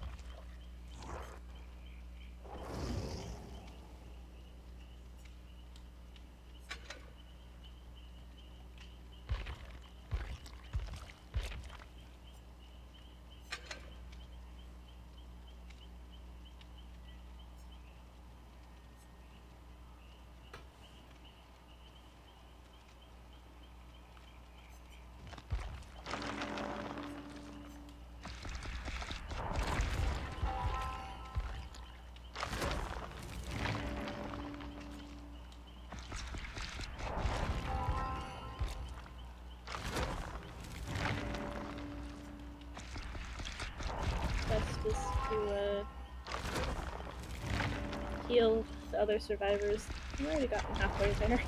Best is to uh, heal the other survivors. I've already gotten halfway there.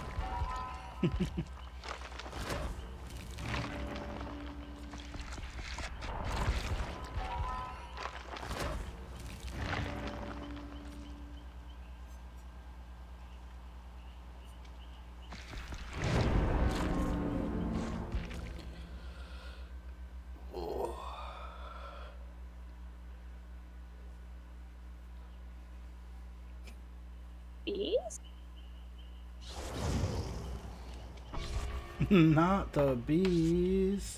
Bees? Not the bees.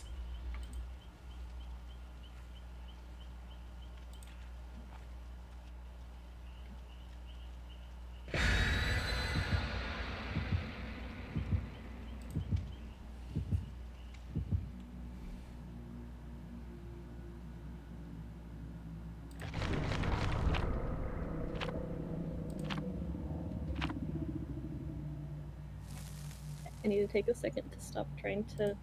I need to take a second to stop trying to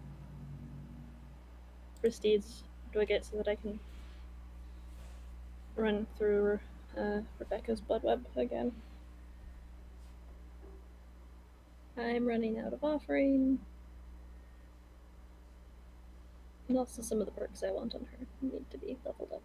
prestige Dwiggett so that I can run through uh, Rebecca's blood web again. I'm running out of offering. And also some of the perks I want on her need to be leveled up.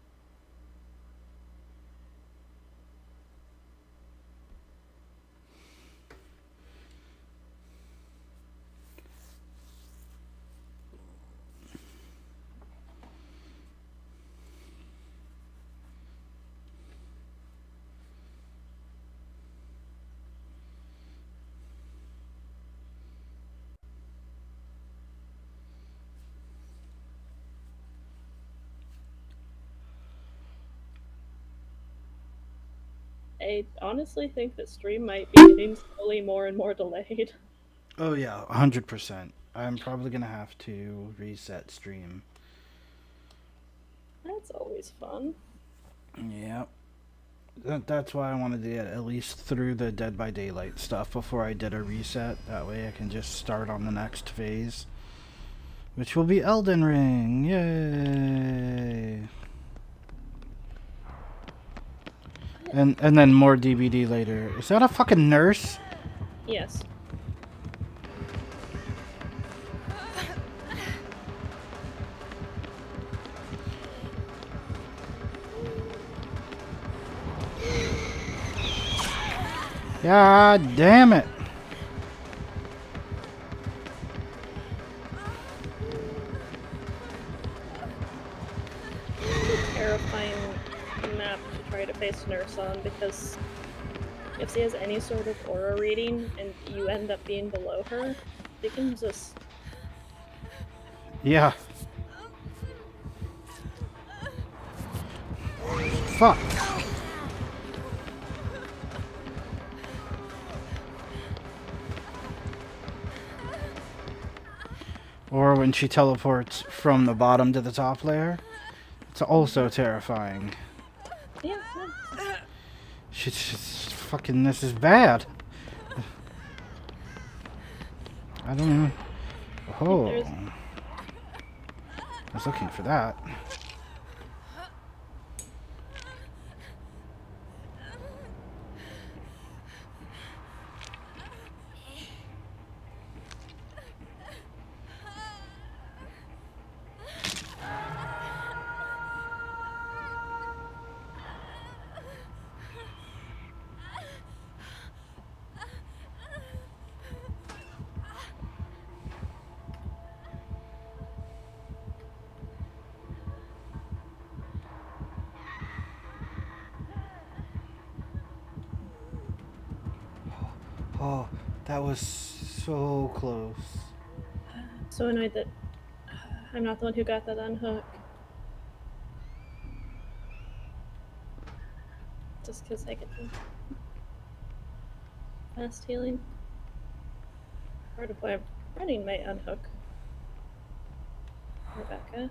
I honestly think that stream might be getting slowly more and more delayed. Oh yeah, one hundred percent. I'm probably gonna have to reset stream. That's always fun. Yep. That, that's why I wanted to get at least through the Dead by Daylight stuff before I did a reset. That way I can just start on the next phase. Which will be Elden Ring. Yay! And and then more D B D later. Is that a fucking nurse? Yes. God damn it. Terrifying map to try to face Nurse on because if she has any sort of aura reading and you end up being below her, they can just... Yeah. Fuck. Or when she teleports from the bottom to the top layer. It's also terrifying. Yeah, no. She's, she's fucking, this is bad. I don't know. Oh. There's- I was looking for that. Oh, that was so close. So annoyed that I'm not the one who got that unhook. Just because I get the fast healing. Part of why I'm running my unhook. Rebecca.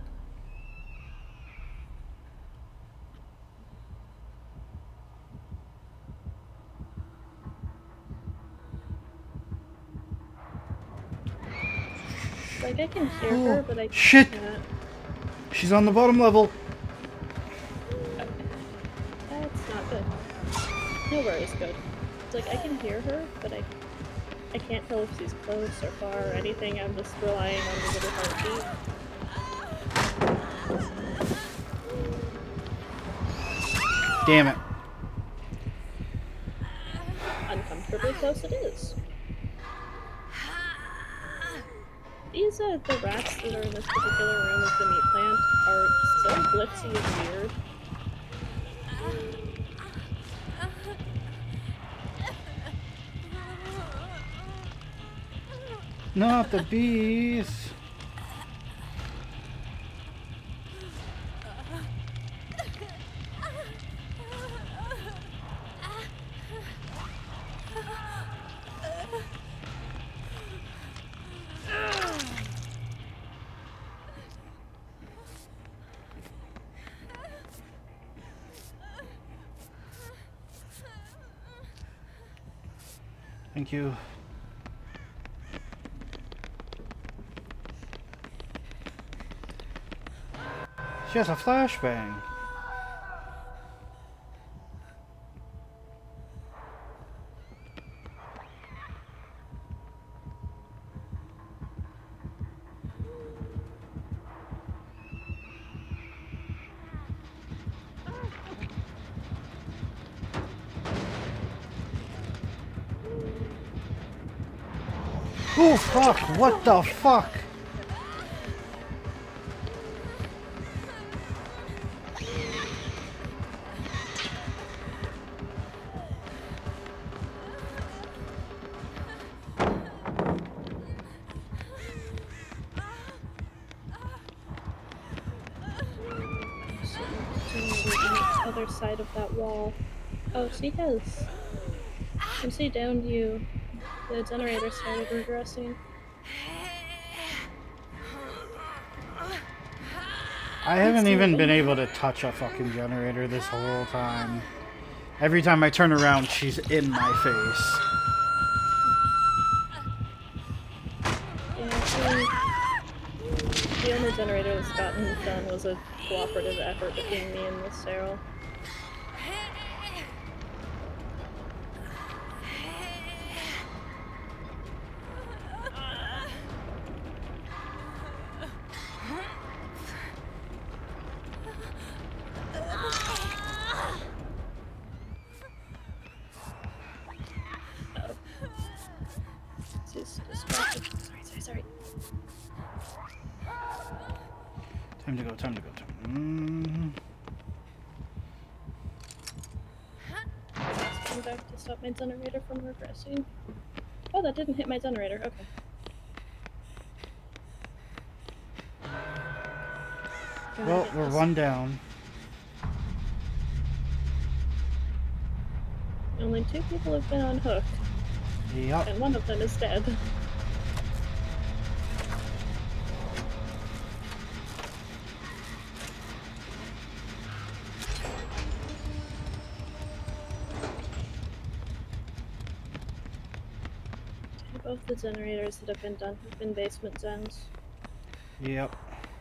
Like, I can hear Oh, her, but I shit. can't. She's on the bottom level. That's not good. No worries, good. It's like, I can hear her, but I I can't tell if she's close or far or anything. I'm just relying on the little heartbeat. Damn it. Uncomfortably close it is. These uh, the rats that are in this particular room with the meat plant are so glitzy and weird. Not the bees. Thank you. She has a flashbang. Oh fuck, what the fuck? Other side of that wall. Oh, she has. You see down you. The generator started regressing. I haven't even been able to touch a fucking generator this whole time. Every time I turn around, she's in my face. Yeah, the, the only generator that's gotten done was a cooperative effort between me and Miss Cheryl. She's distracted. Sorry, sorry, sorry. Time to go, time to go. Time. Come back to stop my generator from regressing. Oh, that didn't hit my generator. Okay. Mm. Well, we're one down. Only two people have been on hook, Yep. and one of them is dead. Both the generators that have been done have been basement gens. Yep.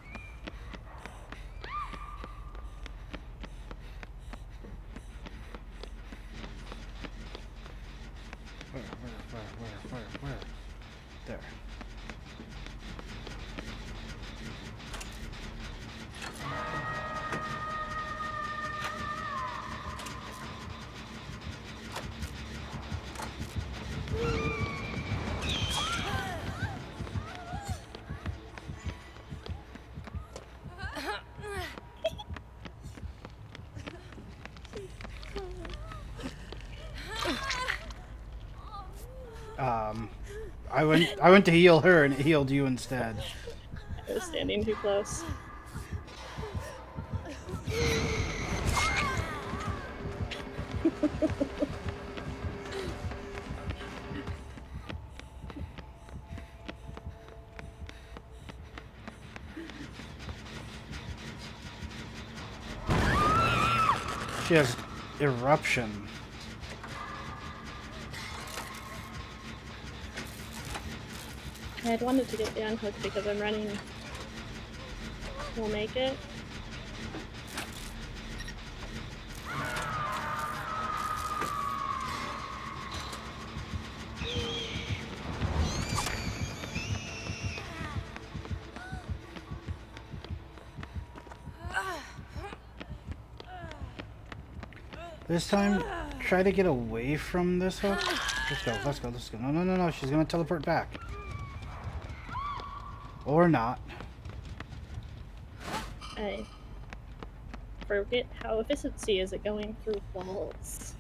Where, where, where, where, where, where? There. Um, I went. I went to heal her, and it healed you instead. I was standing too close. She has eruption. I had wanted to get the unhook because I'm running. We'll make it. This time, try to get away from this hook. Let's go, let's go, let's go. No, no, no, no, she's gonna teleport back. Or not. I forget how efficiency is it going through walls.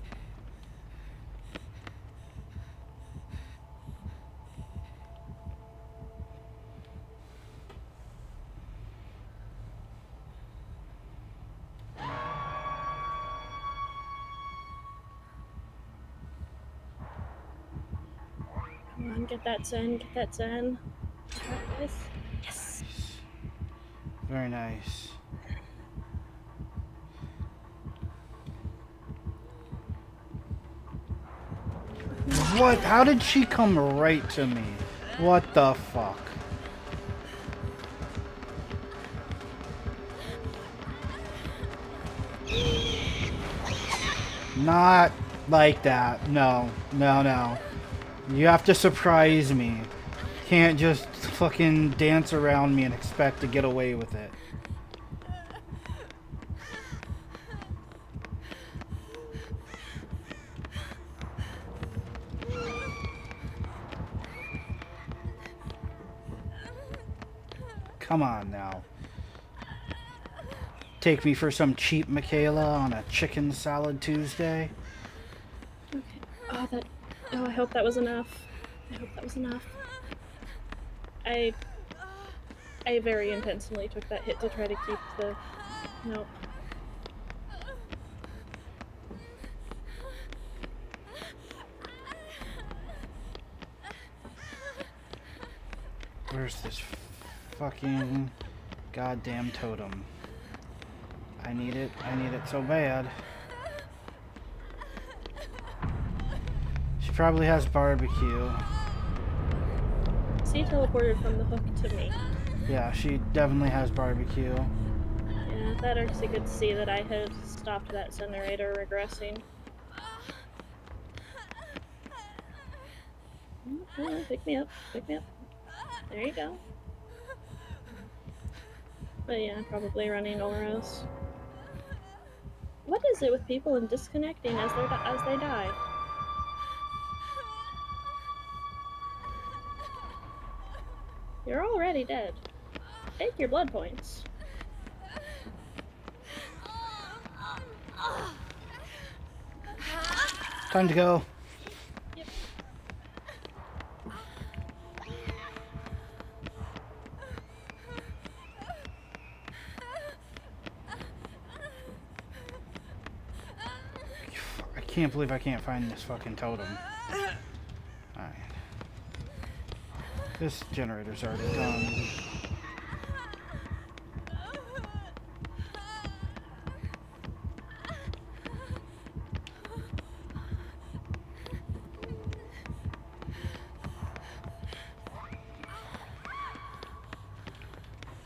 Come on, get that Zen, get that Zen. Got this. Yes. Very nice. What? How did she come right to me? What the fuck? Not like that. No, no, no. You have to surprise me. Can't just fucking dance around me and expect to get away with it. Come on now. Take me for some cheap Michaela on a chicken salad Tuesday? Okay. Oh, that. Oh, I hope that was enough. I hope that was enough. I. I very intentionally took that hit to try to keep the. Nope. Where's this fucking goddamn totem? I need it. I need it so bad. She probably has barbecue. See, teleported from the hook to me. Yeah, she definitely has barbecue. Yeah, that actually good to see that I had stopped that generator regressing. Oh, pick me up, pick me up. There you go. But yeah, probably running Oros. What is it with people and disconnecting as they as they die? You're already dead. Take your blood points. Time to go. Yep. I can't believe I can't find this fucking totem. Alright. This generator's already done.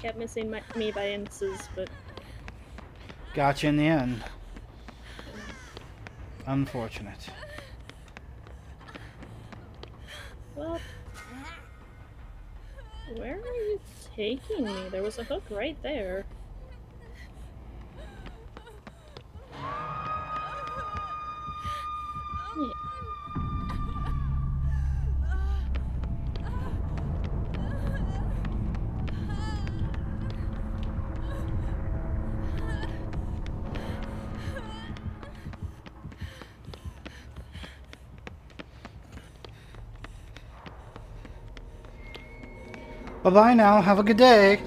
kept missing my, me by inches, but Got you in the end. Unfortunate. well, where are you taking me? There was a hook right there. Yeah. Bye-bye now. Have a good day.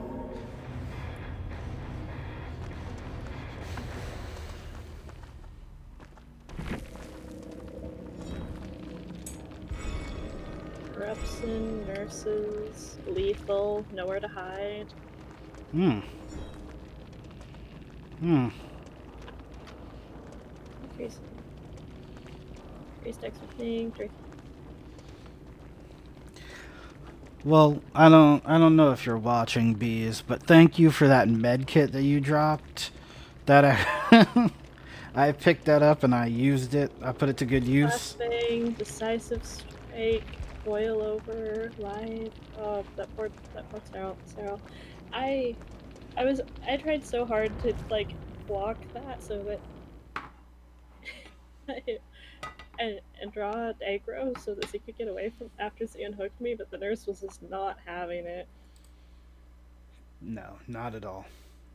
Corruption, nurses, lethal, nowhere to hide. Hmm. Hmm. Increase. Increased extra thing. Three. Well, I don't I don't know if you're watching, Bees, but thank you for that med kit that you dropped. That I I picked that up and I used it. I put it to good use. Last thing, decisive strike, boil over, live. Oh, that poor, that poor Sarah. Sarah. I, I was, I tried so hard to like block that so that, and and draw aggro so that she could get away from after she unhooked me, but the nurse was just not having it. No, not at all.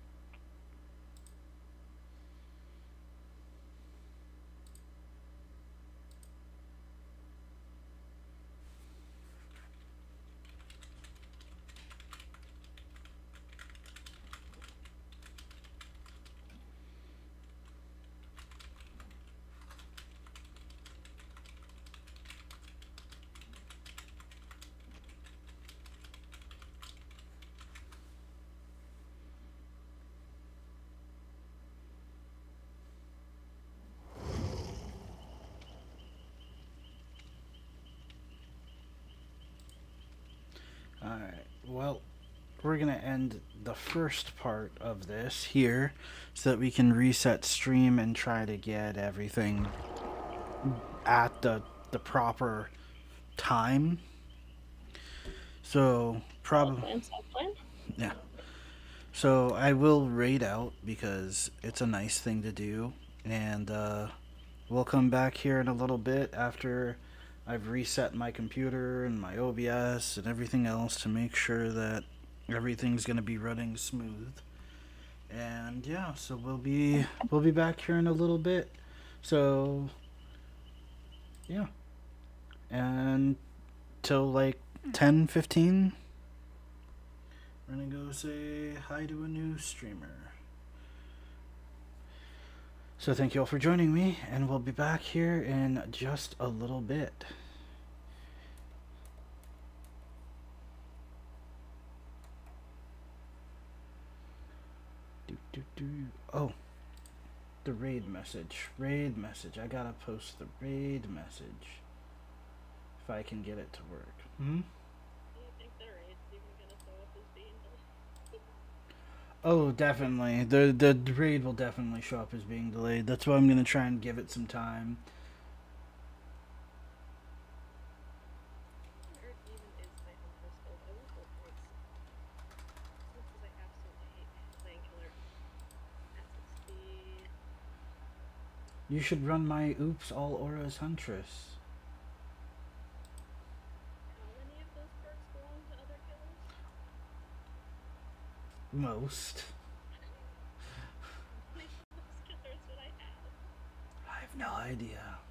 Alright, well, we're going to end the first part of this here so that we can reset stream and try to get everything at the, the proper time. So, probably... Yeah. So, I will raid out because it's a nice thing to do. And uh, we'll come back here in a little bit after I've reset my computer and my O B S and everything else to make sure that everything's going to be running smooth. And yeah, so we'll be we'll be back here in a little bit. So yeah. And till like ten fifteen, we're going to go say hi to a new streamer. So thank you all for joining me, and we'll be back here in just a little bit. Do, do, do. Oh, the raid message. Raid message. I gotta post the raid message. If I can get it to work. Hmm? Oh, definitely. The the raid will definitely show up as being delayed. That's why I'm gonna try and give it some time. You should run my Oops All Auras Huntress. Most. I have no idea.